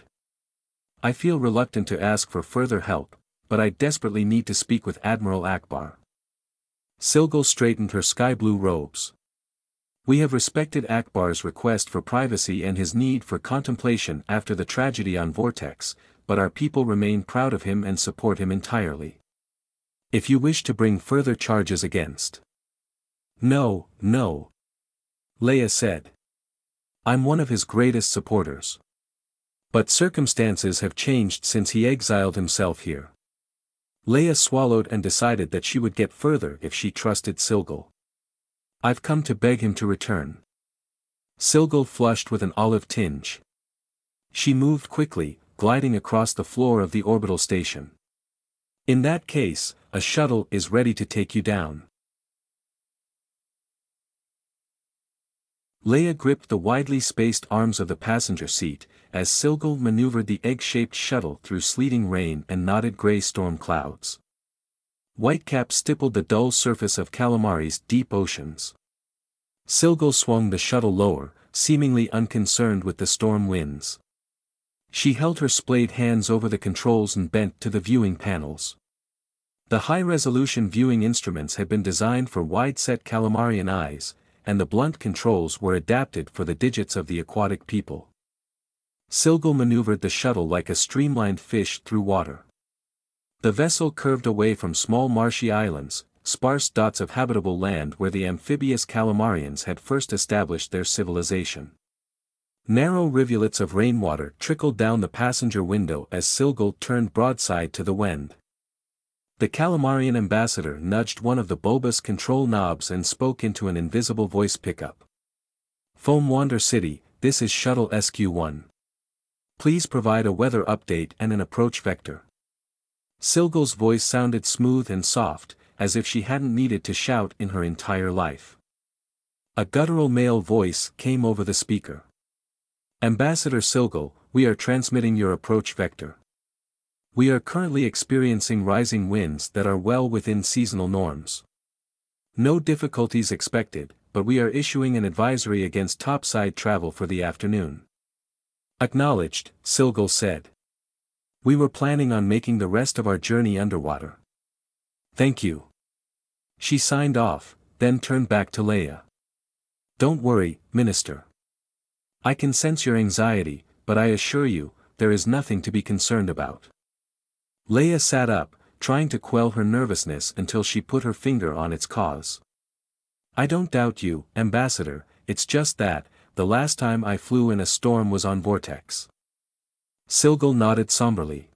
I feel reluctant to ask for further help, but I desperately need to speak with Admiral Ackbar." Silgal straightened her sky-blue robes. "We have respected Ackbar's request for privacy and his need for contemplation after the tragedy on Vortex, but our people remain proud of him and support him entirely. If you wish to bring further charges against..." "No, no," Leia said. "I'm one of his greatest supporters. But circumstances have changed since he exiled himself here." Leia swallowed and decided that she would get further if she trusted Silgal. "I've come to beg him to return." Silgal flushed with an olive tinge. She moved quickly, gliding across the floor of the orbital station. "In that case, a shuttle is ready to take you down." Leia gripped the widely spaced arms of the passenger seat, as Silgal maneuvered the egg-shaped shuttle through sleeting rain and knotted gray storm clouds. Whitecap stippled the dull surface of Calamari's deep oceans. Silgal swung the shuttle lower, seemingly unconcerned with the storm winds. She held her splayed hands over the controls and bent to the viewing panels. The high-resolution viewing instruments had been designed for wide-set Calamarian eyes, and the blunt controls were adapted for the digits of the aquatic people. Silgal maneuvered the shuttle like a streamlined fish through water. The vessel curved away from small marshy islands, sparse dots of habitable land where the amphibious Calamarians had first established their civilization. Narrow rivulets of rainwater trickled down the passenger window as Silgal turned broadside to the wind. The Calamarian ambassador nudged one of the Boba's control knobs and spoke into an invisible voice pickup. Foamwander City, this is Shuttle S Q one. Please provide a weather update and an approach vector. Silgal's voice sounded smooth and soft, as if she hadn't needed to shout in her entire life. A guttural male voice came over the speaker. Ambassador Silgal, we are transmitting your approach vector. We are currently experiencing rising winds that are well within seasonal norms. No difficulties expected, but we are issuing an advisory against topside travel for the afternoon. Acknowledged, Silgal said. We were planning on making the rest of our journey underwater. Thank you. She signed off, then turned back to Leia. Don't worry, Minister. I can sense your anxiety, but I assure you, there is nothing to be concerned about. Leia sat up, trying to quell her nervousness until she put her finger on its cause. I don't doubt you, Ambassador, it's just that, the last time I flew in a storm was on Vortex. Silgal nodded somberly.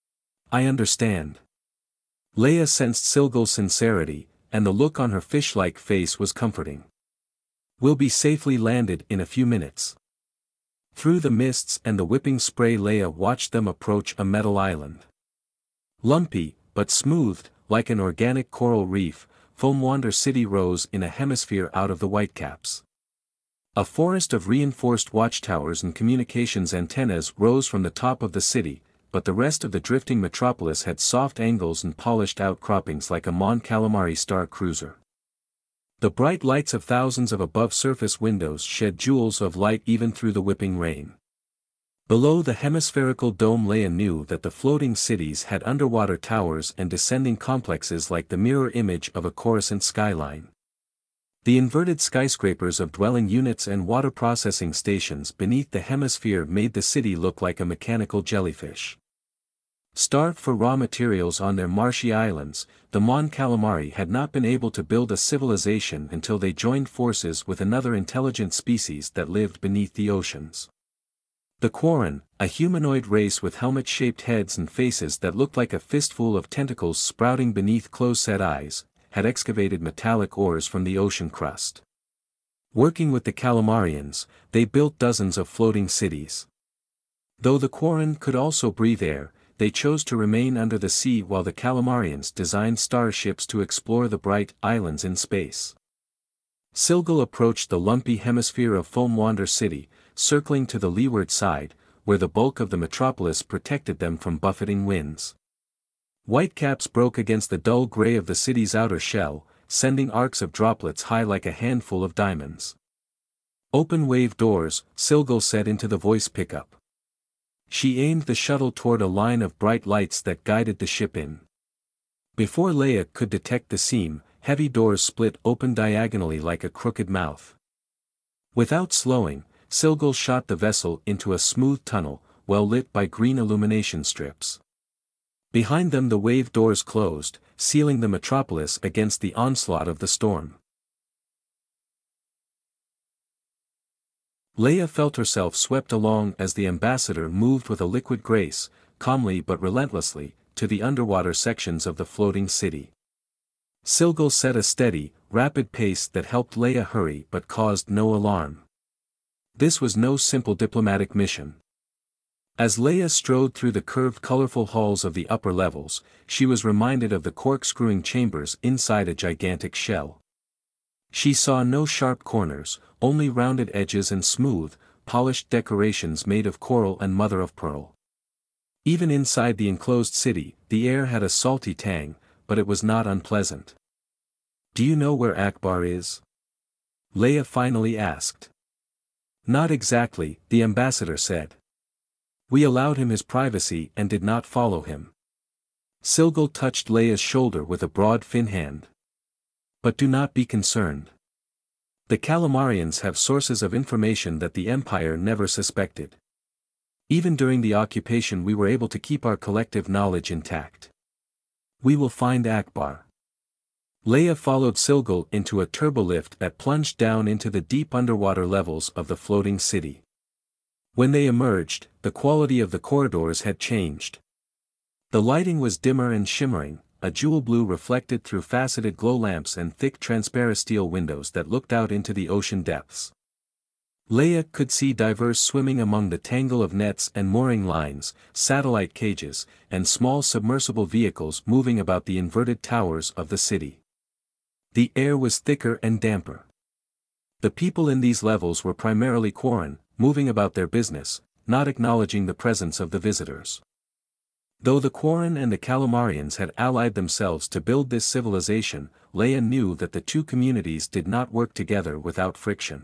I understand. Leia sensed Silgal's sincerity, and the look on her fish-like face was comforting. We'll be safely landed in a few minutes. Through the mists and the whipping spray Leia watched them approach a metal island. Lumpy, but smoothed, like an organic coral reef, Foamwander City rose in a hemisphere out of the Whitecaps. A forest of reinforced watchtowers and communications antennas rose from the top of the city, but the rest of the drifting metropolis had soft angles and polished outcroppings like a Mon Calamari star cruiser. The bright lights of thousands of above-surface windows shed jewels of light even through the whipping rain. Below the hemispherical dome Leia knew that the floating cities had underwater towers and descending complexes like the mirror image of a Coruscant skyline. The inverted skyscrapers of dwelling units and water processing stations beneath the hemisphere made the city look like a mechanical jellyfish. Starved for raw materials on their marshy islands, the Mon Calamari had not been able to build a civilization until they joined forces with another intelligent species that lived beneath the oceans. The Quarren, a humanoid race with helmet-shaped heads and faces that looked like a fistful of tentacles sprouting beneath close-set eyes, had excavated metallic ores from the ocean crust. Working with the Calamarians, they built dozens of floating cities. Though the Quarren could also breathe air, they chose to remain under the sea while the Calamarians designed starships to explore the bright islands in space. Silgal approached the lumpy hemisphere of Foamwander City, circling to the leeward side, where the bulk of the metropolis protected them from buffeting winds. Whitecaps broke against the dull gray of the city's outer shell, sending arcs of droplets high like a handful of diamonds. Open wave doors, Silgal said into the voice pickup. She aimed the shuttle toward a line of bright lights that guided the ship in. Before Leia could detect the seam, heavy doors split open diagonally like a crooked mouth. Without slowing, Silgal shot the vessel into a smooth tunnel, well lit by green illumination strips. Behind them the wave doors closed, sealing the metropolis against the onslaught of the storm. Leia felt herself swept along as the ambassador moved with a liquid grace, calmly but relentlessly, to the underwater sections of the floating city. Silgal set a steady, rapid pace that helped Leia hurry but caused no alarm. This was no simple diplomatic mission. As Leia strode through the curved colorful halls of the upper levels, she was reminded of the corkscrewing chambers inside a gigantic shell. She saw no sharp corners, only rounded edges and smooth, polished decorations made of coral and mother-of-pearl. Even inside the enclosed city, the air had a salty tang, but it was not unpleasant. Do you know where Ackbar is? Leia finally asked. Not exactly, the ambassador said. We allowed him his privacy and did not follow him. Silgal touched Leia's shoulder with a broad fin hand. But do not be concerned. The Calamarians have sources of information that the Empire never suspected. Even during the occupation we were able to keep our collective knowledge intact. We will find Ackbar. Leia followed Silgal into a turbolift that plunged down into the deep underwater levels of the floating city. When they emerged, the quality of the corridors had changed. The lighting was dimmer and shimmering, a jewel blue reflected through faceted glow lamps and thick transparent steel windows that looked out into the ocean depths. Leia could see divers swimming among the tangle of nets and mooring lines, satellite cages, and small submersible vehicles moving about the inverted towers of the city. The air was thicker and damper. The people in these levels were primarily Quarren, moving about their business, not acknowledging the presence of the visitors. Though the Quarren and the Calamarians had allied themselves to build this civilization, Leia knew that the two communities did not work together without friction.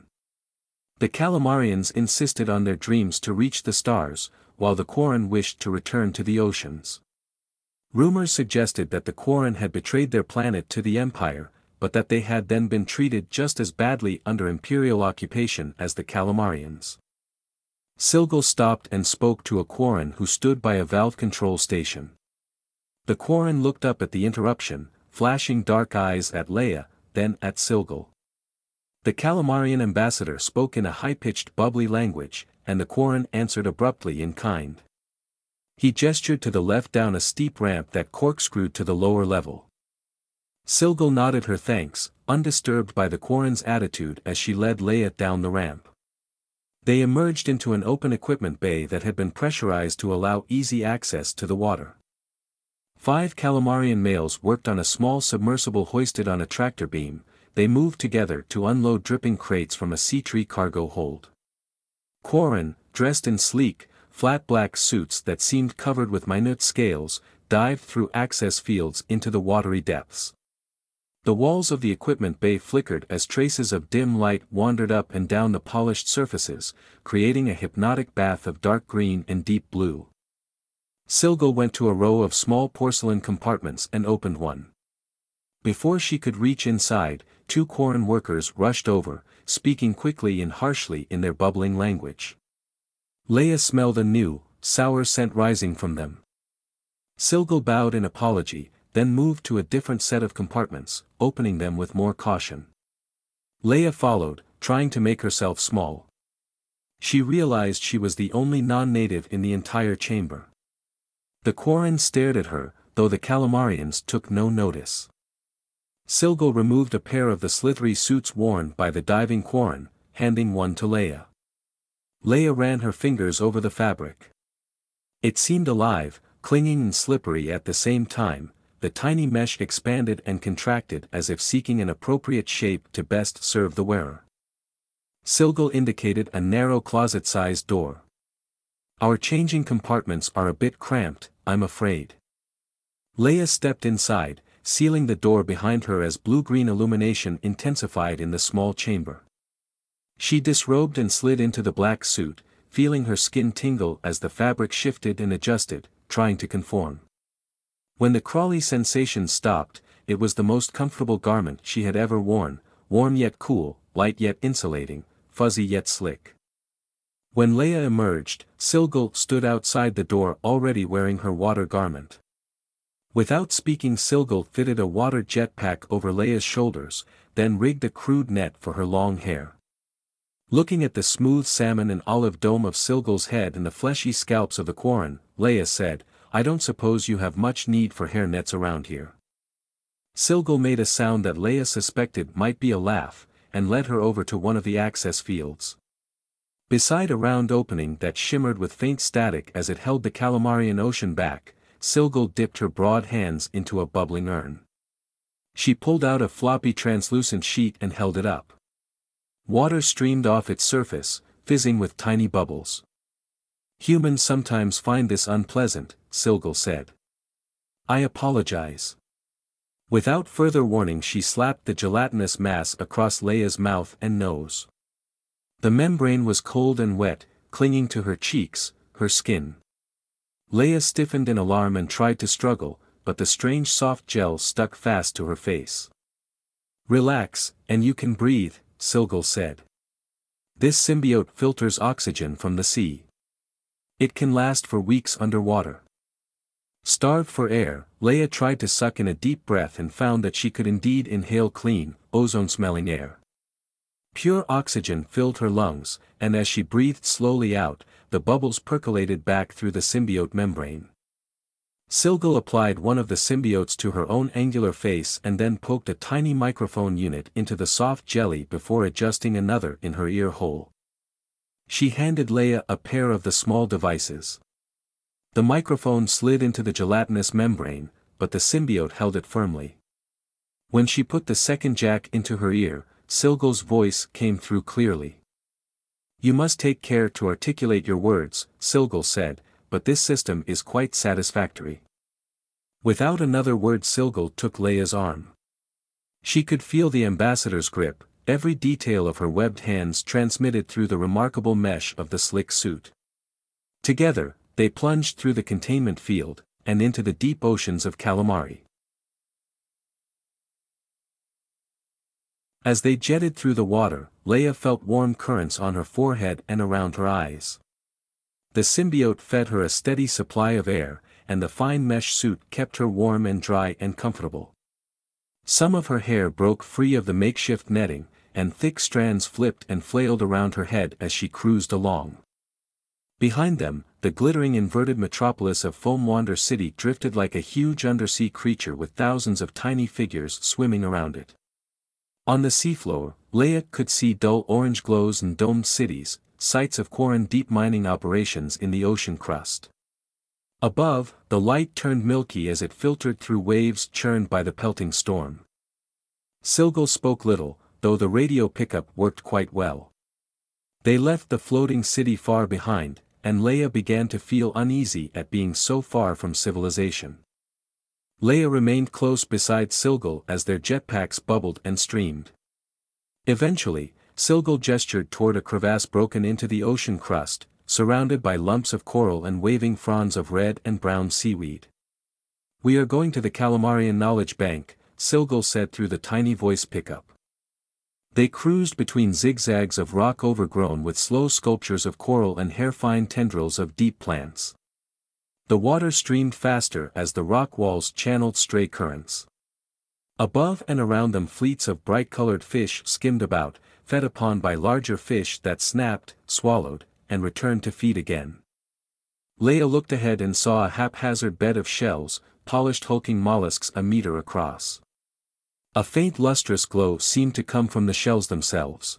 The Calamarians insisted on their dreams to reach the stars, while the Quarren wished to return to the oceans. Rumors suggested that the Quarren had betrayed their planet to the Empire, but that they had then been treated just as badly under Imperial occupation as the Calamarians. Silgal stopped and spoke to a Quarren who stood by a valve control station. The Quarren looked up at the interruption, flashing dark eyes at Leia, then at Silgal. The Calamarian ambassador spoke in a high-pitched bubbly language, and the Quarren answered abruptly in kind. He gestured to the left down a steep ramp that corkscrewed to the lower level. Silgal nodded her thanks, undisturbed by the Quarren's attitude as she led Leia down the ramp. They emerged into an open equipment bay that had been pressurized to allow easy access to the water. Five Calamarian males worked on a small submersible hoisted on a tractor beam. They moved together to unload dripping crates from a sea tree cargo hold. Quarren, dressed in sleek, flat black suits that seemed covered with minute scales, dived through access fields into the watery depths. The walls of the equipment bay flickered as traces of dim light wandered up and down the polished surfaces, creating a hypnotic bath of dark green and deep blue. Silgal went to a row of small porcelain compartments and opened one. Before she could reach inside, two Quarren workers rushed over, speaking quickly and harshly in their bubbling language. Leia smelled a new, sour scent rising from them. Silgal bowed in apology, then moved to a different set of compartments, opening them with more caution. Leia followed, trying to make herself small. She realized she was the only non-native in the entire chamber. The Quarren stared at her, though the Calamarians took no notice. Silgal removed a pair of the slithery suits worn by the diving Quarren, handing one to Leia. Leia ran her fingers over the fabric. It seemed alive, clinging and slippery at the same time. The tiny mesh expanded and contracted as if seeking an appropriate shape to best serve the wearer. Silgal indicated a narrow closet-sized door. Our changing compartments are a bit cramped, I'm afraid. Leia stepped inside, sealing the door behind her as blue-green illumination intensified in the small chamber. She disrobed and slid into the black suit, feeling her skin tingle as the fabric shifted and adjusted, trying to conform. When the crawly sensation stopped, it was the most comfortable garment she had ever worn, warm yet cool, light yet insulating, fuzzy yet slick. When Leia emerged, Silgal stood outside the door already wearing her water garment. Without speaking, Silgal fitted a water jetpack over Leia's shoulders, then rigged a crude net for her long hair. Looking at the smooth salmon and olive dome of Silgal's head and the fleshy scalps of the Quarren, Leia said, I don't suppose you have much need for hair nets around here. Silgal made a sound that Leia suspected might be a laugh, and led her over to one of the access fields. Beside a round opening that shimmered with faint static as it held the Calamarian ocean back, Silgal dipped her broad hands into a bubbling urn. She pulled out a floppy translucent sheet and held it up. Water streamed off its surface, fizzing with tiny bubbles. Humans sometimes find this unpleasant, Silgal said. I apologize. Without further warning she slapped the gelatinous mass across Leia's mouth and nose. The membrane was cold and wet, clinging to her cheeks, her skin. Leia stiffened in alarm and tried to struggle, but the strange soft gel stuck fast to her face. "Relax, and you can breathe," Silgal said. "This symbiote filters oxygen from the sea. It can last for weeks underwater." Starved for air, Leia tried to suck in a deep breath and found that she could indeed inhale clean, ozone-smelling air. Pure oxygen filled her lungs, and as she breathed slowly out, the bubbles percolated back through the symbiote membrane. Silgal applied one of the symbiotes to her own angular face and then poked a tiny microphone unit into the soft jelly before adjusting another in her ear hole. She handed Leia a pair of the small devices. The microphone slid into the gelatinous membrane, but the symbiote held it firmly. When she put the second jack into her ear, Silgal's voice came through clearly. "You must take care to articulate your words," Silgal said, "but this system is quite satisfactory." Without another word Silgal took Leia's arm. She could feel the ambassador's grip, every detail of her webbed hands transmitted through the remarkable mesh of the slick suit. Together, they plunged through the containment field, and into the deep oceans of Calamari. As they jetted through the water, Leia felt warm currents on her forehead and around her eyes. The symbiote fed her a steady supply of air, and the fine mesh suit kept her warm and dry and comfortable. Some of her hair broke free of the makeshift netting, and thick strands flipped and flailed around her head as she cruised along. Behind them, the glittering inverted metropolis of Foamwander City drifted like a huge undersea creature with thousands of tiny figures swimming around it. On the seafloor, Leia could see dull orange glows and domed cities, sites of Quarren deep mining operations in the ocean crust. Above, the light turned milky as it filtered through waves churned by the pelting storm. Silgal spoke little, though the radio pickup worked quite well. They left the floating city far behind, and Leia began to feel uneasy at being so far from civilization. Leia remained close beside Silgal as their jetpacks bubbled and streamed. Eventually, Silgal gestured toward a crevasse broken into the ocean crust, surrounded by lumps of coral and waving fronds of red and brown seaweed. "We are going to the Calamarian Knowledge Bank," Silgal said through the tiny voice pickup. They cruised between zigzags of rock overgrown with slow sculptures of coral and hair-fine tendrils of deep plants. The water streamed faster as the rock walls channeled stray currents. Above and around them fleets of bright-colored fish skimmed about, fed upon by larger fish that snapped, swallowed, and returned to feed again. Leia looked ahead and saw a haphazard bed of shells, polished hulking mollusks a meter across. A faint lustrous glow seemed to come from the shells themselves.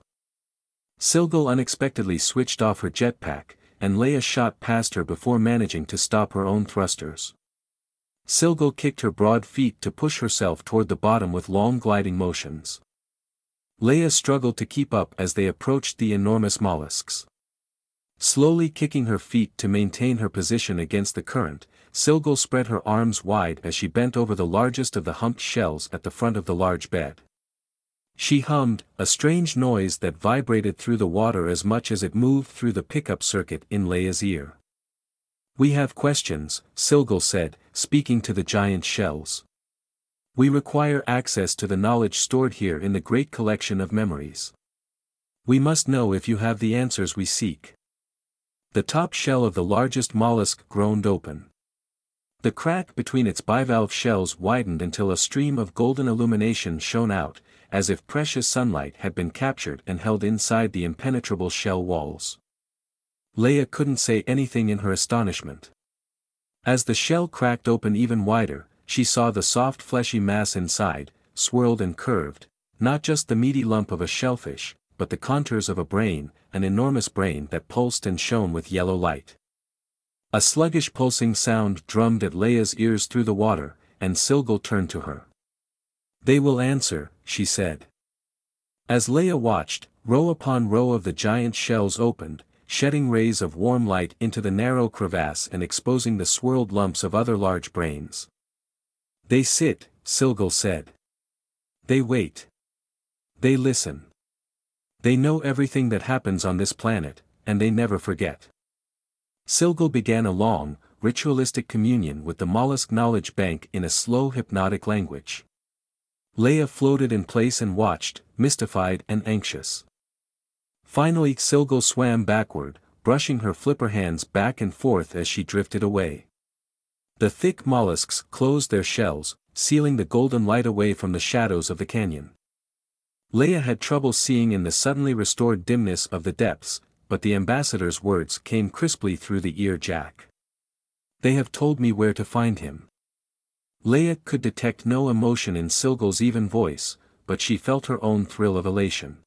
Silgal unexpectedly switched off her jetpack, and Leia shot past her before managing to stop her own thrusters. Silgal kicked her broad feet to push herself toward the bottom with long gliding motions. Leia struggled to keep up as they approached the enormous mollusks. Slowly kicking her feet to maintain her position against the current, Silgal spread her arms wide as she bent over the largest of the humped shells at the front of the large bed. She hummed, a strange noise that vibrated through the water as much as it moved through the pickup circuit in Leia's ear. "We have questions," Silgal said, speaking to the giant shells. "We require access to the knowledge stored here in the great collection of memories. We must know if you have the answers we seek." The top shell of the largest mollusk groaned open. The crack between its bivalve shells widened until a stream of golden illumination shone out, as if precious sunlight had been captured and held inside the impenetrable shell walls. Leia couldn't say anything in her astonishment. As the shell cracked open even wider, she saw the soft fleshy mass inside, swirled and curved, not just the meaty lump of a shellfish, but the contours of a brain, an enormous brain that pulsed and shone with yellow light. A sluggish pulsing sound drummed at Leia's ears through the water, and Silgal turned to her. "They will answer," she said. As Leia watched, row upon row of the giant shells opened, shedding rays of warm light into the narrow crevasse and exposing the swirled lumps of other large brains. "They sit," Silgal said. "They wait. They listen. They know everything that happens on this planet, and they never forget." Silgal began a long, ritualistic communion with the mollusk knowledge bank in a slow hypnotic language. Leia floated in place and watched, mystified and anxious. Finally Silgal swam backward, brushing her flipper hands back and forth as she drifted away. The thick mollusks closed their shells, sealing the golden light away from the shadows of the canyon. Leia had trouble seeing in the suddenly restored dimness of the depths, but the ambassador's words came crisply through the ear jack. They have told me where to find him. Leia could detect no emotion in Silgal's even voice, but she felt her own thrill of elation.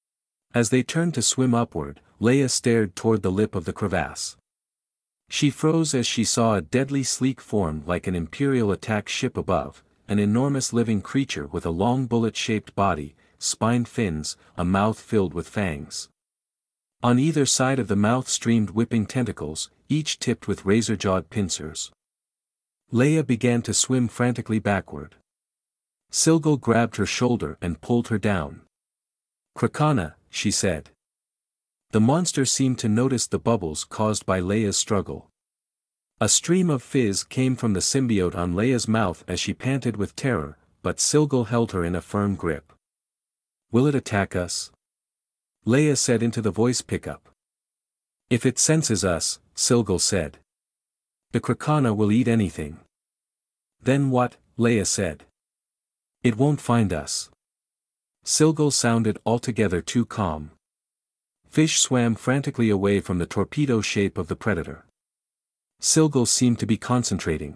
As they turned to swim upward, Leia stared toward the lip of the crevasse. She froze as she saw a deadly sleek form like an Imperial attack ship above, an enormous living creature with a long bullet-shaped body, spined fins, a mouth filled with fangs. On either side of the mouth streamed whipping tentacles, each tipped with razor-jawed pincers. Leia began to swim frantically backward. Silgal grabbed her shoulder and pulled her down. "Krakana," she said. The monster seemed to notice the bubbles caused by Leia's struggle. A stream of fizz came from the symbiote on Leia's mouth as she panted with terror, but Silgal held her in a firm grip. "Will it attack us?" Leia said into the voice pickup. "If it senses us," Silgal said. "The Krakana will eat anything." "Then what?" Leia said. "It won't find us." Silgal sounded altogether too calm. Fish swam frantically away from the torpedo shape of the predator. Silgal seemed to be concentrating.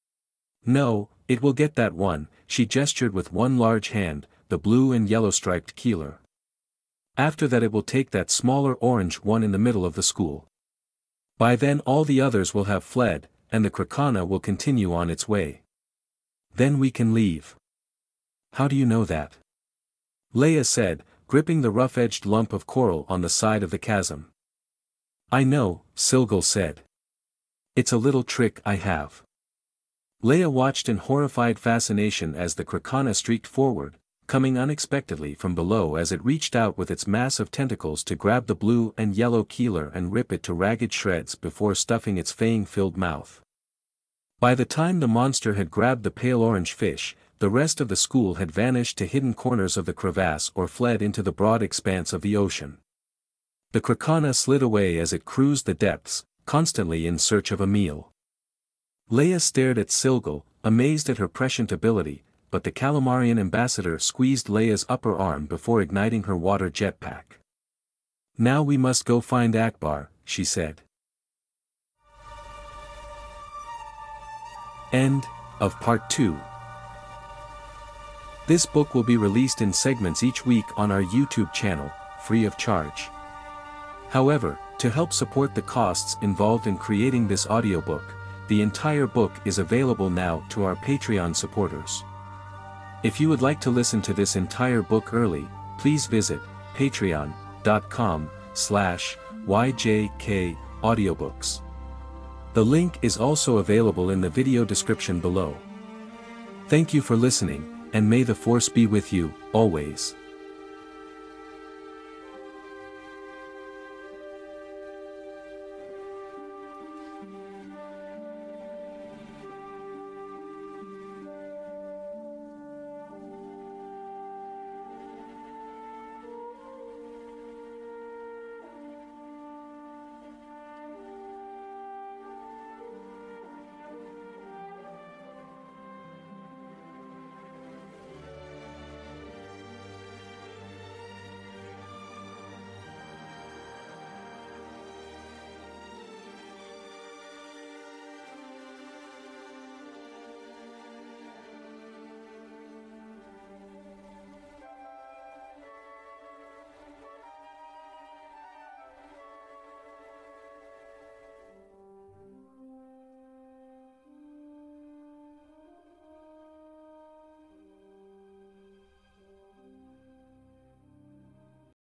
"No, it will get that one," she gestured with one large hand, the blue and yellow striped keeler. "After that it will take that smaller orange one in the middle of the school. By then all the others will have fled, and the Krakana will continue on its way. Then we can leave." "How do you know that?" Leia said, gripping the rough-edged lump of coral on the side of the chasm. "I know," Silgal said. "It's a little trick I have." Leia watched in horrified fascination as the Krakana streaked forward, coming unexpectedly from below as it reached out with its mass of tentacles to grab the blue and yellow keeler and rip it to ragged shreds before stuffing its fang-filled mouth. By the time the monster had grabbed the pale orange fish, the rest of the school had vanished to hidden corners of the crevasse or fled into the broad expanse of the ocean. The Krakana slid away as it cruised the depths, constantly in search of a meal. Leia stared at Silgal, amazed at her prescient ability, but the Calamarian ambassador squeezed Leia's upper arm before igniting her water jetpack. "Now we must go find Ackbar," she said. End of Part two. This book will be released in segments each week on our YouTube channel, free of charge. However, to help support the costs involved in creating this audiobook, the entire book is available now to our Patreon supporters. If you would like to listen to this entire book early, please visit patreon dot com slash Y J K audiobooks. The link is also available in the video description below. Thank you for listening, and may the Force be with you, always.